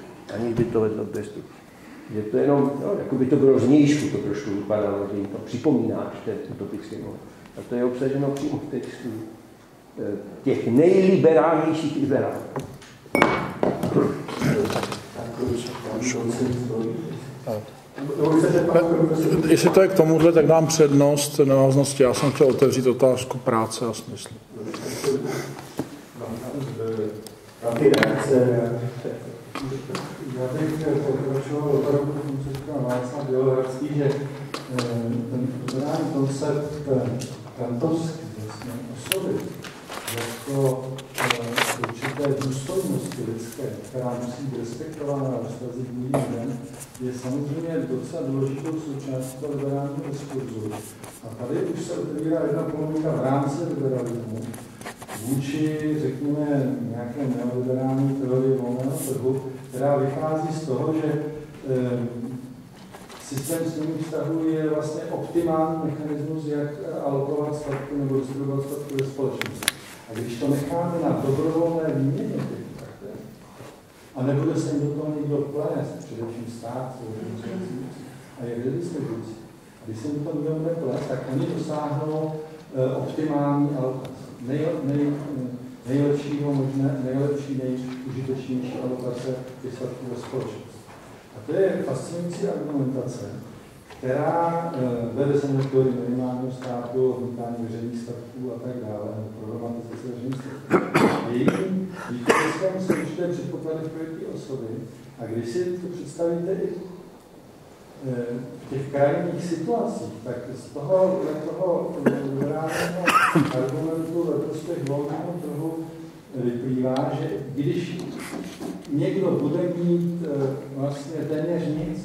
Že to jenom, jako by to bylo znějšku, to trošku vypadalo, že jim to připomíná ten utopický moment. A to je obsaženo přímo v textu těch nejliberálnějších liberálů. Jestli to je k tomuhle, tak dám přednost návaznosti. Já jsem chtěl otevřít otázku práce a smyslu. Já bych pokračoval opravdu tomu, co říkal Václav Bělohradský, že ten liberální koncept kantovský vlastně osoby jako určité důstojnosti lidské, která musí být respektována ve vztazích k jiným lidem, je samozřejmě docela důležitou součástí toho liberálního diskurzu. A tady už se otevírá jedna polemika v rámci liberalismu vůči, řekněme, nějaké neoliberální teorie volného trhu, která vychází z toho, že systém smluvních vztahů je vlastně optimální mechanismus, jak alokovat statky nebo distribuovat statky ve společnosti. A když to necháme na dobrovolné výměně těch a nebude se jim do toho někdo plést, především stát, a je redistribucí. A když se jim to někdo nebude plést, tak oni dosáhnou optimální alokace. Nejlepší, nejužitečnější alokace výsledků ve společnosti. A to je fascinující argumentace, která vede se na teorii minimálního státu, odmítání veřejných statků a tak dále, problematizace veřejných statků. Jejím východiskem jsou určité předpoklady v pojetí osoby. A když si to představíte i v těch krajních situacích, tak z toho liberálního argumentu ve prospěch volného trhu vyplývá, že když někdo bude mít vlastně téměř nic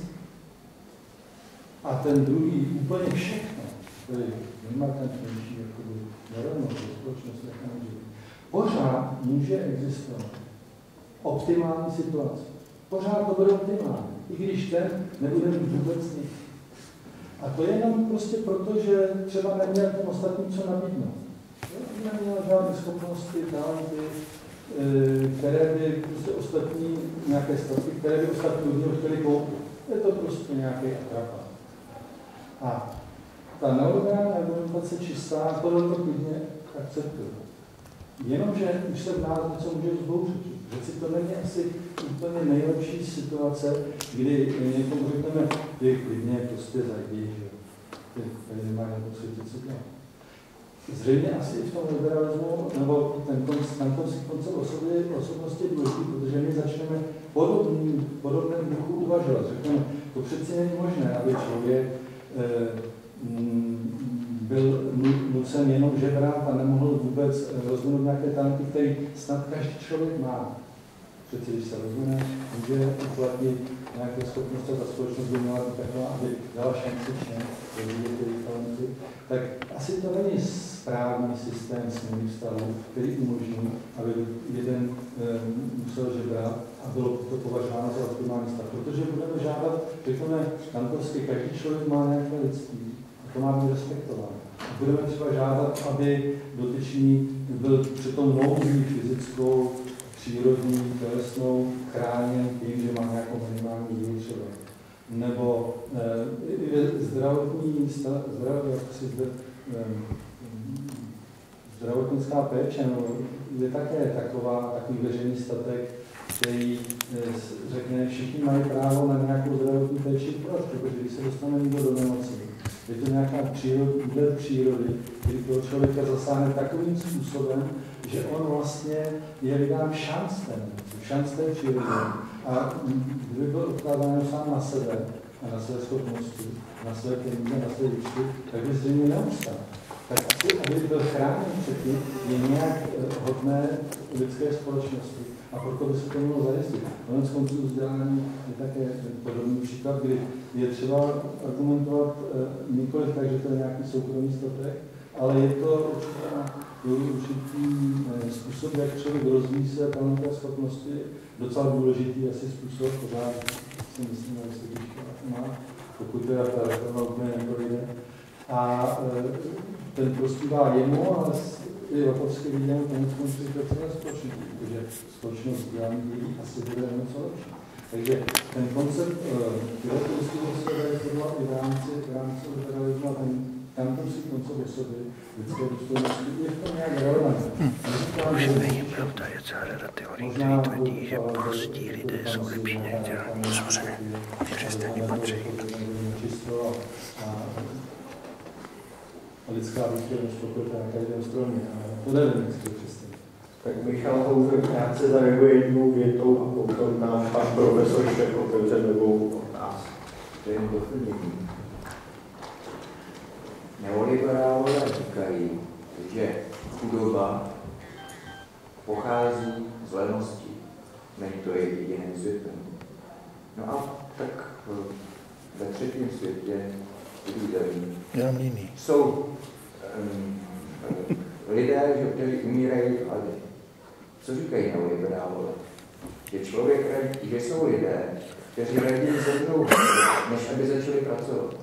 a ten druhý úplně všechno, tedy nejmarkantnější nerovnost společnosti, pořád může existovat optimální situace. Pořád to bude optimální, i když ten nebude mít vůbec nic. A to je jenom prostě proto, že třeba neměl ten ostatní co nabídnout. Neměl žádné schopnosti, talenty, které by prostě ostatní, nějaké statky, které by ostatní lidé chtěli koupit. Je to prostě nějaký atrapát. A ta neoliberální argumentace čistá, to klidně akceptuje. Jenomže už se v nás něco může vzbouřit. Přeci to není asi úplně nejlepší situace, kdy někomu řekneme, ty klidně prostě zajdi, že ty nemá nějakou světě co dělat. Zřejmě asi i v tom liberalismu, nebo ten koncept osobnosti je důležitý, protože my začneme podobném duchu uvažovat. Řekneme, to přeci není možné, aby člověk byl nucen jenom žebrat a nemohl vůbec rozvinout nějaké talenty, které snad každý člověk má. Přeci, když se rozvine, může uplatnit nějaké schopnosti a ta společnost by měla být taková, aby dala šanci všem rozvíjet ty talenty. Tak asi to není správný systém směrných vztahů, který umožní, aby jeden musel žebrat a bylo to považováno za optimální stav. Protože budeme žádat, řekněme, kantorsky, každý člověk má nějaké lidství a to má být respektováno. Budeme třeba žádat, aby dotyčný byl před tou nouzí fyzickou, přírodní, tělesnou, chráněn tím, že má nějakou minimální výhodu třeba. Nebo zdravotnická péče je také takový veřejný statek, který řekne, všichni mají právo na nějakou zdravotní péči, protože když se dostane někdo do nemoci, je to nějaká přírody, kdy toho člověka zasáhne takovým způsobem, že on vlastně je vydán šanc té přírody. A kdyby byl odkládán sám na sebe a na své schopnosti, na své peníze, na své výčty, tak by zřejmě neustal. Tak asi, aby byl chráněn před tím, je nějak hodné lidské společnosti. A proto by se to mělo zajistit. Konec konců vzdělání je také podobný příklad, kdy je třeba argumentovat nikoliv tak, že to je nějaký soukromý statek, ale je to určitý způsob, jak člověk rozvíjí své talentové schopnosti, docela důležitý asi způsob, pořád si myslím, že se když má, pokud teda ta reforma úplně neprojde. A ten prospívá jemu, ale i Rokovský viděl konec konců to celé společnosti, protože společnost vzdělání lidí asi bude něco lepší. Takže ten koncept relativistického reforma i v rámci liberalismu a ten kantorský koncept osoby, lidské důstojnosti, je v tom nějak relevantní. Není pravda, je celá řada teorií, které tvrdí, že prostí lidé jsou lepší než dělaní. Samozřejmě, křesťané patří. A lidská důstojnost, pokud na každém stromě. To nevím, jak si to představit. Tak Michal Houfer krátce zareaguje jednou větou a potom nám pan profesor Šek otevře novou otázku. To je jen doplnění. Neoliberálové říkají, že chudoba pochází z lenosti. Není to jediným světem. No a tak ve třetím světě jsou lidé, kteří umírají v hladě. Co říkají neoliberálové? Že že jsou lidé, kteří raději zemřou, než aby začali pracovat.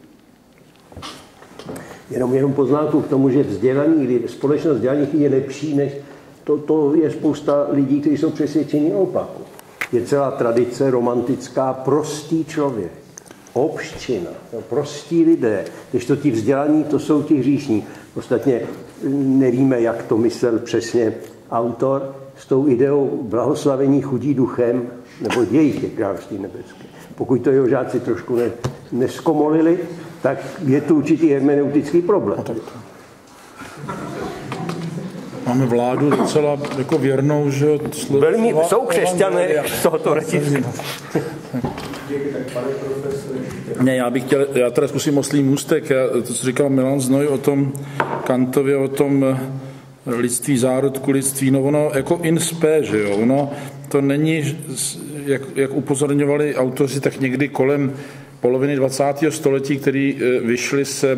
Jenom poznámku k tomu, že společnost vzdělaných je lepší než to je spousta lidí, kteří jsou přesvědčeni o opaku. je celá tradice romantická, prostý člověk, obština, prostí lidé, když to ti vzdělaní, to jsou ti hříšní. Ostatně nevíme, jak to myslel přesně autor s tou ideou blahoslavení chudí duchem, nebo jejich je království nebeské. Pokud to jeho žáci trošku neskomolili, tak je to určitý hermeneutický problém. Máme vládu docela jako věrnou, že... Velmi jsou křesťané z tohoto retisku. Ne, já teda zkusím oslý můstek. To, co říkal Milan Znoj o tom Kantově, o tom lidství zárodku, lidství, no ono jako in spe, že jo, ono to není, jak upozorňovali autoři, tak někdy kolem poloviny 20. století, který vyšli se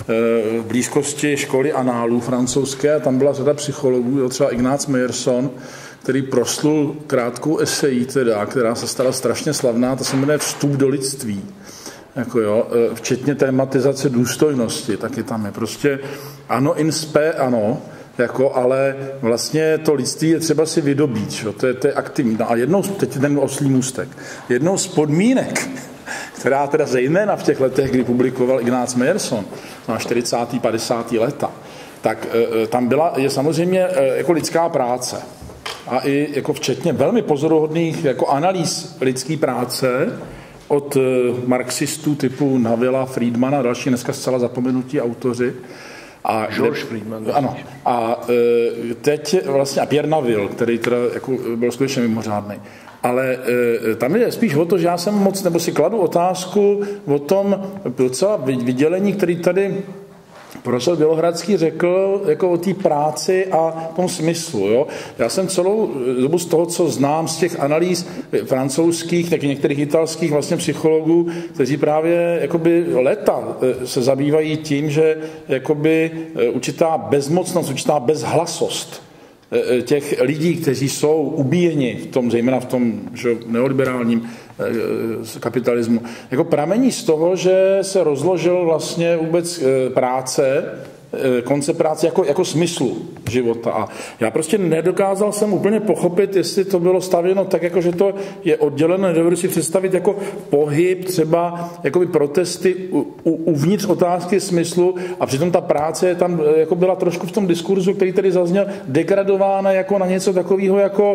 v blízkosti školy análů francouzské, a tam byla řada psychologů, třeba Ignác Meyerson, který proslul krátkou esejí, která se stala strašně slavná, ta se jmenuje Vstup do lidství. Jako jo, včetně tématizace důstojnosti, taky tam je prostě ano, in spe, ano, jako, ale vlastně to lidství je třeba si vydobít, čo? To je aktivní. No a teď ten oslý můstek, jednou z podmínek, která teda zejména v těch letech, kdy publikoval Ignác Meyerson, na 40. 50. leta, tak tam je samozřejmě jako lidská práce. A i jako včetně velmi pozoruhodných jako analýz lidské práce od marxistů typu Navilla, Friedmana a další dneska zcela zapomenutí autoři. A George Friedman. Ano. A teď vlastně a Pierre Naville, který teda jako byl skutečně mimořádný. Ale tam je spíš o to, že já jsem moc, nebo si kladu otázku o tom docela vydělení, který tady profesor Bělohradský řekl jako o té práci a tom smyslu. Jo? Já jsem celou dobu z toho, co znám z těch analýz francouzských, taky některých italských vlastně psychologů, kteří právě jakoby leta se zabývají tím, že jakoby určitá bezmocnost, určitá bezhlasost těch lidí, kteří jsou ubíjeni v tom, zejména v tom neoliberálním kapitalismu, jako pramení z toho, že se rozložil vlastně vůbec práce, koncept práce jako smyslu života. A já prostě nedokázal jsem úplně pochopit, jestli to bylo stavěno tak, jako že to je odděleno, nedovedu si představit jako pohyb, třeba jakoby protesty uvnitř otázky smyslu, a přitom ta práce tam jako byla trošku v tom diskurzu, který tady zazněl, degradována jako na něco takového, jako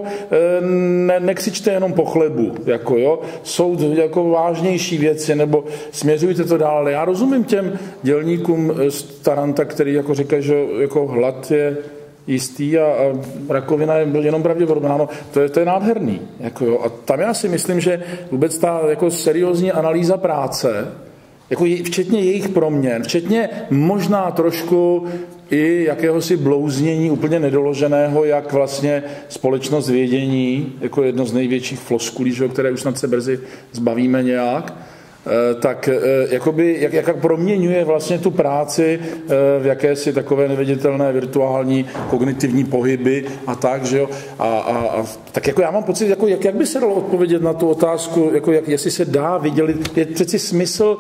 nekřičte jenom po chlebu, jako jo, jsou jako vážnější věci, nebo směřujte to dál. Ale já rozumím těm dělníkům z Taranta, který jako říká, že jako hlad je jistý a rakovina je jenom pravděpodobná. No, to je nádherný. Jako jo. A tam já si myslím, že vůbec ta jako seriózní analýza práce, jako včetně jejich proměn, včetně možná trošku i jakéhosi blouznění úplně nedoloženého, jak vlastně společnost vědění, jako jedno z největších floskulí, které už snad se brzy zbavíme nějak, tak jakoby, jak proměňuje vlastně tu práci v jakési takové neviditelné virtuální kognitivní pohyby a tak, že jo. A tak jako já mám pocit, jako jak by se dalo odpovědět na tu otázku, jako jestli se dá vydělit, je přeci smysl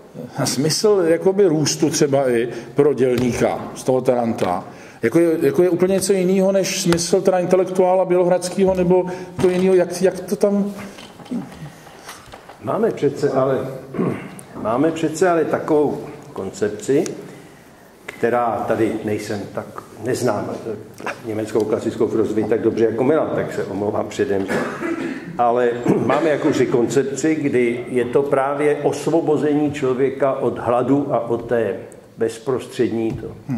jakoby růstu třeba i pro dělníka z toho Taranta. Jako je úplně něco jiného, než smysl teda intelektuála Bělohradského, nebo to jiného, jak to tam... Máme přece ale takovou koncepci, která tady neznám německou klasickou filozofii tak dobře jako Milan, tak se omlouvám předem. Ale máme jakousi koncepci, kdy je to právě osvobození člověka od hladu a od té bezprostřední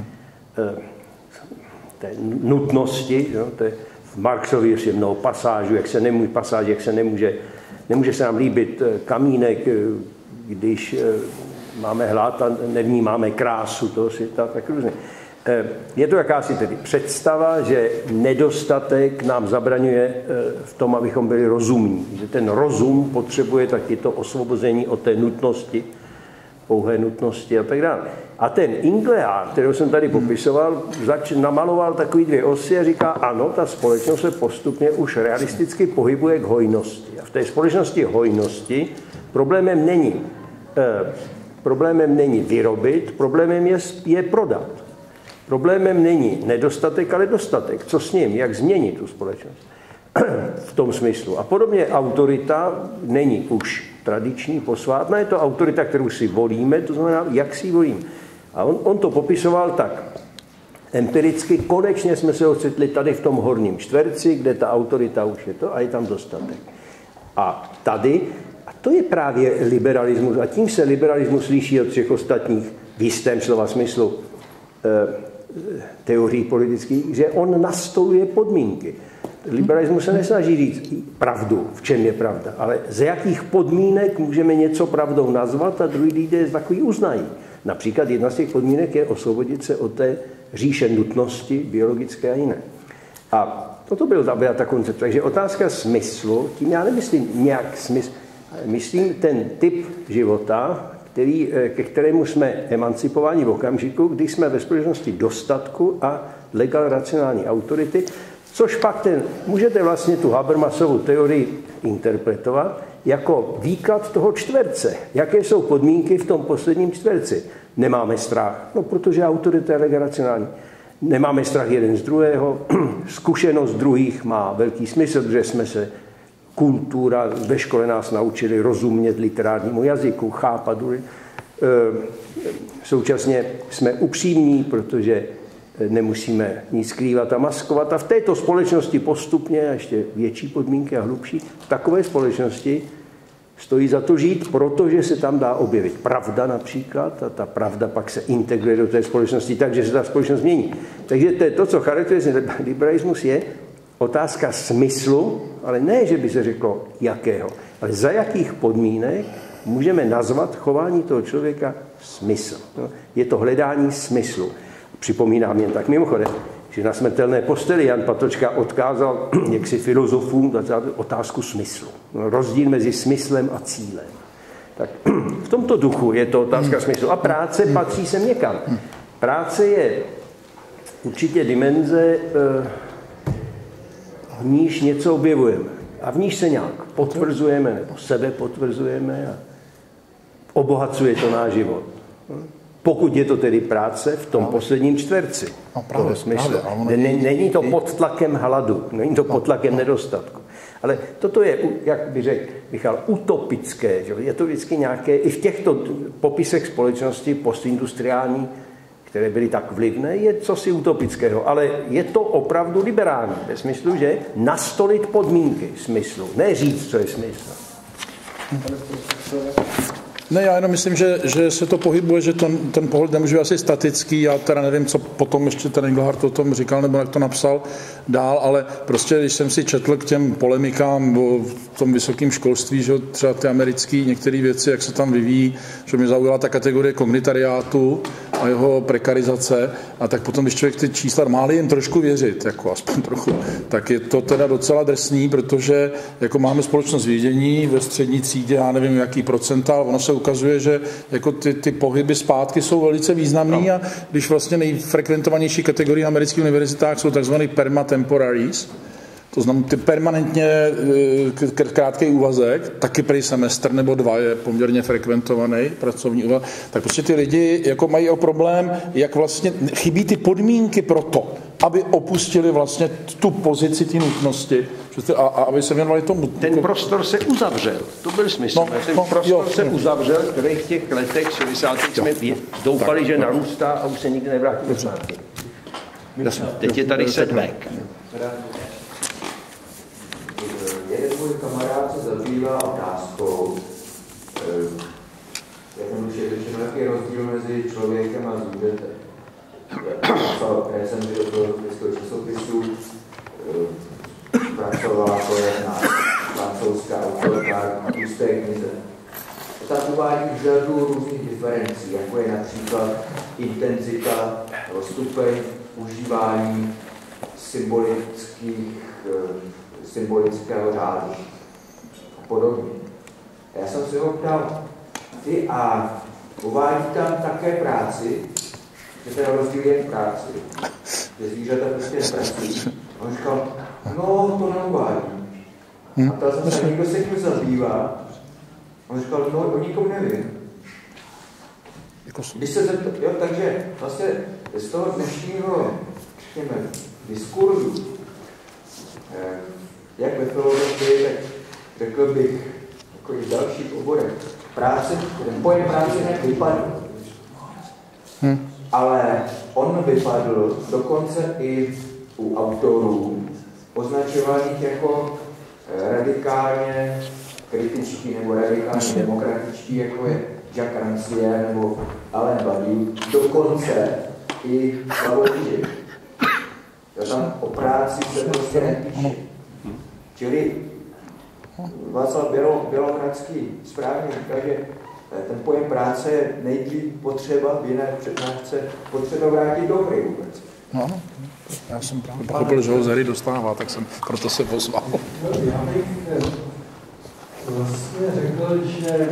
té nutnosti, jo, té v Marxově je mnoho pasážů, jak se nemůže se nám líbit kamínek, když máme hlad a nevnímáme krásu toho světa, tak různě. Je to jakási tedy představa, že nedostatek nám zabraňuje v tom, abychom byli rozumní. Že ten rozum potřebuje taky to osvobození od té nutnosti, pouhé nutnosti a tak dále. A ten Ingleár, kterého jsem tady popisoval, namaloval takový dvě osy a říká, ano, ta společnost se postupně už realisticky pohybuje k hojnosti. A v té společnosti hojnosti problémem není vyrobit, problémem je prodat. Problémem není nedostatek, ale dostatek. Co s ním? Jak změnit tu společnost? v tom smyslu. A podobně autorita není už tradiční, posvátná, je to autorita, kterou si volíme, to znamená, jak si ji volíme. A on to popisoval tak. Empiricky konečně jsme se ocitli tady v tom horním čtverci, kde ta autorita už je to a je tam dostatek. A tady, a to je právě liberalismus, a tím se liberalismus liší od všech ostatních v jistém slova smyslu teorií politických, že on nastoluje podmínky. Liberalismus se nesnaží říct pravdu, v čem je pravda, ale ze jakých podmínek můžeme něco pravdou nazvat a druhý lidé takový uznají. Například jedna z těch podmínek je osvobodit se od té říše nutnosti biologické a jiné. A toto byla ta koncept. Takže otázka smyslu, tím já nemyslím nějak smysl, myslím ten typ života, ke kterému jsme emancipováni v okamžiku, kdy jsme ve společnosti dostatku a legal racionální autority, což pak můžete vlastně tu Habermasovu teorii interpretovat jako výklad toho čtverce. Jaké jsou podmínky v tom posledním čtverci? Nemáme strach, no protože autorita je legal racionální. Nemáme strach jeden z druhého, zkušenost druhých má velký smysl, protože jsme se kultura ve škole nás naučili rozumět literárnímu jazyku, chápat. Současně jsme upřímní, protože nemusíme nic skrývat a maskovat. A v této společnosti postupně, ještě větší podmínky a hlubší, v takové společnosti stojí za to žít, protože se tam dá objevit pravda například a ta pravda pak se integruje do té společnosti tak, že se ta společnost mění. Takže to, co charakterizuje liberalismus, je otázka smyslu, ale ne, že by se řeklo jakého, ale za jakých podmínek můžeme nazvat chování toho člověka smysl. Je to hledání smyslu. Připomínám jen tak mimochodem, že na smrtelné posteli Jan Patočka odkázal jaksi filozofům otázku smyslu. Rozdíl mezi smyslem a cílem. Tak v tomto duchu je to otázka smyslu. A práce patří sem někam. Práce je určitě dimenze, v níž něco objevujeme. A v níž se nějak potvrzujeme, nebo sebe potvrzujeme a obohacuje to náš život. Pokud je to tedy práce v tom posledním čtverci. Toho smyslu. Není to pod tlakem hladu, není to pod tlakem nedostatku. Ale toto je, jak by řekl Michal, utopické. Že? Je to vždycky nějaké, i v těchto popisech společnosti postindustriální, které byly tak vlivné, je cosi utopického. Ale je to opravdu liberální. Ve smyslu, že nastolit podmínky smyslu. Ne říct, co je smysl. Ne, já jenom myslím, že se to pohybuje, že ten pohled nemůže být asi statický, já teda nevím, co potom ještě ten Engelhardt o tom říkal, nebo jak to napsal dál, ale prostě, když jsem si četl k těm polemikám o tom vysokém školství, že třeba ty americké některé věci, jak se tam vyvíjí, že mě zaujala ta kategorie kognitariátu a jeho prekarizace, a tak potom, když člověk ty čísla má jen trošku věřit, jako aspoň trochu, tak je to teda docela drsný, protože jako máme společnost vědění ve střední třídě, já nevím, jaký procentál, ono se ukazuje, že jako ty pohyby zpátky jsou velice významný a když vlastně nejfrekventovanější kategorie na amerických univerzitách jsou takzvaný permatemporaries, to znamená ty permanentně krátký úvazek, taky prý semestr nebo 2 je poměrně frekventovaný pracovní úvazek, tak prostě ty lidi jako mají o problém, jak vlastně chybí ty podmínky pro to, aby opustili vlastně tu pozici té nutnosti a aby se věnovali tomu. Ten prostor se uzavřel, to byl smysl. No, ten prostor se uzavřel, který v těch letech 60. jsme doufali, že narůstá a už se nikdy nevrátí do zpátky. Teď je tady sedmek. Jeden můj kamarád se zabývá otázkou, jednoduše řečeno, jaký je rozdíl mezi člověkem a zvířetem. Já jsem byl do filozofického časopisu, pracovala to jedna francouzská autorka na tlusté knize. Tam uvádí řadu různých diferencí, jako je například intenzita, stupeň užívání symbolického řádu a podobně. Já jsem se ho ptal, ty a uvádí tam také práci, že ten rozdíl je v práci, že zvířata prostě pracují. A on říkal, no to neuvádí. A ptal jsem se, někdo se tím zabývá. A on říkal, no o nikom nevím. Když se zeptal, jo, takže vlastně z toho dnešního, řekněme, diskurzu jak ve filozofii, tak řekl bych, jako i v dalších oborech, ten pojem práce nějak vypadl. Ale on vypadl dokonce i u autorů, označovaných jako radikálně kritičtí nebo radikálně demokratičtí, jako je Jacques Rancière nebo Alain Badiou, dokonce i Slavoj. Tam o práci se prostě nepíše. Čili Václav Bělohradský správně říká, že ten pojem práce je nejdřív potřeba v jiné přednášce potřeba vrátit do hry vůbec. No, já jsem právě pochopil, že ho z hry dostává, tak jsem proto se pozval. Já bych vlastně řekl, že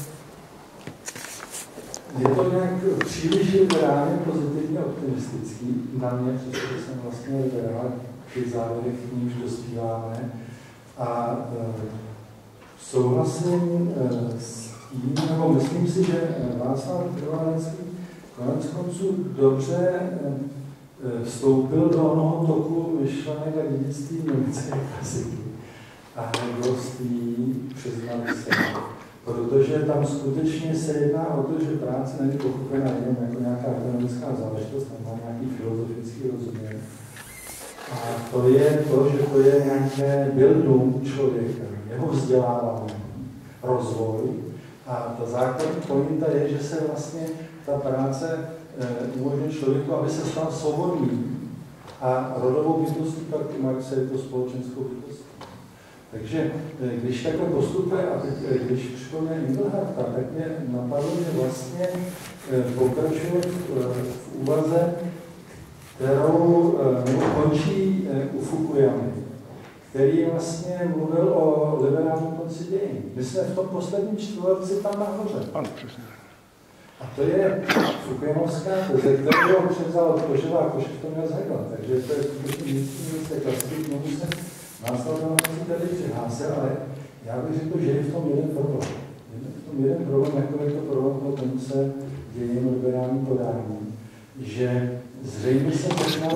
je to nějak příliš liberálně pozitivně optimistický na mě, protože jsem vlastně liberál, ty závěry, k nímž dospíváme. A souhlasím s tím, nebo myslím si, že Václav Krvanecký konec konců dobře vstoupil do onoho toku myšlenek a dědictví německé klasiky a nebylosti přiznali se. Protože tam skutečně se jedná o to, že práce není pochopena jenom jako nějaká ekonomická záležitost, tam má nějaký filozofický rozměr. A to je to, že to je nějaké bildung člověka, jeho vzdělávání, rozvoj. A ta základní pointa je, že se vlastně ta práce umožňuje člověku, aby se stal svobodným. A rodovou bytostí pak u Marxe je to společenskou bytostí. Takže když takhle postupuje, a teď, když připomněl Inglharta, tak mě napadlo, že vlastně pokračuje v úvaze, kterou končí u Fukuyamy, který vlastně mluvil o liberálním konci dějin. My jsme v tom posledním čtvrtletí tam nahoře. A to je Fukuyamovská teze, kterou převzal Koževá Košev to měl z Hegla. Takže to je skutečně místní klasiky, k tomu se Václav tady přihlásil, ale já bych řekl, že je v tom jeden problém. Je v tom jeden problém, jako je to problém toho konce dějin liberální podání, že zřejmě se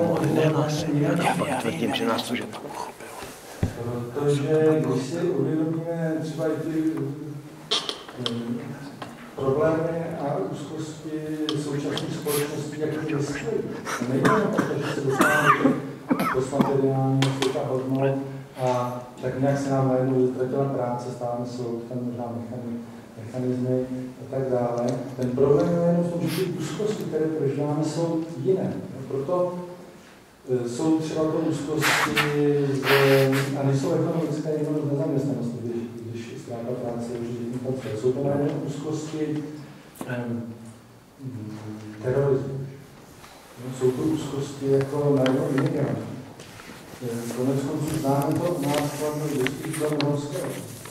tvrdím, že nás to že tam pochopil. Protože když si uvědomíme třeba i ty problémy a úzkosti současné společnosti, jak to myslí. Nejde o to, že se dostáváme postmateriálního světa hodnot a tak nějak se nám najednou ztratila práce, stáváme jsou tam možná mechanismy a tak dále. Ten problém je jenom v tom, že ty úzkosti, které prožíváme, jsou jiné. Proto jsou třeba to úzkosti a nejsou ekonomické jenom z nezaměstnanosti, když ztráta práce už jedním patří. Jsou to najednou úzkosti terorismu. Jsou to úzkosti jako najednou imigrantů. Konec konců známe to u nás hlavně vždycky do Norského.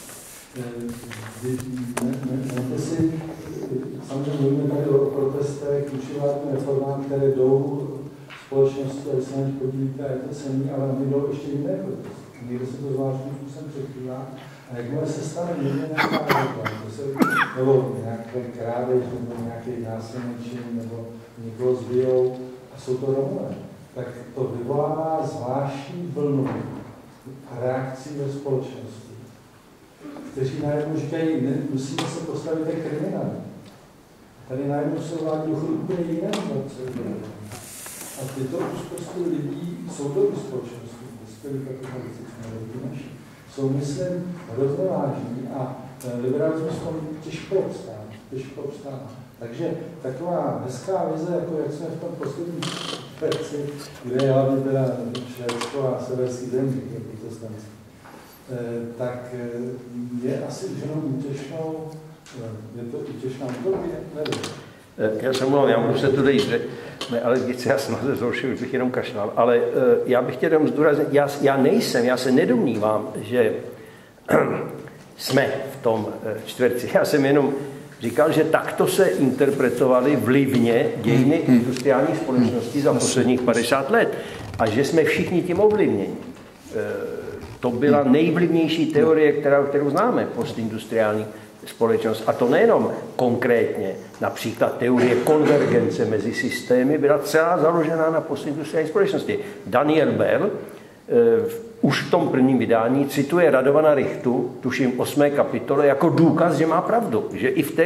Mějte si, samozřejmě mluvíme tady o protestech, učitelům reformám, které jdou společnosti, a vy se na nich podívíte, a je to cenný, ale oni jdou ještě jiné protesty. Někde se to zvláštním způsobem překrývá. A jakmile se stane někde nějaká reklama, nebo nějaké krádež, nebo nějaké násilný čin, nebo někoho zbijou, a jsou to Romové, tak to vyvolává zvláštní vlnu reakcí ve společnosti, kteří najednou říkají, musíme se postavit té kriminální. Tady najednou se uvádí úplně jiné moci. A tyto úzkosti lidí jsou do společnosti, dospělí kapitalistické jsou, myslím, hrozně vážní a liberalismus v tom těžko obstává. Takže taková hezká vize, jako jak jsme v tom posledním perci, kde je hlavně teda Švédsko a severský zemí, protestantský, tak je asi už jenom útěšnou, je to útěšná utopie, nevím. Já se mluvím, já budu se tu dejít, že ale když já jsem se zhoršil, už bych jenom kašlal, ale já bych chtěl jenom zdůraznit, já se nedomnívám, že jsme v tom čtverci. Já jsem jenom říkal, že takto se interpretovaly vlivně dějiny industriální společnosti za posledních 50 let a že jsme všichni tím ovlivněni. To byla nejvlivnější teorie, kterou známe, postindustriální společnost. A to nejenom konkrétně, například teorie konvergence mezi systémy byla celá založená na postindustriální společnosti. Daniel Bell už v tom prvním vydání cituje Radovana Richtu, tuším 8. kapitole, jako důkaz, že má pravdu, že i v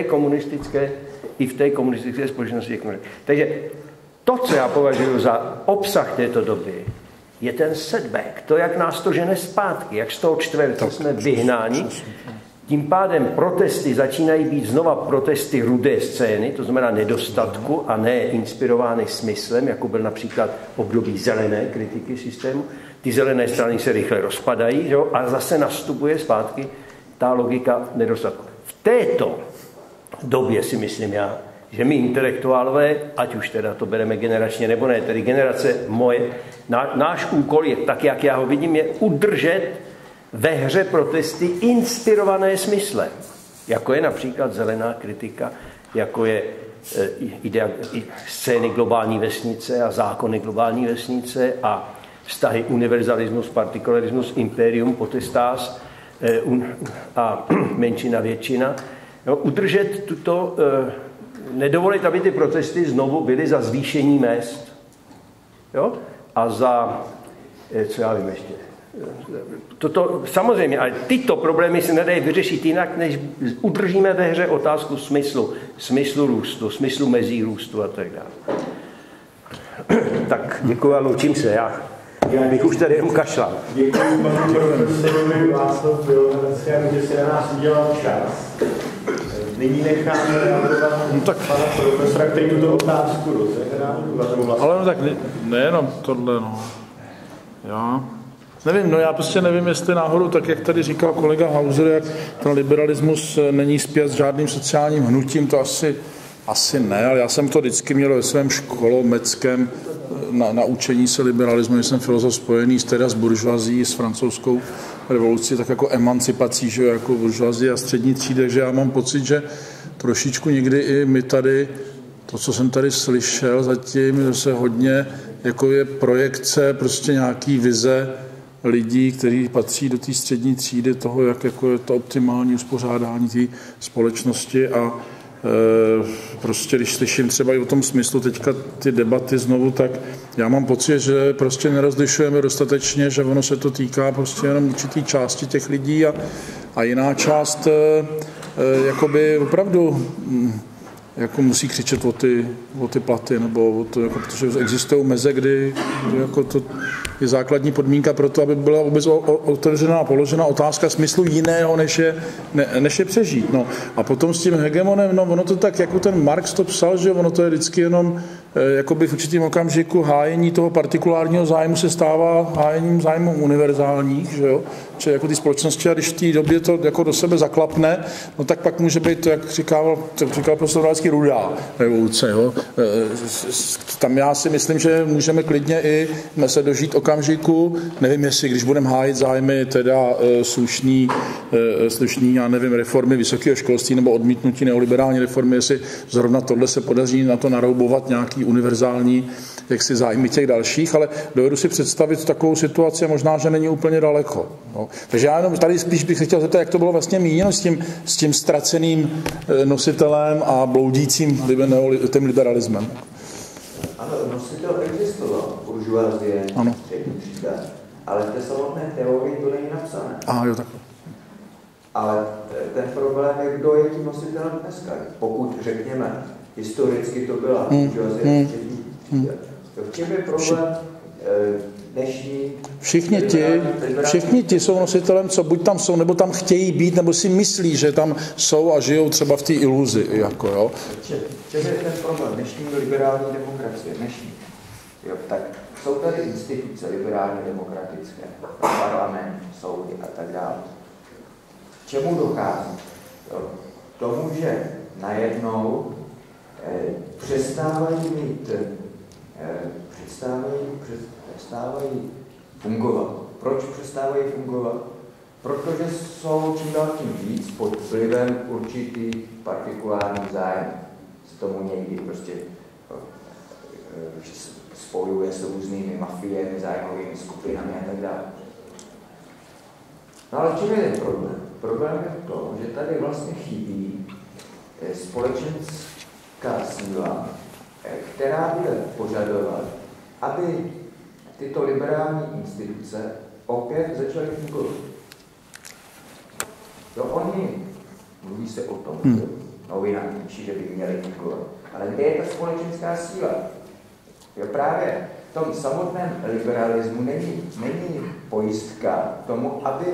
té komunistické společnosti. Takže to, co já považuji za obsah této doby, je ten setback, to, jak nás to žene zpátky, jak z toho čtverce jsme vyhnáni. Tím pádem protesty začínají být znova protesty rudé scény, to znamená nedostatku a ne inspirovány smyslem, jako byl například období zelené kritiky systému. Ty zelené strany se rychle rozpadají, jo, a zase nastupuje zpátky ta logika nedostatku. V této době si myslím já, že my intelektuálové, ať už teda to bereme generačně nebo ne, tedy generace moje, náš úkol je, tak jak já ho vidím, je udržet ve hře protesty inspirované smyslem, jako je například zelená kritika, jako je scény globální vesnice a zákony globální vesnice a vztahy univerzalismus, partikularismus, imperium, potestas a menšina, většina. No, udržet tuto, nedovolit, aby ty protesty znovu byly za zvýšení mezd. Jo? A za, co já vím ještě, toto, samozřejmě, ale tyto problémy se nedají vyřešit jinak, než udržíme ve hře otázku smyslu růstu, smyslu mezí růstu a tak dále. Tak děkuji a loučím se. Já bych už tady jenom kašlal. Děkuji panu profesorovi Václavu Bělohradskému, že si na nás udělal čas. Nyní necháme reagovat pana profesora, který tuto otázku rozehrál. Ale no tak nejenom tohle, no. Já nevím, no já prostě nevím, jestli náhodou, tak jak tady říkal kolega Hauser, jak ten liberalismus není spjat s žádným sociálním hnutím, to asi ne, ale já jsem to vždycky měl ve svém školomeckém na učení se liberalismu, že jsem filozof spojený s buržoazí, s francouzskou revolucí, tak jako emancipací, že jako buržoazí a střední třídy, že já mám pocit, že trošičku někdy i my tady, to, co jsem tady slyšel zatím, se hodně jako je projekce, prostě nějaký vize lidí, kteří patří do té střední třídy, toho, jak jako je to optimální uspořádání té společnosti a prostě když slyším třeba i o tom smyslu teďka ty debaty znovu, tak já mám pocit, že prostě nerozlišujeme dostatečně, že ono se to týká prostě jenom určitý části těch lidí a jiná část jakoby opravdu jako musí křičet o ty platy, nebo o to, jako, protože existují meze, kdy jako to je základní podmínka pro to, aby byla vůbec otevřená a položena otázka smyslu jiného, než je přežít. No. A potom s tím hegemonem, no ono to tak, jako ten Marx to psal, že ono to je vždycky jenom jakoby v určitém okamžiku hájení toho partikulárního zájmu se stává hájením zájmů univerzálních, že jo? Či jako ty společnosti, a když v té době to jako do sebe zaklapne, no tak pak může být to, jak říkal profesor Vládský, rudá revoluce. Jo? Tam já si myslím, že můžeme klidně i se dožít okamžiku, nevím, jestli když budeme hájit zájmy teda slušný, já nevím, reformy vysokého školství nebo odmítnutí neoliberální reformy, jestli zrovna tohle se podaří na to naroubovat nějaký univerzální jaksi zájmy těch dalších, ale dovedu si představit takovou situaci, možná, že není úplně daleko. No. Takže já jenom tady spíš bych se chtěl zeptat, jak to bylo vlastně míněno s tím ztraceným nositelem a bloudícím tím liberalismem. Ano, nositel existoval, buržoazie, střední třída, ale v té samotné teorii to není napsané. Aha, jo, takhle. Ale ten problém je, kdo je tím nositelem dneska. Pokud řekněme, historicky to byla buržoazie, střední třída. V čem je problém dnešní? Všichni ti jsou nositelem, co buď tam jsou, nebo tam chtějí být, nebo si myslí, že tam jsou a žijou třeba v té iluzi. Jako, jo. Čem je ten problém dnešní liberální demokracie? Jo, tak jsou tady instituce liberálně demokratické, parlament, soudy a tak dále. K čemu dochází? K tomu, že najednou přestávají fungovat. Proč přestávají fungovat? Protože jsou čím dál tím víc pod vlivem určitý partikulární zájem. Se tomu někdy prostě spojuje s různými mafiemi, zájmovými skupinami a tak dále. No ale čím je ten problém? Problém je v tom, že tady vlastně chybí společenská síla, která bude požadovat, aby tyto liberální instituce opět začaly fungovat. To oni, mluví se o tom, že novináři píší, že by měli fungovat. Ale kde je ta společenská síla? Jo, právě v tom samotném liberalismu není pojistka tomu, aby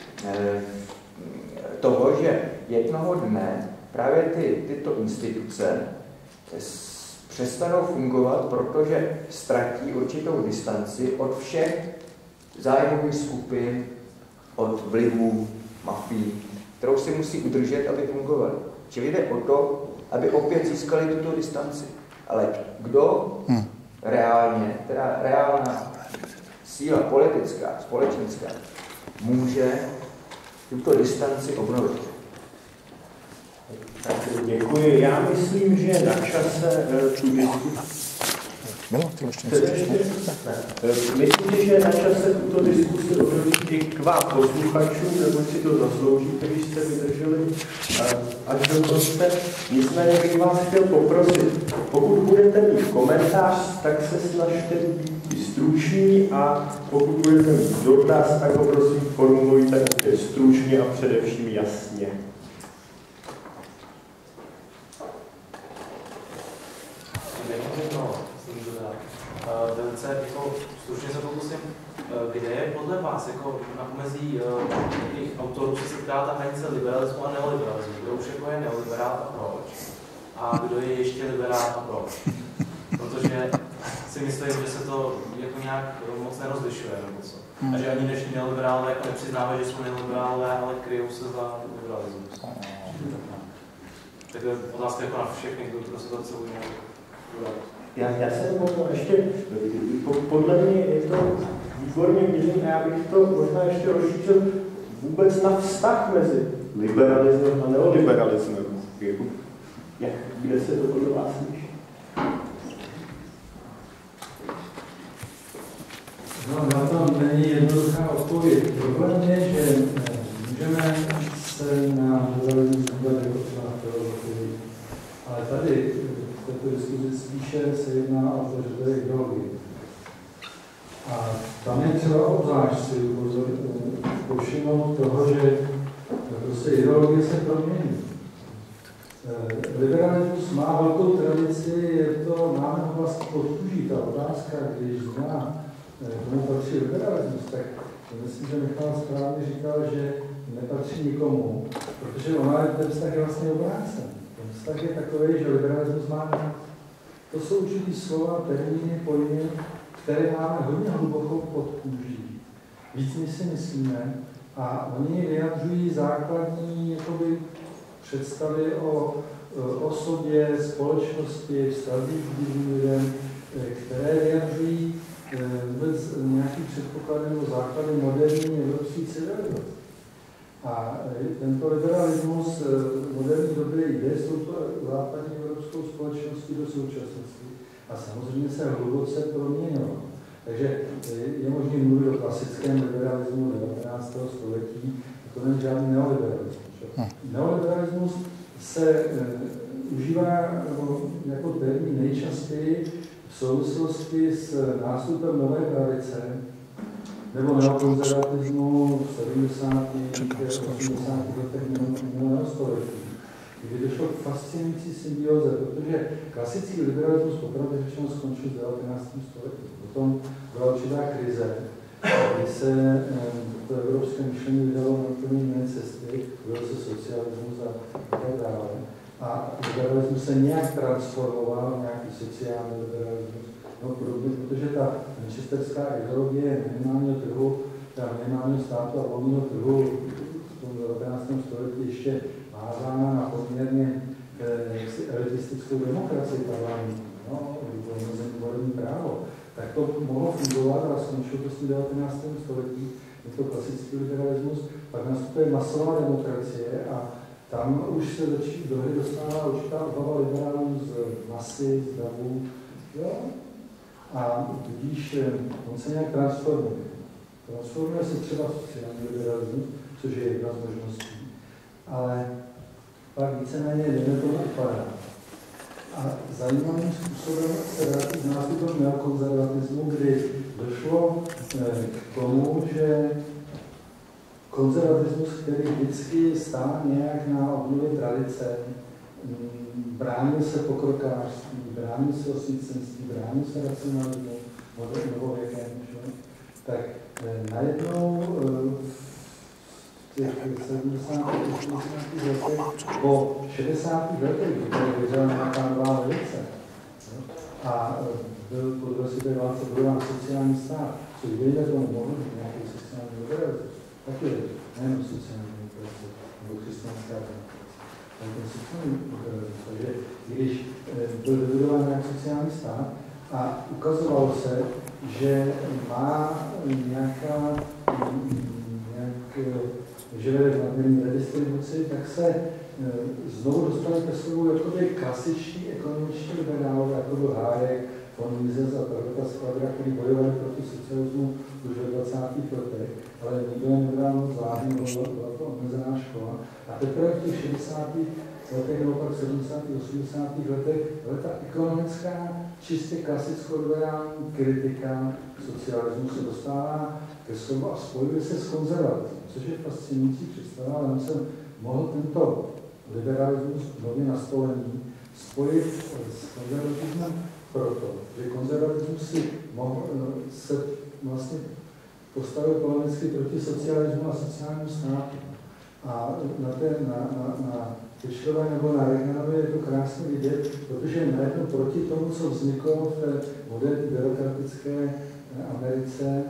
toho, že jednoho dne právě tyto instituce přestanou fungovat, protože ztratí určitou distanci od všech zájmových skupin, od vlivů, mafií, kterou si musí udržet, aby fungovaly. Čili jde o to, aby opět získali tuto distanci. Ale kdo reálně, teda reálná síla politická, společenská, může tuto distanci obnovit? Tak děkuji. Já myslím, že na čase tu diskusi. Myslím, že na čase tuto diskusi odhodit i k vám posluchačům, nebo si to zasloužíte, když jste vydrželi až do konce. Nicméně bych vás chtěl poprosit, pokud budete mít komentář, tak se snažte být struční a pokud budete mít dotaz, tak ho prosím formulujte stručně a především jasně. Velice jako stručně se pokusím, kde je podle vás jako na pomezí těch autorů se setkává ta hranice liberalismu a neoliberalismu, kdo už jako je neoliberál a proč, a kdo je ještě liberál a proč. Protože si myslím, že se to jako nějak moc nerozlišuje nebo co. A že ani dnešní neoliberálové jako nepřiznávají, že jsou neoliberálové, ale kryjou se za liberalismus. Tak to je otázka jako na všechny, kdo se to celou Já jsem ještě, podle mě je to výborně vidění a já bych to možná ještě rozšířil vůbec na vztah mezi liberalismem a neoliberalismem. Kde se to podle vás líší? No, na to není jednoduchá odpověď. Problém je, že můžeme se na liberalismus dívat jako třeba na filozofii, ale tady v této diskuzi spíše se jedná o to, že to je ideologie. A tam je třeba obzvlášť si povšimnout toho, že prostě ideologie se promění. Liberalismus má velkou tradici, máme ho vlastně podkůží. Ta otázka, když zná, komu patří liberalismus, tak myslím, že Michal správně říkal, že nepatří nikomu, protože ten vztah je vlastně obrácen. Ten vztah je takový, že liberalismus má. To jsou určitý slova, termíny, pojmy, které máme hodně hluboko pod kůží. Víc než si myslíme. A oni vyjadřují základní jakoby, představy o sobě, společnosti, vztazích k lidem, které vyjadřují vůbec nějaký předpoklad nebo základy moderní evropské civilizace. A tento liberalismus moderní doby jde s touto západní evropskou společností do současnosti a samozřejmě se hluboce proměnilo. Takže je možné mluvit o klasickém liberalismu 19. století, to není žádný neoliberalismus. Neoliberalismus se užívá jako termín nejčastěji v souvislosti s nástupem nové pravice nebo neokonzervatismu v 70. 80. letech minulého století, kdy došlo k fascinující symbioze, protože klasický liberalismus popravdě řečeno skončil v 19. století. Potom byla určitá krize, kdy se to evropské myšlení vydalo na úplně jiné cesty, byl se socialismus a tak dále. A liberalismus se nějak transformoval, nějaký sociální liberalismus, no podobně, protože ta manchesterská ideologie minimálního trhu, minimálního státu a volného trhu v tom 19. století ještě vázána na poměrně elitistickou demokracii parlamentu, no, volební právo. Tak to mohlo fungovat a skončilo to v 19. století, je to klasický liberalismus, pak nastupuje masová demokracie a tam už se do hry dostává určitá obava liberálů z masy, z davu, jo? A tudíž on se nějak transformuje. Transformuje se třeba sociální liberalismus, což je jedna z možností, ale pak víceméně jdeme to vypadá. A zajímavým způsobem se vrátí z nástupu neokonzervatismu, kdy došlo k tomu, že konzervatismus, který vždycky stál nějak na obnově tradice, bránil se pokrokářství, bránil se osvícenství, bránil se racionalismu, novověkem, tak najednou v těch 70. letech, po 60. letech, kdy vyřela nějaká nová levice a byl po druhé světové válce budován sociální stát, což lidé tomu mohli nějaký sociální liberalismus, taky je nejenom sociální liberalismus, nebo křesťanská demokracie. Takže když byl vybudován nějaký sociální stát a ukazovalo se, že má že vede k nadměrné redistribuci, tak se znovu dostali ke slovu jakoby klasičtí ekonomičtí liberálové, jako byl Hayek, von Mises a Perveta Skladra, který bojovali proti socialismu už ve 20. letech, ale nikdo nebral moc vážně, byla to omezená škola. A teprve v těch 60. letech, nebo pak 70. 80. letech, ale ta ekonomická, čistě klasicko-liberální kritika socialismu se dostává ke slovu a spojuje se s konzervatismem, což je fascinující představa, ale on jsem mohl tento liberalismus nově nastolený spojit s konzervatismem proto, že konzervatismus si mohl se vlastně postavil polemicky proti socialismu a sociálnímu státu. A na Fischlerové nebo na Reaganově je to krásně vidět, protože najednou proti tomu, co vzniklo v té moderní byrokratické Americe,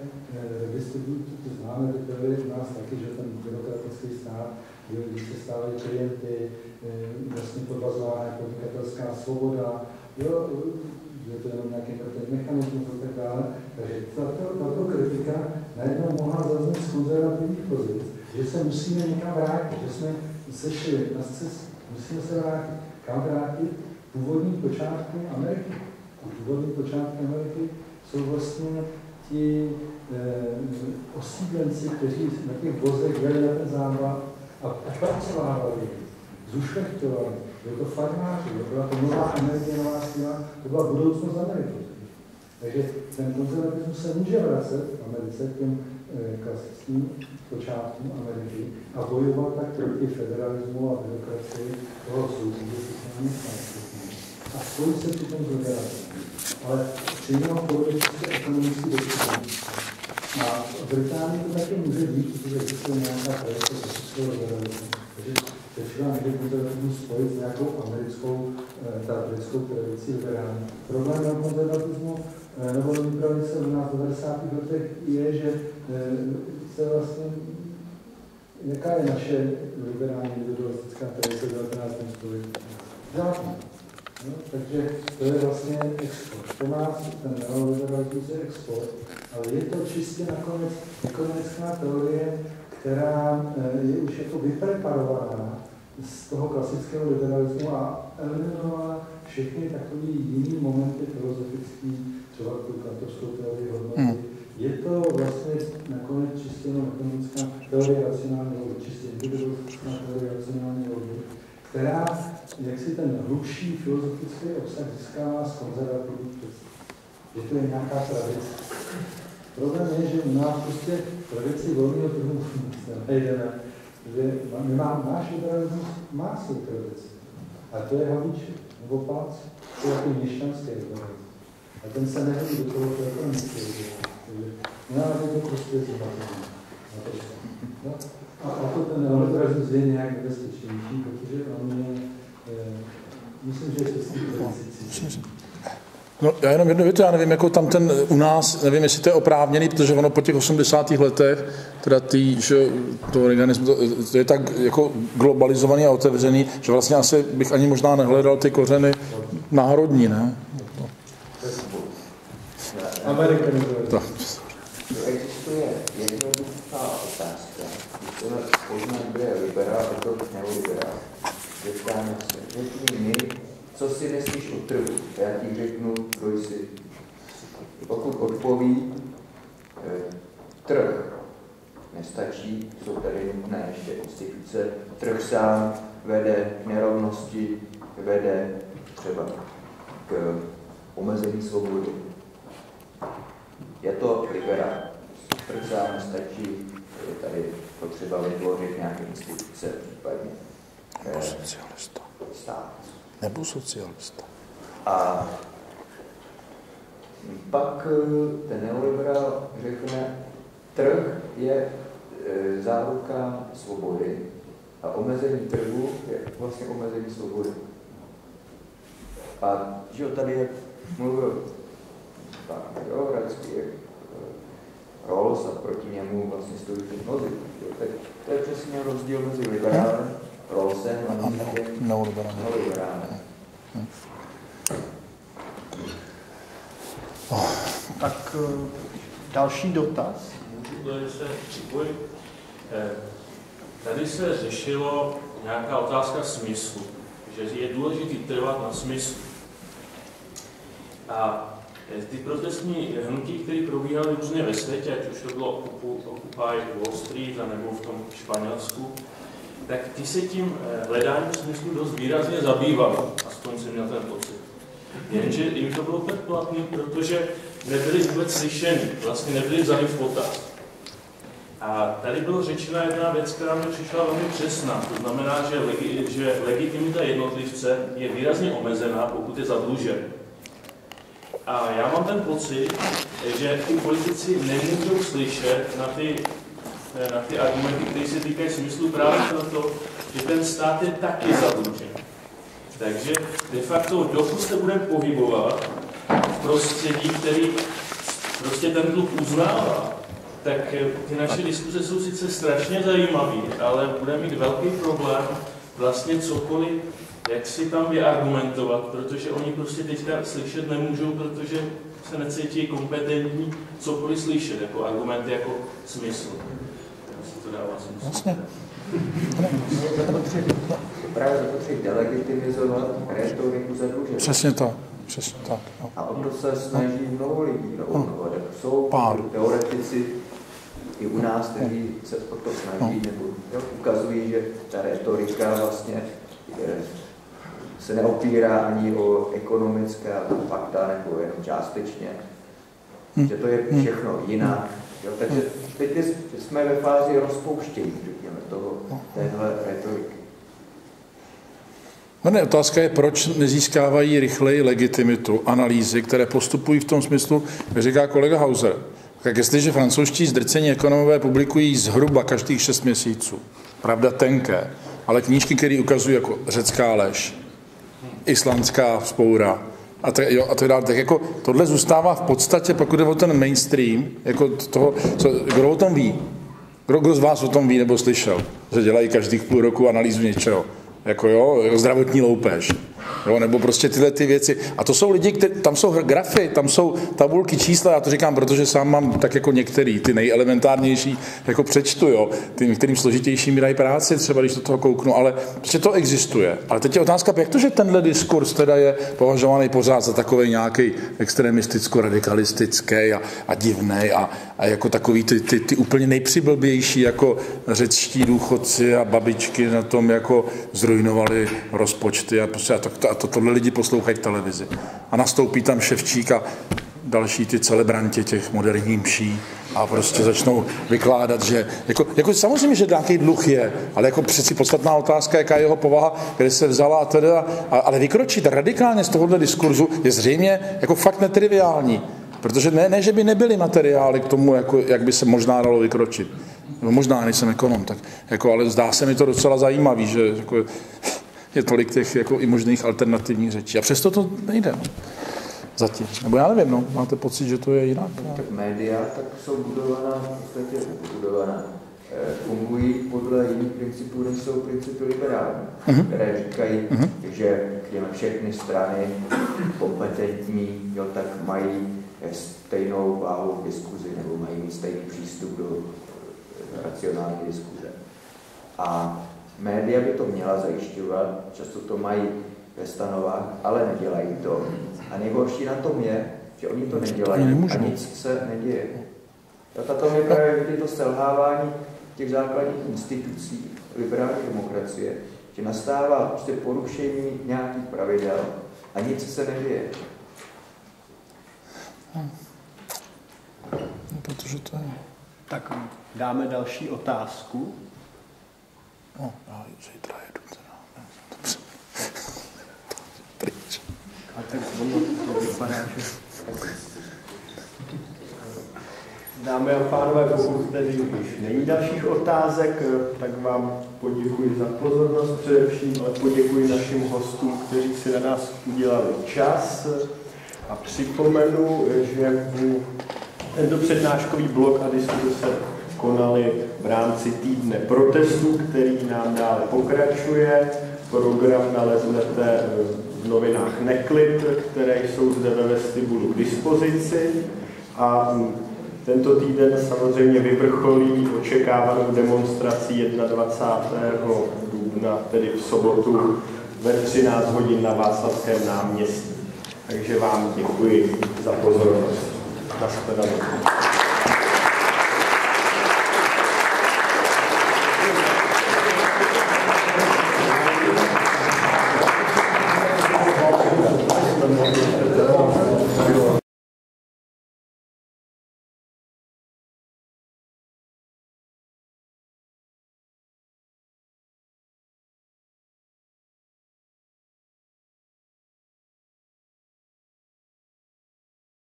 to známe, vypěli u nás taky, že ten byrokratický stát, když se stávají klienty, vlastně podvazovaná podnikatelská svoboda, jo, je to jenom nějaký mechanismus a tak dále. Takže tato kritika najednou mohla zaznít z konzervativních pozic, že se musíme někam vrátit, že jsme sešli na cestě, musíme se vrátit. Kam vrátit? Původní počátky Ameriky. Původní počátky Ameriky jsou vlastně ti osídlenci, kteří na těch vozech jeli na ten závad a pracovávali, zušlechtovali. Byli to farmáři, byla to nová energie, nová síla, to byla budoucnost Ameriky. Takže ten konzervatismus se může vracet v Americe k těm klasickým počátkům Ameriky a bojovat tak proti federalismu a demokracii toho souboru sociálních států. A spojit se přitom s liberalismem. Ale přijímal politické ekonomické decize. A v Británii to taky může být, protože existuje nějaká tradice klasického liberalismu. Takže se třeba někdy konzervatismus spojit s nějakou americkou, britskou tradicí liberální. Problém konzervatismu nebo pravice v nás 90. letech je, že se vlastně, jaká je naše liberální individualistická tradice v 19. století? Žádná. No, takže to je vlastně export. To má ten neoliberalismus je export, ale je to čistě nakonec ekonomická teorie, která je už jako vypreparovaná z toho klasického liberalismu a eliminovala všechny takové jiné momenty filozofické, třeba tu kantovskou teorii hodnoty. Je to vlastně nakonec čistě ekonomická teorie racionálního logiky, čistě individualistická teorie racionálního logiky, která jak si ten hlubší filozofický obsah získává z konzervativních představ. Že to je nějaká tradice. Problém je, že u nás prostě tradici volného trhu nejdeme, že náš liberalismus má svou tradici. A to je Havlíček, nebo Pác, to je jako měšťanský liberalismus. A ten se nehodí do toho ekonomického liberalismu. Je to prostě zmatený. A to ten neoliberalismus je nějak nebezpečnější, protože on je, myslím, že je čistý tradici. No, já jenom jednu větu, já nevím, jako tam ten u nás, nevím, jestli to je oprávněný, protože ono po těch 80. letech, teda to organismu, to je tak jako globalizovaný a otevřený, že vlastně asi bych ani možná nehledal ty kořeny národní, ne? To existuje jednoduchá otázka, když to poznat, kdo je liberál a kdo neoliberál. Zeptáme se, řekni mi, co si myslíš o trhu? Já ti řeknu, kdo jsi. Pokud odpoví, trh nestačí, jsou tady nutné ještě instituce, trh sám vede k nerovnosti, vede třeba k omezení svobody. Je to liberální. Proč nám nestačí, je tady potřeba vytvořit nějaké instituce, případně nebo socialista. Stát. Nebo socialista. A pak ten neoliberál řekne, trh je záruka svobody a omezení trhu je vlastně omezení svobody. A že tady je mluvil pan Bělohradský, Rawls a proti němu vlastně stojí mnozí. To je přesně rozdíl mezi liberálem, Rawlsem a neoliberálem. Tak další dotaz. Můžu se připojit. Tady se řešilo nějaká otázka smyslu, že je důležité trvat na smyslu. A ty protestní hnutí, které probíhaly různě ve světě, ať už to bylo Occupy Wall Street, nebo v tom Španělsku, tak ty se tím hledáním smyslu dost výrazně zabývaly, aspoň jsem měl ten pocit. Jenže jim to bylo předplatné, protože nebyli vůbec slyšeni, vlastně nebyli vzali v potaz. A tady bylo řečena jedna věc, která mi přišla velmi přesná. To znamená, že legitimita jednotlivce je výrazně omezená, pokud je zadlužen. A já mám ten pocit, že ty politici nemůžou slyšet na ty argumenty, které se týkají smyslu právě proto, že ten stát je taky zadlužen. Takže de facto, dokud se budeme pohybovat v prostředí, který prostě ten dluh uznává, tak ty naše diskuze jsou sice strašně zajímavé, ale budeme mít velký problém vlastně cokoliv, jak si tam vyargumentovat, protože oni prostě teďka slyšet nemůžou, protože se necítí kompetentní cokoliv slyšet, jako argumenty, jako smysl. To dává smysl. Vlastně. Právě zapotřebí delegitimizovat rétoriku zadlužení. Přesně tak. Přesně tak. No. A on to se snaží mnoho lidí. Jsou teoretici i u nás, kteří se o to snaží, nebo ukazují, že ta rétorika vlastně se neopírá ani o ekonomická fakta, nebo jen částečně. Že to je všechno jinak. Jo, takže teď jsme ve fázi rozpouštění, řekněme, téhle rétoriky. No ne, otázka je, proč nezískávají rychleji legitimitu analýzy, které postupují v tom smyslu, jak říká kolega Hauser. Tak jestliže francouzští zdrcení ekonomové publikují zhruba každých 6 měsíců, pravda tenké, ale knížky, které ukazují jako řecká lež, islandská vzpoura a tak dále, tak jako tohle zůstává v podstatě, pokud je o ten mainstream, jako toho, kdo o tom ví, kdo z vás o tom ví nebo slyšel, že dělají každých půl roku analýzu něčeho. Jako zdravotní loupež, nebo prostě tyhle ty věci. A to jsou lidi, tam jsou grafy, tam jsou tabulky, čísla, já to říkám, protože sám mám tak jako některý, ty nejelementárnější, jako přečtu, jo, ty některým složitějším mi dají práci, třeba když do toho kouknu, ale prostě to existuje. Ale teď je otázka, jak to, že tenhle diskurs teda je považovaný pořád za takový nějaký extremisticko-radikalistický a divnej a jako takový ty úplně nejpřiblbější jako řečtí důchodci a babičky na tom jako zrujnovali rozpočty a prostě tohle lidi poslouchají v televizi. A nastoupí tam Ševčík a další ty celebranti těch moderních mší a prostě začnou vykládat, že jako samozřejmě, že nějaký dluh je, ale jako přeci podstatná otázka, jaká je jeho povaha, kde se vzala a teda, ale vykročit radikálně z tohohle diskurzu je zřejmě jako fakt netriviální, protože ne, že by nebyly materiály k tomu, jako, jak by se možná dalo vykročit. No, možná nejsem ekonom, tak jako, ale zdá se mi to docela zajímavý, že jako, je tolik těch jako i možných alternativních řečí. A přesto to nejde. No. Zatím. Nebo já nevím, no. Máte pocit, že to je jinak? Tak média tak jsou budovaná, fungují podle jiných principů, než jsou principy liberální, které říkají, že všechny strany kompetentní, jo, tak mají stejnou váhu v diskuzi, nebo mají mít stejný přístup do racionální diskuze. A média by to měla zajišťovat, často to mají ve stanovách, ale nedělají to. A nejhorší na tom je, že oni to nedělají a nic se neděje. Tato je právě vidět to selhávání těch základních institucí liberální demokracie, že nastává prostě porušení nějakých pravidel a nic se neděje. No, protože to je... Tak dáme další otázku. No, já zítra jedu teda. Dobře. Pryč. A tak ono to vypadá, že... Dámy a pánové, pokud tedy už není dalších otázek, tak vám poděkuji za pozornost především, ale poděkuji našim hostům, kteří si na nás udělali čas. A připomenu, že tento přednáškový blok a diskuze se konaly v rámci týdne protestů, který nám dále pokračuje. Program naleznete v novinách Neklid, které jsou zde ve vestibulu k dispozici. A tento týden samozřejmě vyvrcholí očekávanou demonstrací 21. dubna, tedy v sobotu ve 13 hodin na Václavském náměstí. Takže vám děkuji za pozornost. Nashledanou. Thank you.